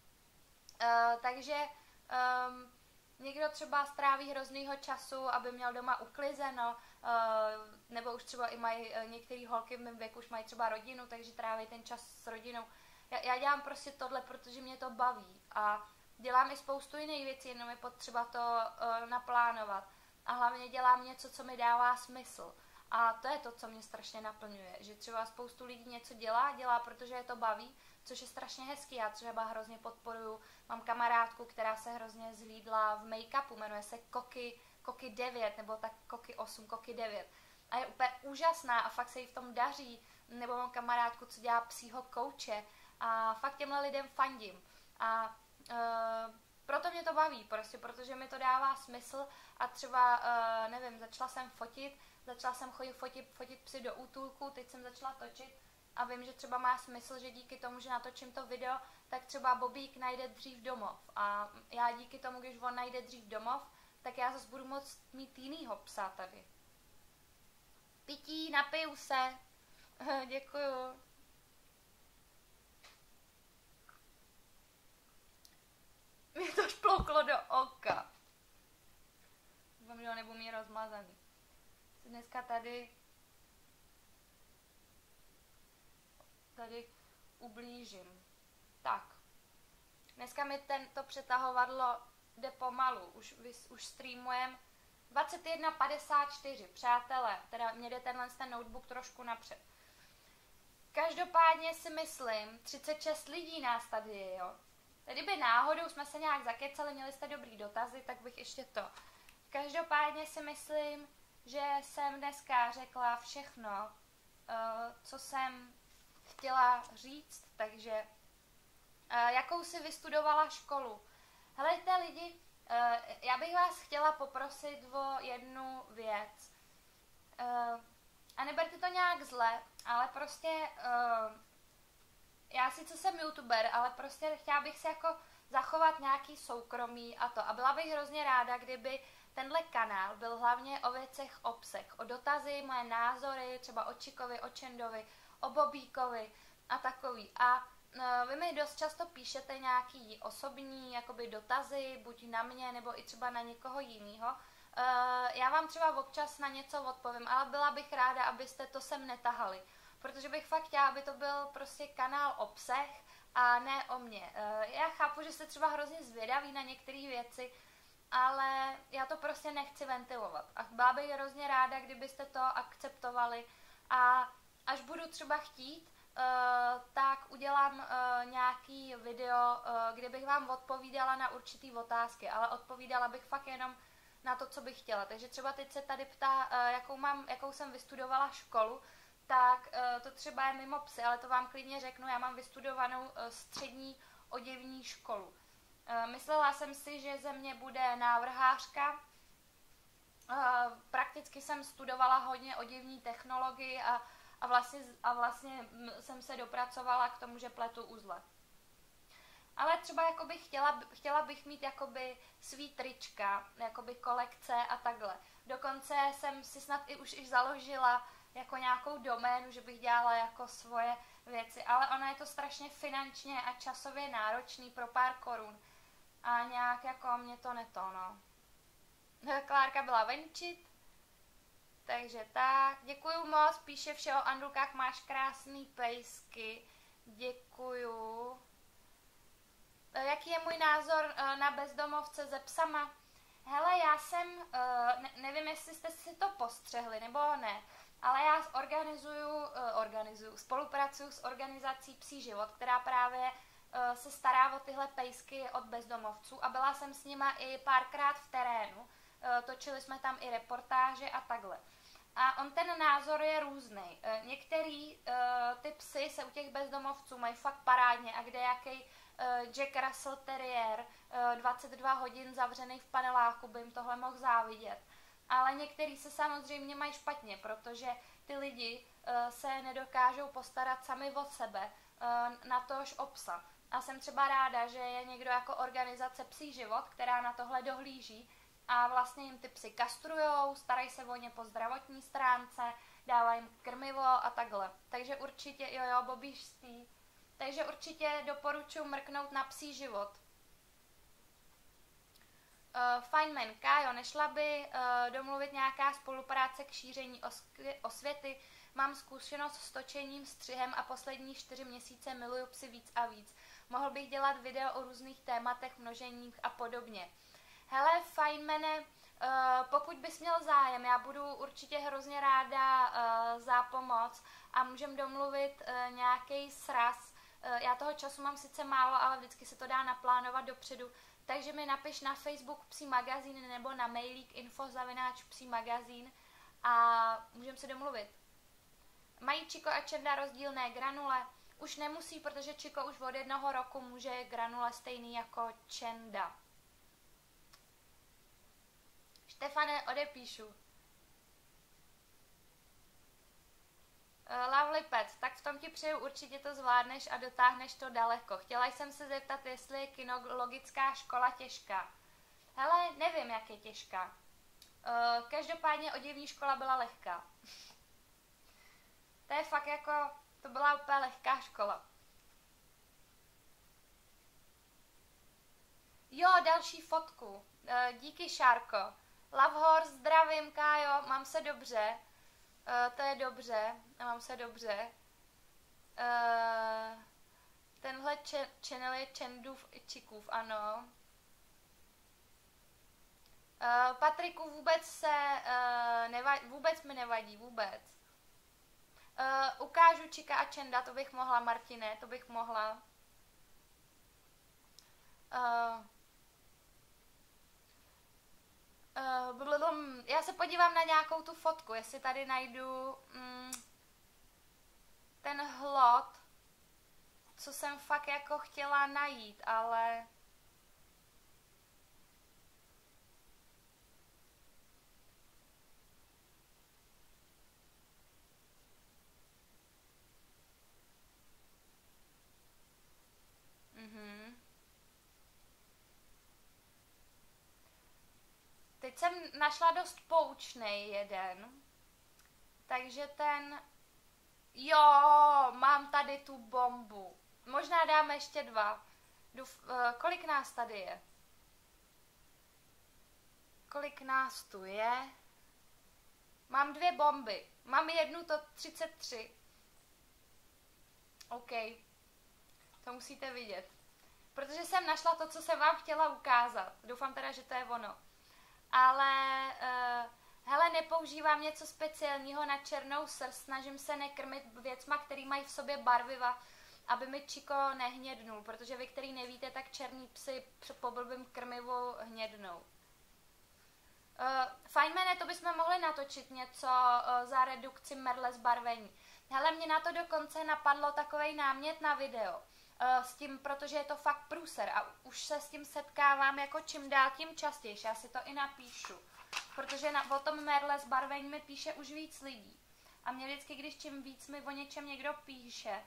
Uh, takže um, někdo třeba stráví hroznýho času, aby měl doma uklizeno, nebo už třeba i mají některé holky v mém věku, už mají třeba rodinu, takže tráví ten čas s rodinou. Já, já dělám prostě tohle, protože mě to baví a dělám i spoustu jiných věcí, jenom je potřeba to uh, naplánovat. A hlavně dělám něco, co mi dává smysl. A to je to, co mě strašně naplňuje, že třeba spoustu lidí něco dělá, dělá, protože je to baví, což je strašně hezký. Já třeba hrozně podporuju, mám kamarádku, která se hrozně zhlídla v make-upu, jmenuje se Koky, Koky devět, nebo tak Koky osm, Koky devět. A je úplně úžasná a fakt se jí v tom daří. Nebo mám kamarádku, co dělá psího kouče a fakt těmhle lidem fandím. A e, proto mě to baví, prostě, protože mi to dává smysl a třeba, e, nevím, začala jsem fotit, začala jsem chodit fotit, fotit psy do útulku, teď jsem začala točit a vím, že třeba má smysl, že díky tomu, že natočím to video, tak třeba Bobík najde dřív domov. A já díky tomu, když on najde dřív domov, tak já zase budu moct mít jinýho psa tady. Pití, napiju se. Děkuju. Mě to šplouklo do oka. Doufám, že ho nebudu mít rozmazaný. Dneska tady tady ublížím. Tak. Dneska mi tento přetahovadlo jde pomalu. Už, už streamujem dvacet jedna padesát čtyři. Přátelé, teda mě jde tenhle ten notebook trošku napřed. Každopádně si myslím, třicet šest lidí nás tady je, jo. Kdyby náhodou jsme se nějak zakecali, měli jste dobrý dotazy, tak bych ještě to. Každopádně si myslím, že jsem dneska řekla všechno, co jsem chtěla říct, takže jakou si vystudovala školu. Helejte lidi, já bych vás chtěla poprosit o jednu věc. A neberte to nějak zle, ale prostě já sice jsem youtuber, ale prostě chtěla bych si jako zachovat nějaký soukromí a to. A byla bych hrozně ráda, kdyby tenhle kanál byl hlavně o věcech, o psech, o dotazy, moje názory, třeba o Čikovi, o Čendovi, o Bobíkovi a takový. A no, vy mi dost často píšete nějaký osobní jakoby dotazy, buď na mě, nebo i třeba na někoho jiného. Uh, já vám třeba občas na něco odpovím, ale byla bych ráda, abyste to sem netahali. Protože bych fakt chtěla, aby to byl prostě kanál o psech a ne o mně. Uh, já chápu, že jste třeba hrozně zvědaví na některé věci, ale já to prostě nechci ventilovat. A byla bych hrozně ráda, kdybyste to akceptovali a až budu třeba chtít, uh, tak udělám uh, nějaký video, uh, kde bych vám odpovídala na určitý otázky, ale odpovídala bych fakt jenom na to, co bych chtěla. Takže třeba teď se tady ptá, jakou, mám, jakou jsem vystudovala školu, tak to třeba je mimo psy, ale to vám klidně řeknu, já mám vystudovanou střední oděvní školu. Myslela jsem si, že ze mě bude návrhářka. Prakticky jsem studovala hodně oděvní technologii a, a, vlastně, a vlastně jsem se dopracovala k tomu, že pletu uzle. Ale třeba jakoby chtěla, chtěla bych mít jakoby svý trička, jakoby kolekce a takhle. Dokonce jsem si snad i už i založila jako nějakou doménu, že bych dělala jako svoje věci, ale ono je to strašně finančně a časově náročný pro pár korun. A nějak jako mě to neto, no. Klárka byla venčit, takže tak. Děkuju moc, píše vše o Andulkách, máš krásný pejsky. Děkuju. Jaký je můj názor na bezdomovce se psama? Hele, já jsem, ne, nevím, jestli jste si to postřehli, nebo ne, ale já organizuju, organizuju, spolupracuju s organizací Psí život, která právě se stará o tyhle pejsky od bezdomovců a byla jsem s nima i párkrát v terénu, točili jsme tam i reportáže a takhle. A on ten názor je různý. Některý ty psy se u těch bezdomovců mají fakt parádně a kde jaký Jack Russell Terrier dvacet dva hodin zavřený v paneláku by jim tohle mohl závidět. Ale některý se samozřejmě mají špatně, protože ty lidi se nedokážou postarat sami o sebe, natož o psa. A jsem třeba ráda, že je někdo jako organizace Psí život, která na tohle dohlíží a vlastně jim ty psy kastrujou, starají se o ně po zdravotní stránce, dávají jim krmivo a takhle. Takže určitě, jo jo, Bobíš spí. Takže určitě doporučuji mrknout na Psí život. Uh, Feynman, Kájo, nešla by uh, domluvit nějaká spolupráce k šíření osvěty? Mám zkušenost s točením, střihem a poslední čtyři měsíce miluju psy víc a víc. Mohl bych dělat video o různých tématech, množeních a podobně. Hele, Feynmane, uh, pokud bys měl zájem, já budu určitě hrozně ráda uh, za pomoc a můžeme domluvit uh, nějaký sraz. Uh, já toho času mám sice málo, ale vždycky se to dá naplánovat dopředu, takže mi napiš na Facebook Psí magazín nebo na mailík info zavináč psí magazín a můžeme se domluvit. Mají Čiko a Čenda rozdílné granule? Už nemusí, protože Čiko už od jednoho roku může granule stejný jako Čenda. Štefane, odepíšu. Lovely Pets, tak v tom ti přeju, určitě to zvládneš a dotáhneš to daleko. Chtěla jsem se zeptat, jestli je kinologická škola těžká. Hele, nevím, jak je těžká. Každopádně oděvní škola byla lehká. To je fakt jako, to byla úplně lehká škola. Jo, další fotku. Díky, Šárko. Love Horse, zdravím, Kájo, mám se dobře. Uh, to je dobře, mám se dobře. Uh, tenhle če- channel je Čendův i Čikův, ano. Uh, Patriku, vůbec se, uh, nevadí, vůbec mi nevadí, vůbec. Uh, ukážu Čika a Čenda, to bych mohla, Martine, to bych mohla. Uh, Uh, já se podívám na nějakou tu fotku, jestli tady najdu mm, ten hlod, co jsem fakt jako chtěla najít, ale... Mhm. Teď jsem našla dost poučnej jeden, takže ten, jo, mám tady tu bombu, možná dáme ještě dva, Duf, uh, kolik nás tady je? Kolik nás tu je? Mám dvě bomby, mám jednu, to třicet tři, OK, to musíte vidět, protože jsem našla to, co jsem vám chtěla ukázat, doufám teda, že to je ono. Ale uh, hele, nepoužívám něco speciálního na černou srst, snažím se nekrmit věcma, který mají v sobě barviva, aby mi Čiko nehnědnul, protože vy, který nevíte, tak černý psy po blbým krmivu hnědnou. Uh, Fajnmane, to bychom mohli natočit něco uh, za redukci merle zbarvení. Hele, mě na to dokonce napadlo takovej námět na video. Uh, s tím, protože je to fakt průser a už se s tím setkávám jako čím dál tím častěji. Já si to i napíšu. Protože na, o tom merle zbarvení mi píše už víc lidí. A mě vždycky, když čím víc mi o něčem někdo píše,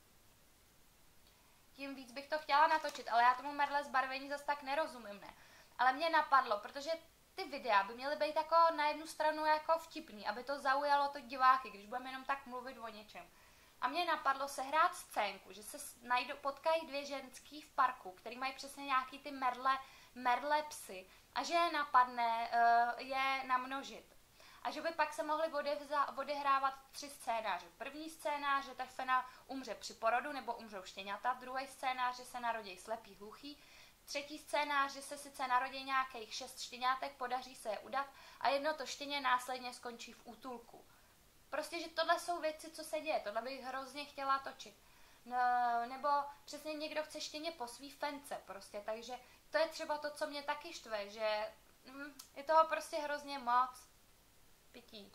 tím víc bych to chtěla natočit. Ale já tomu merle zbarvení zase tak nerozumím, ne? Ale mě napadlo, protože ty videa by měly být jako na jednu stranu jako vtipný, aby to zaujalo to diváky, když budeme jenom tak mluvit o něčem. A mě napadlo sehrát scénku, že se najdu, potkají dvě ženský v parku, který mají přesně nějaký ty merle, merle psy a že je napadne uh, je namnožit. A že by pak se mohly odevza, odehrávat tři scénáře. První scénář, že ta fena umře při porodu nebo umřou štěňata, druhý scénář, že se narodí slepý hluchý, třetí scénář, že se sice narodí nějakých šest štěňátek, podaří se je udat a jedno to štěně následně skončí v útulku. Prostě, že tohle jsou věci, co se děje, tohle bych hrozně chtěla točit. No, nebo přesně někdo chce štěně po svý fence prostě, takže to je třeba to, co mě taky štve, že hm, je toho prostě hrozně moc. Pití.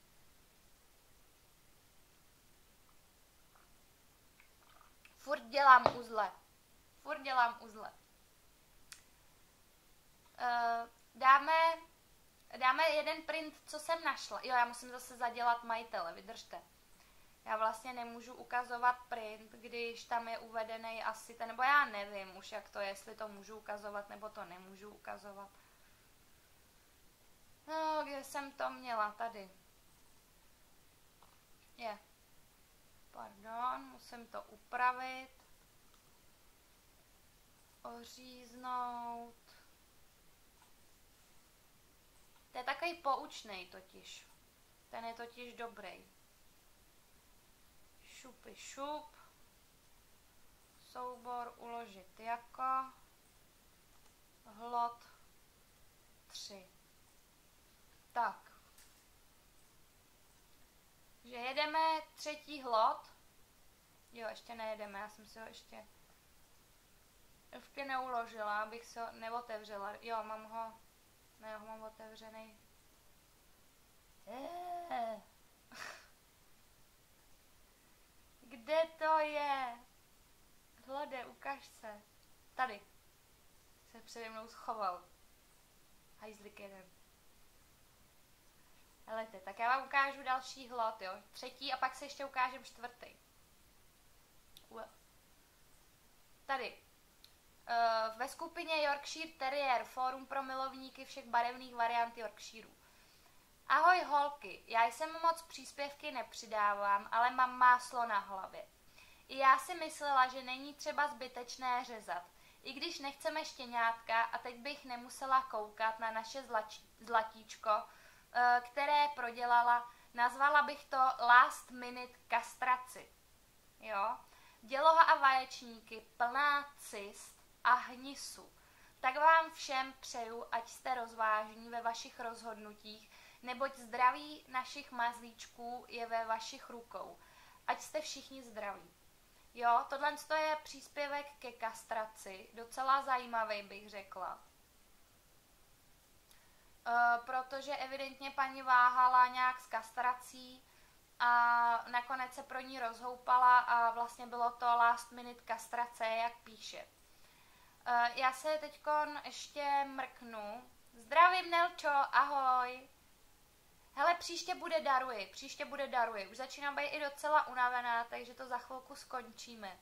Furt dělám uzle. Furt dělám uzle. Uh, dáme, dáme jeden print, co jsem našla. Jo, já musím zase zadělat majitele, vydržte. Já vlastně nemůžu ukazovat print, když tam je uvedený asi ten, nebo já nevím už, jak to je, jestli to můžu ukazovat, nebo to nemůžu ukazovat. No, kde jsem to měla? Tady. Je. Pardon, musím to upravit. Oříznout. To je takový poučnej totiž. Ten je totiž dobrý. Šupy šup. Soubor uložit jako. Hlot tři. Tak. Že jedeme třetí hlot. Jo, ještě nejedeme, já jsem si ho ještě ještě neuložila, abych se ho neotevřela. Jo, mám ho, ne, ho mám otevřený. Eee. Kde to je? Hlode, ukaž se. Tady. Se přede mnou schoval. Hajzlik jeden. Helejte, tak já vám ukážu další hlot, jo. Třetí a pak se ještě ukážem čtvrtý. Tady. Uh, ve skupině Yorkshire Terrier, fórum pro milovníky všech barevných variant Yorkshirů. Ahoj holky, já jsem moc příspěvky nepřidávám, ale mám máslo na hlavě. I já si myslela, že není třeba zbytečné řezat. I když nechceme štěňátka a teď bych nemusela koukat na naše zlač- zlatíčko, které prodělala, nazvala bych to last minute kastraci. Jo? Děloha a vaječníky plná cyst a hnisu. Tak vám všem přeju, ať jste rozvážní ve vašich rozhodnutích, neboť zdraví našich mazlíčků je ve vašich rukou. Ať jste všichni zdraví. Jo, tohle je příspěvek ke kastraci, docela zajímavý bych řekla. Uh, protože evidentně paní váhala nějak s kastrací a nakonec se pro ní rozhoupala a vlastně bylo to last minute kastrace, jak píše. Uh, já se teďkon ještě mrknu. Zdravím, Nelčo, ahoj. Hele, příště bude daruji, příště bude daruji. Už začínám být i docela unavená, takže to za chvilku skončíme.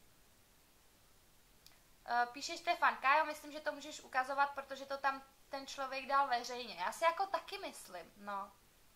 Uh, píše Štefan, Kájo, myslím, že to můžeš ukazovat, protože to tam ten člověk dal veřejně. Já si jako taky myslím, no.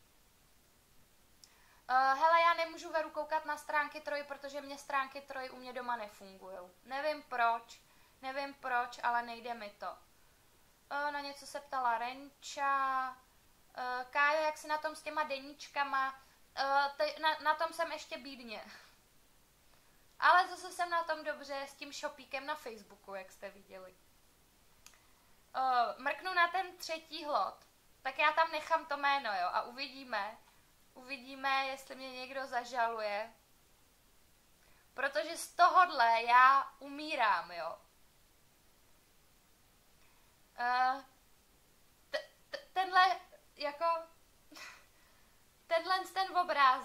Uh, hele, já nemůžu Veru koukat na stránky Troj, protože mě stránky Troj u mě doma nefungují. Nevím proč, nevím proč, ale nejde mi to. Uh, na něco se ptala Renča. Uh, Kájo, jak si na tom s těma deníčkama? Uh, te, na, na tom jsem ještě bídně. Ale zase jsem na tom dobře s tím shopíkem na Facebooku, jak jste viděli. Uh, mrknu na ten třetí hlot, tak já tam nechám to jméno, jo, a uvidíme, uvidíme, jestli mě někdo zažaluje, protože z tohohle já umírám, jo. Uh, t- t- tenhle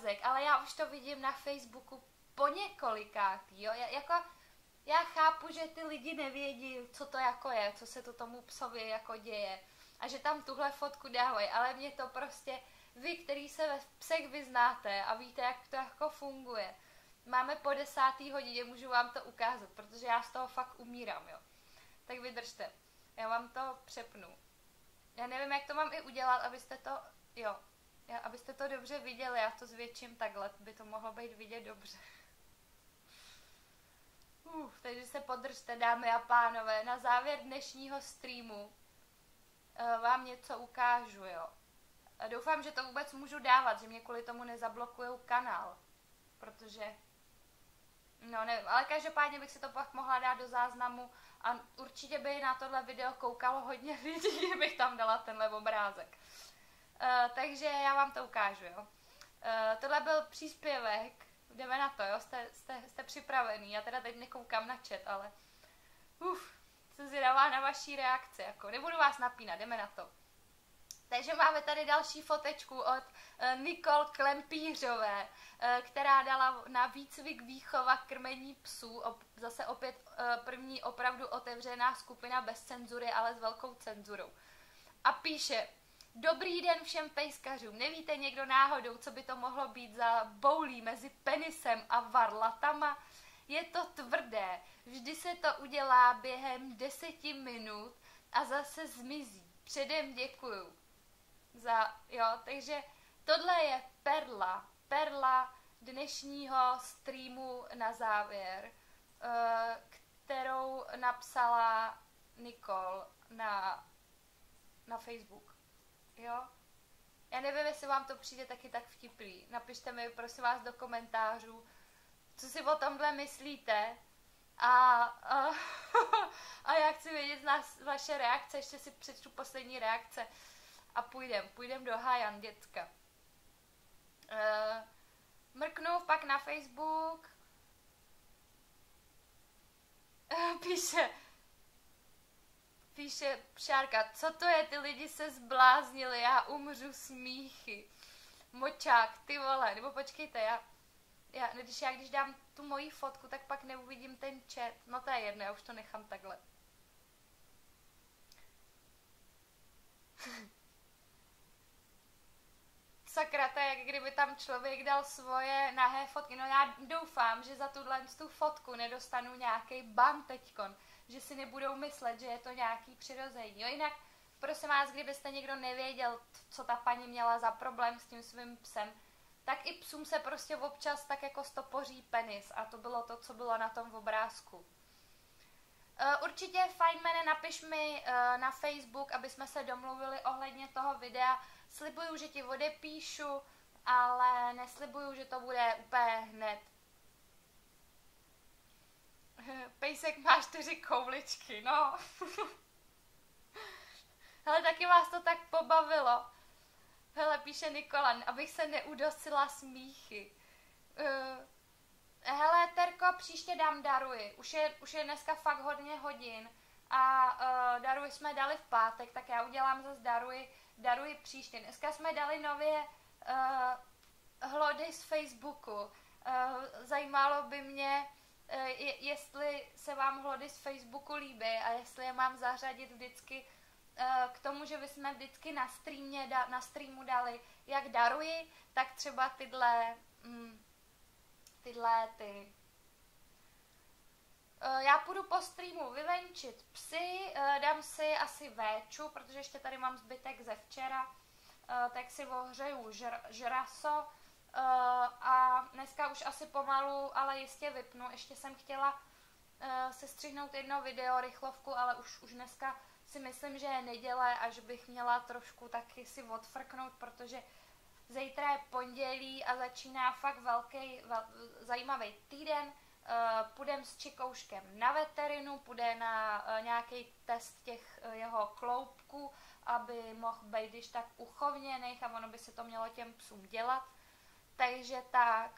obrázek, ale já už to vidím na Facebooku po několikátý, jo, já, jako, já chápu, že ty lidi nevědí, co to jako je, co se to tomu psovi jako děje a že tam tuhle fotku dávají, ale mě to prostě, vy, který se ve psech vyznáte a víte, jak to jako funguje, máme po desátý hodině, můžu vám to ukázat, protože já z toho fakt umírám, jo. Tak vydržte, já vám to přepnu. Já nevím, jak to mám i udělat, abyste to, jo, já, abyste to dobře viděli, já to zvětším takhle, by to mohlo být vidět dobře. Uf, takže se podržte, dámy a pánové, na závěr dnešního streamu uh, vám něco ukážu, jo. A doufám, že to vůbec můžu dávat, že mě kvůli tomu nezablokujou kanál, protože, no nevím, ale každopádně bych si to pak mohla dát do záznamu a určitě by na tohle video koukalo hodně lidí, kdybych tam dala tenhle obrázek. Uh, takže já vám to ukážu, jo. Uh, tohle byl příspěvek, jdeme na to, jo, jste, jste, jste připravený, já teda teď nekoukám na chat, ale uf, jsem zvědavá na vaší reakci, jako, nebudu vás napínat, jdeme na to. Takže máme tady další fotečku od uh, Nicole Klempířové, uh, která dala na výcvik výchova krmení psů, op, zase opět uh, první opravdu otevřená skupina bez cenzury, ale s velkou cenzurou. A píše: Dobrý den všem pejskařům, nevíte někdo náhodou, co by to mohlo být za boulí mezi penisem a varlatama? Je to tvrdé, vždy se to udělá během deseti minut a zase zmizí. Předem děkuju. Za, jo, takže tohle je perla, perla dnešního streamu na závěr, kterou napsala Nicole na, na Facebook. Jo? Já nevím, jestli vám to přijde taky tak vtipný. Napište mi, prosím vás, do komentářů, co si o tomhle myslíte. A, a, a já chci vědět z nás vaše reakce, ještě si přečtu poslední reakce a půjdem, půjdem do Hajan, děcka. Uh, mrknu pak na Facebook. Uh, píše, píše Šárka, co to je, ty lidi se zbláznili, já umřu smíchy. Močák, ty vole, nebo počkejte, já, já, když já když dám tu moji fotku, tak pak neuvidím ten chat. No to je jedno, já už to nechám takhle. Sakra, to je, jak kdyby tam člověk dal svoje nahé fotky. No já doufám, že za tuhle tu fotku nedostanu nějaký ban teďkon, že si nebudou myslet, že je to nějaký přirození. Jo, jinak, prosím vás, kdybyste někdo nevěděl, co ta paní měla za problém s tím svým psem, tak i psům se prostě občas tak jako stopoří penis a to bylo to, co bylo na tom obrázku. Uh, určitě fajn, mene, napiš mi uh, na Facebook, aby jsme se domluvili ohledně toho videa. Slibuju, že ti odepíšu, ale neslibuju, že to bude úplně hned. Pejsek má čtyři kouvličky, no. Hele, taky vás to tak pobavilo. Hele, píše Nikola, abych se neudosila smíchy. Uh, hele, Terko, příště dám daruji. Už je, už je dneska fakt hodně hodin. A uh, daruji jsme dali v pátek, tak já udělám zase daruji, daruji příště. Dneska jsme dali nově uh, hlody z Facebooku. Uh, zajímalo by mě, uh, je, jestli se vám hlody z Facebooku líbí a jestli je mám zařadit vždycky uh, k tomu, že bychom vždycky na, streamě, da, na streamu dali jak daruji, tak třeba tyhle, mm, tyhle ty... Já půjdu po streamu vyvenčit psy, dám si asi véču, protože ještě tady mám zbytek ze včera, tak si ohřeju žr, žraso a dneska už asi pomalu, ale jistě vypnu. Ještě jsem chtěla se střihnout jedno video, rychlovku, ale už, už dneska si myslím, že je neděle a že bych měla trošku taky si odfrknout, protože zítra je pondělí a začíná fakt velký, vel, zajímavý týden. Uh, půjdem s Čikouškem na veterinu, půjde na uh, nějaký test těch uh, jeho kloubků, aby mohl být když tak uchovněných a ono by se to mělo těm psům dělat. Takže tak.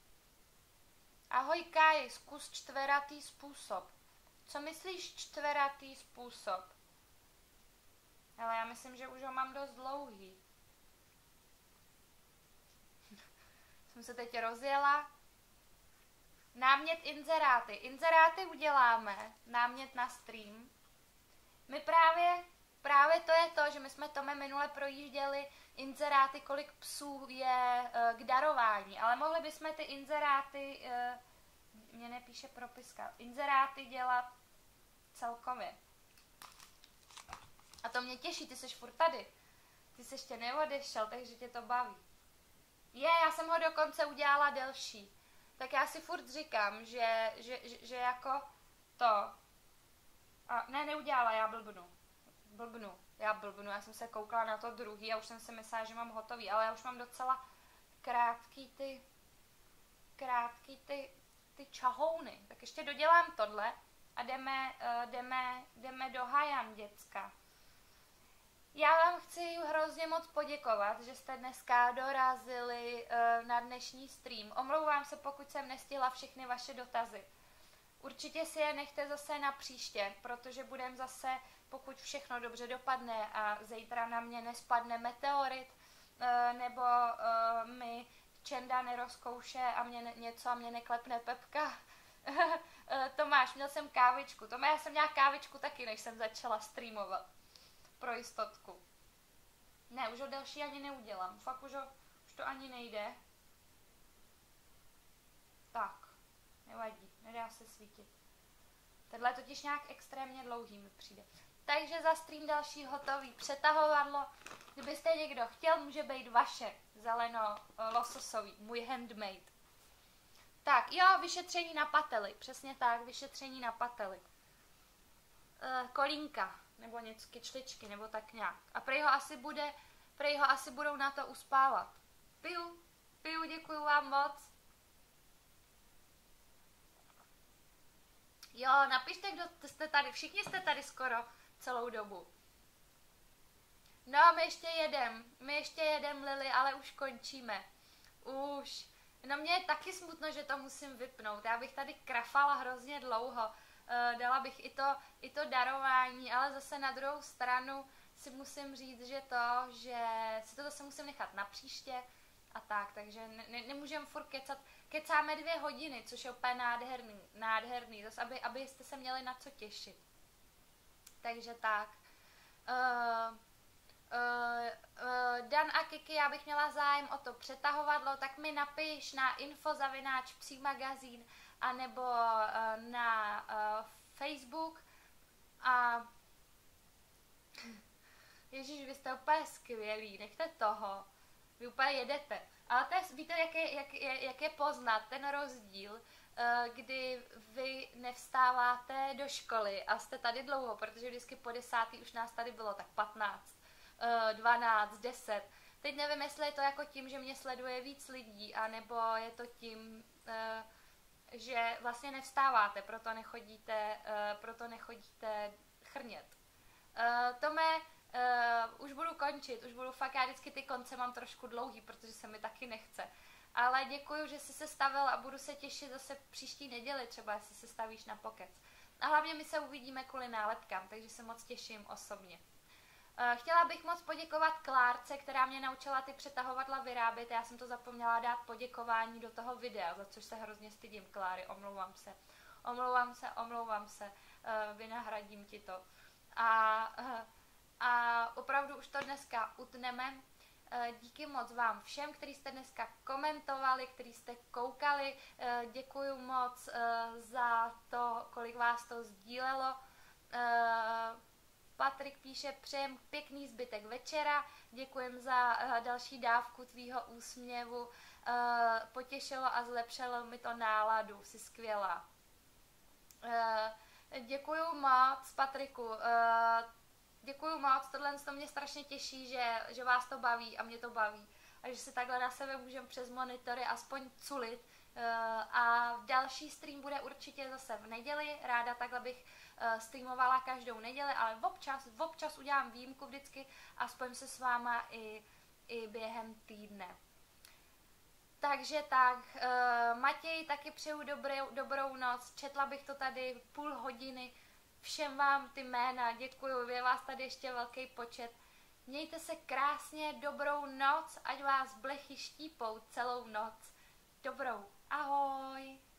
Ahoj Káji, zkus čtveratý způsob. Co myslíš čtveratý způsob? Ale já myslím, že už ho mám dost dlouhý. Jsem se teď rozjela. Námět inzeráty. Inzeráty uděláme. Námět na stream. My právě, právě to je to, že my jsme Tome minule projížděli inzeráty, kolik psů je uh, k darování, ale mohli bychom ty inzeráty, uh, mě nepíše propiska, inzeráty dělat celkově. A to mě těší, ty jsi furt tady. Ty jsi ještě neodešel, takže tě to baví. Je, já jsem ho dokonce udělala delší. Tak já si furt říkám, že, že, že, že jako to... A ne, neudělala, já blbnu. Blbnu, já blbnu, já jsem se koukala na to druhý a už jsem si myslela, že mám hotový, ale já už mám docela krátký ty, krátký ty, ty čahouny. Tak ještě dodělám tohle a jdeme, uh, jdeme, jdeme do Hajan, děcka. Já vám chci hrozně moc poděkovat, že jste dneska dorazili uh, na dnešní stream. Omlouvám se, pokud jsem nestihla všechny vaše dotazy. Určitě si je nechte zase na příště, protože budeme zase, pokud všechno dobře dopadne a zítra na mě nespadne meteorit, uh, nebo uh, mi Čenda nerozkouše a mě ne, něco a mě neklepne Pepka. Tomáš, měl jsem kávičku. Tomáš, já jsem měla kávičku taky, než jsem začala streamovat. Pro jistotku. Ne, už ho další ani neudělám. Fakt už, ho, už to ani nejde. Tak, nevadí, nedá se svítit. Tenhle je totiž nějak extrémně dlouhý mi přijde. Takže za stream další hotový přetahovadlo. Kdybyste někdo chtěl, může být vaše zeleno lososový, můj handmade. Tak, jo, vyšetření na pately. Přesně tak, vyšetření na pately. E, kolínka. Nebo něco, kyčličky, nebo tak nějak. A prej ho asi bude, prej ho asi budou na to uspávat. Piju, piju, děkuju vám moc. Jo, napište, kdo jste tady, všichni jste tady skoro celou dobu. No, my ještě jedem, my ještě jedem, Lily, ale už končíme. Už. No mě je taky smutno, že to musím vypnout. Já bych tady krafala hrozně dlouho. Uh, dala bych i to, i to darování, ale zase na druhou stranu si musím říct, že to, že si to zase musím nechat na příště a tak, takže ne, ne, nemůžeme furt kecat. Kecáme dvě hodiny, což je úplně nádherný, nádherný, zase aby, abyste se měli na co těšit. Takže tak. Uh, Uh, uh, Dan a Kiki, já bych měla zájem o to přetahovadlo, tak mi napiš na info zavináč psí magazín anebo uh, na uh, Facebook a Ježíš, vy jste úplně skvělí, nechte toho, vy úplně jedete. Ale to je, víte, jak je, jak, je, jak je poznat ten rozdíl, uh, kdy vy nevstáváte do školy a jste tady dlouho, protože vždycky po desátý už nás tady bylo tak patnáct. dvanáct, deset. Teď nevím, jestli je to jako tím, že mě sleduje víc lidí, anebo je to tím, že vlastně nevstáváte, proto nechodíte, proto nechodíte chrnět. Tome, už budu končit, už budu fakt, já vždycky ty konce mám trošku dlouhý, protože se mi taky nechce. Ale děkuju, že jsi se stavil a budu se těšit zase příští neděli, třeba jestli se stavíš na pokec. A hlavně my se uvidíme kvůli nálepkám, takže se moc těším osobně. Chtěla bych moc poděkovat Klárce, která mě naučila ty přetahovadla vyrábět. Já jsem to zapomněla dát poděkování do toho videa, za což se hrozně stydím, Kláry, omlouvám se. Omlouvám se, omlouvám se, vynahradím ti to. A, a opravdu už to dneska utneme. Díky moc vám všem, kteří jste dneska komentovali, kteří jste koukali. Děkuji moc za to, kolik vás to sdílelo. Patrik píše, přejem pěkný zbytek večera, děkujem za uh, další dávku tvýho úsměvu, uh, potěšilo a zlepšilo mi to náladu, jsi skvělá. Uh, děkuju moc, Patriku, uh, děkuju moc, tohle to mě strašně těší, že, že vás to baví a mě to baví a že si takhle na sebe můžeme přes monitory aspoň culit. Uh, a další stream bude určitě zase v neděli, ráda takhle bych uh, streamovala každou neděli, ale občas, občas udělám výjimku vždycky, aspoň se s váma i, i během týdne. Takže tak, uh, Matěj, taky přeju dobrou, dobrou noc, četla bych to tady půl hodiny, všem vám ty jména, děkuju, je vás tady ještě velký počet. Mějte se krásně, dobrou noc, ať vás blechy štípou celou noc. dobrou. Ahoj!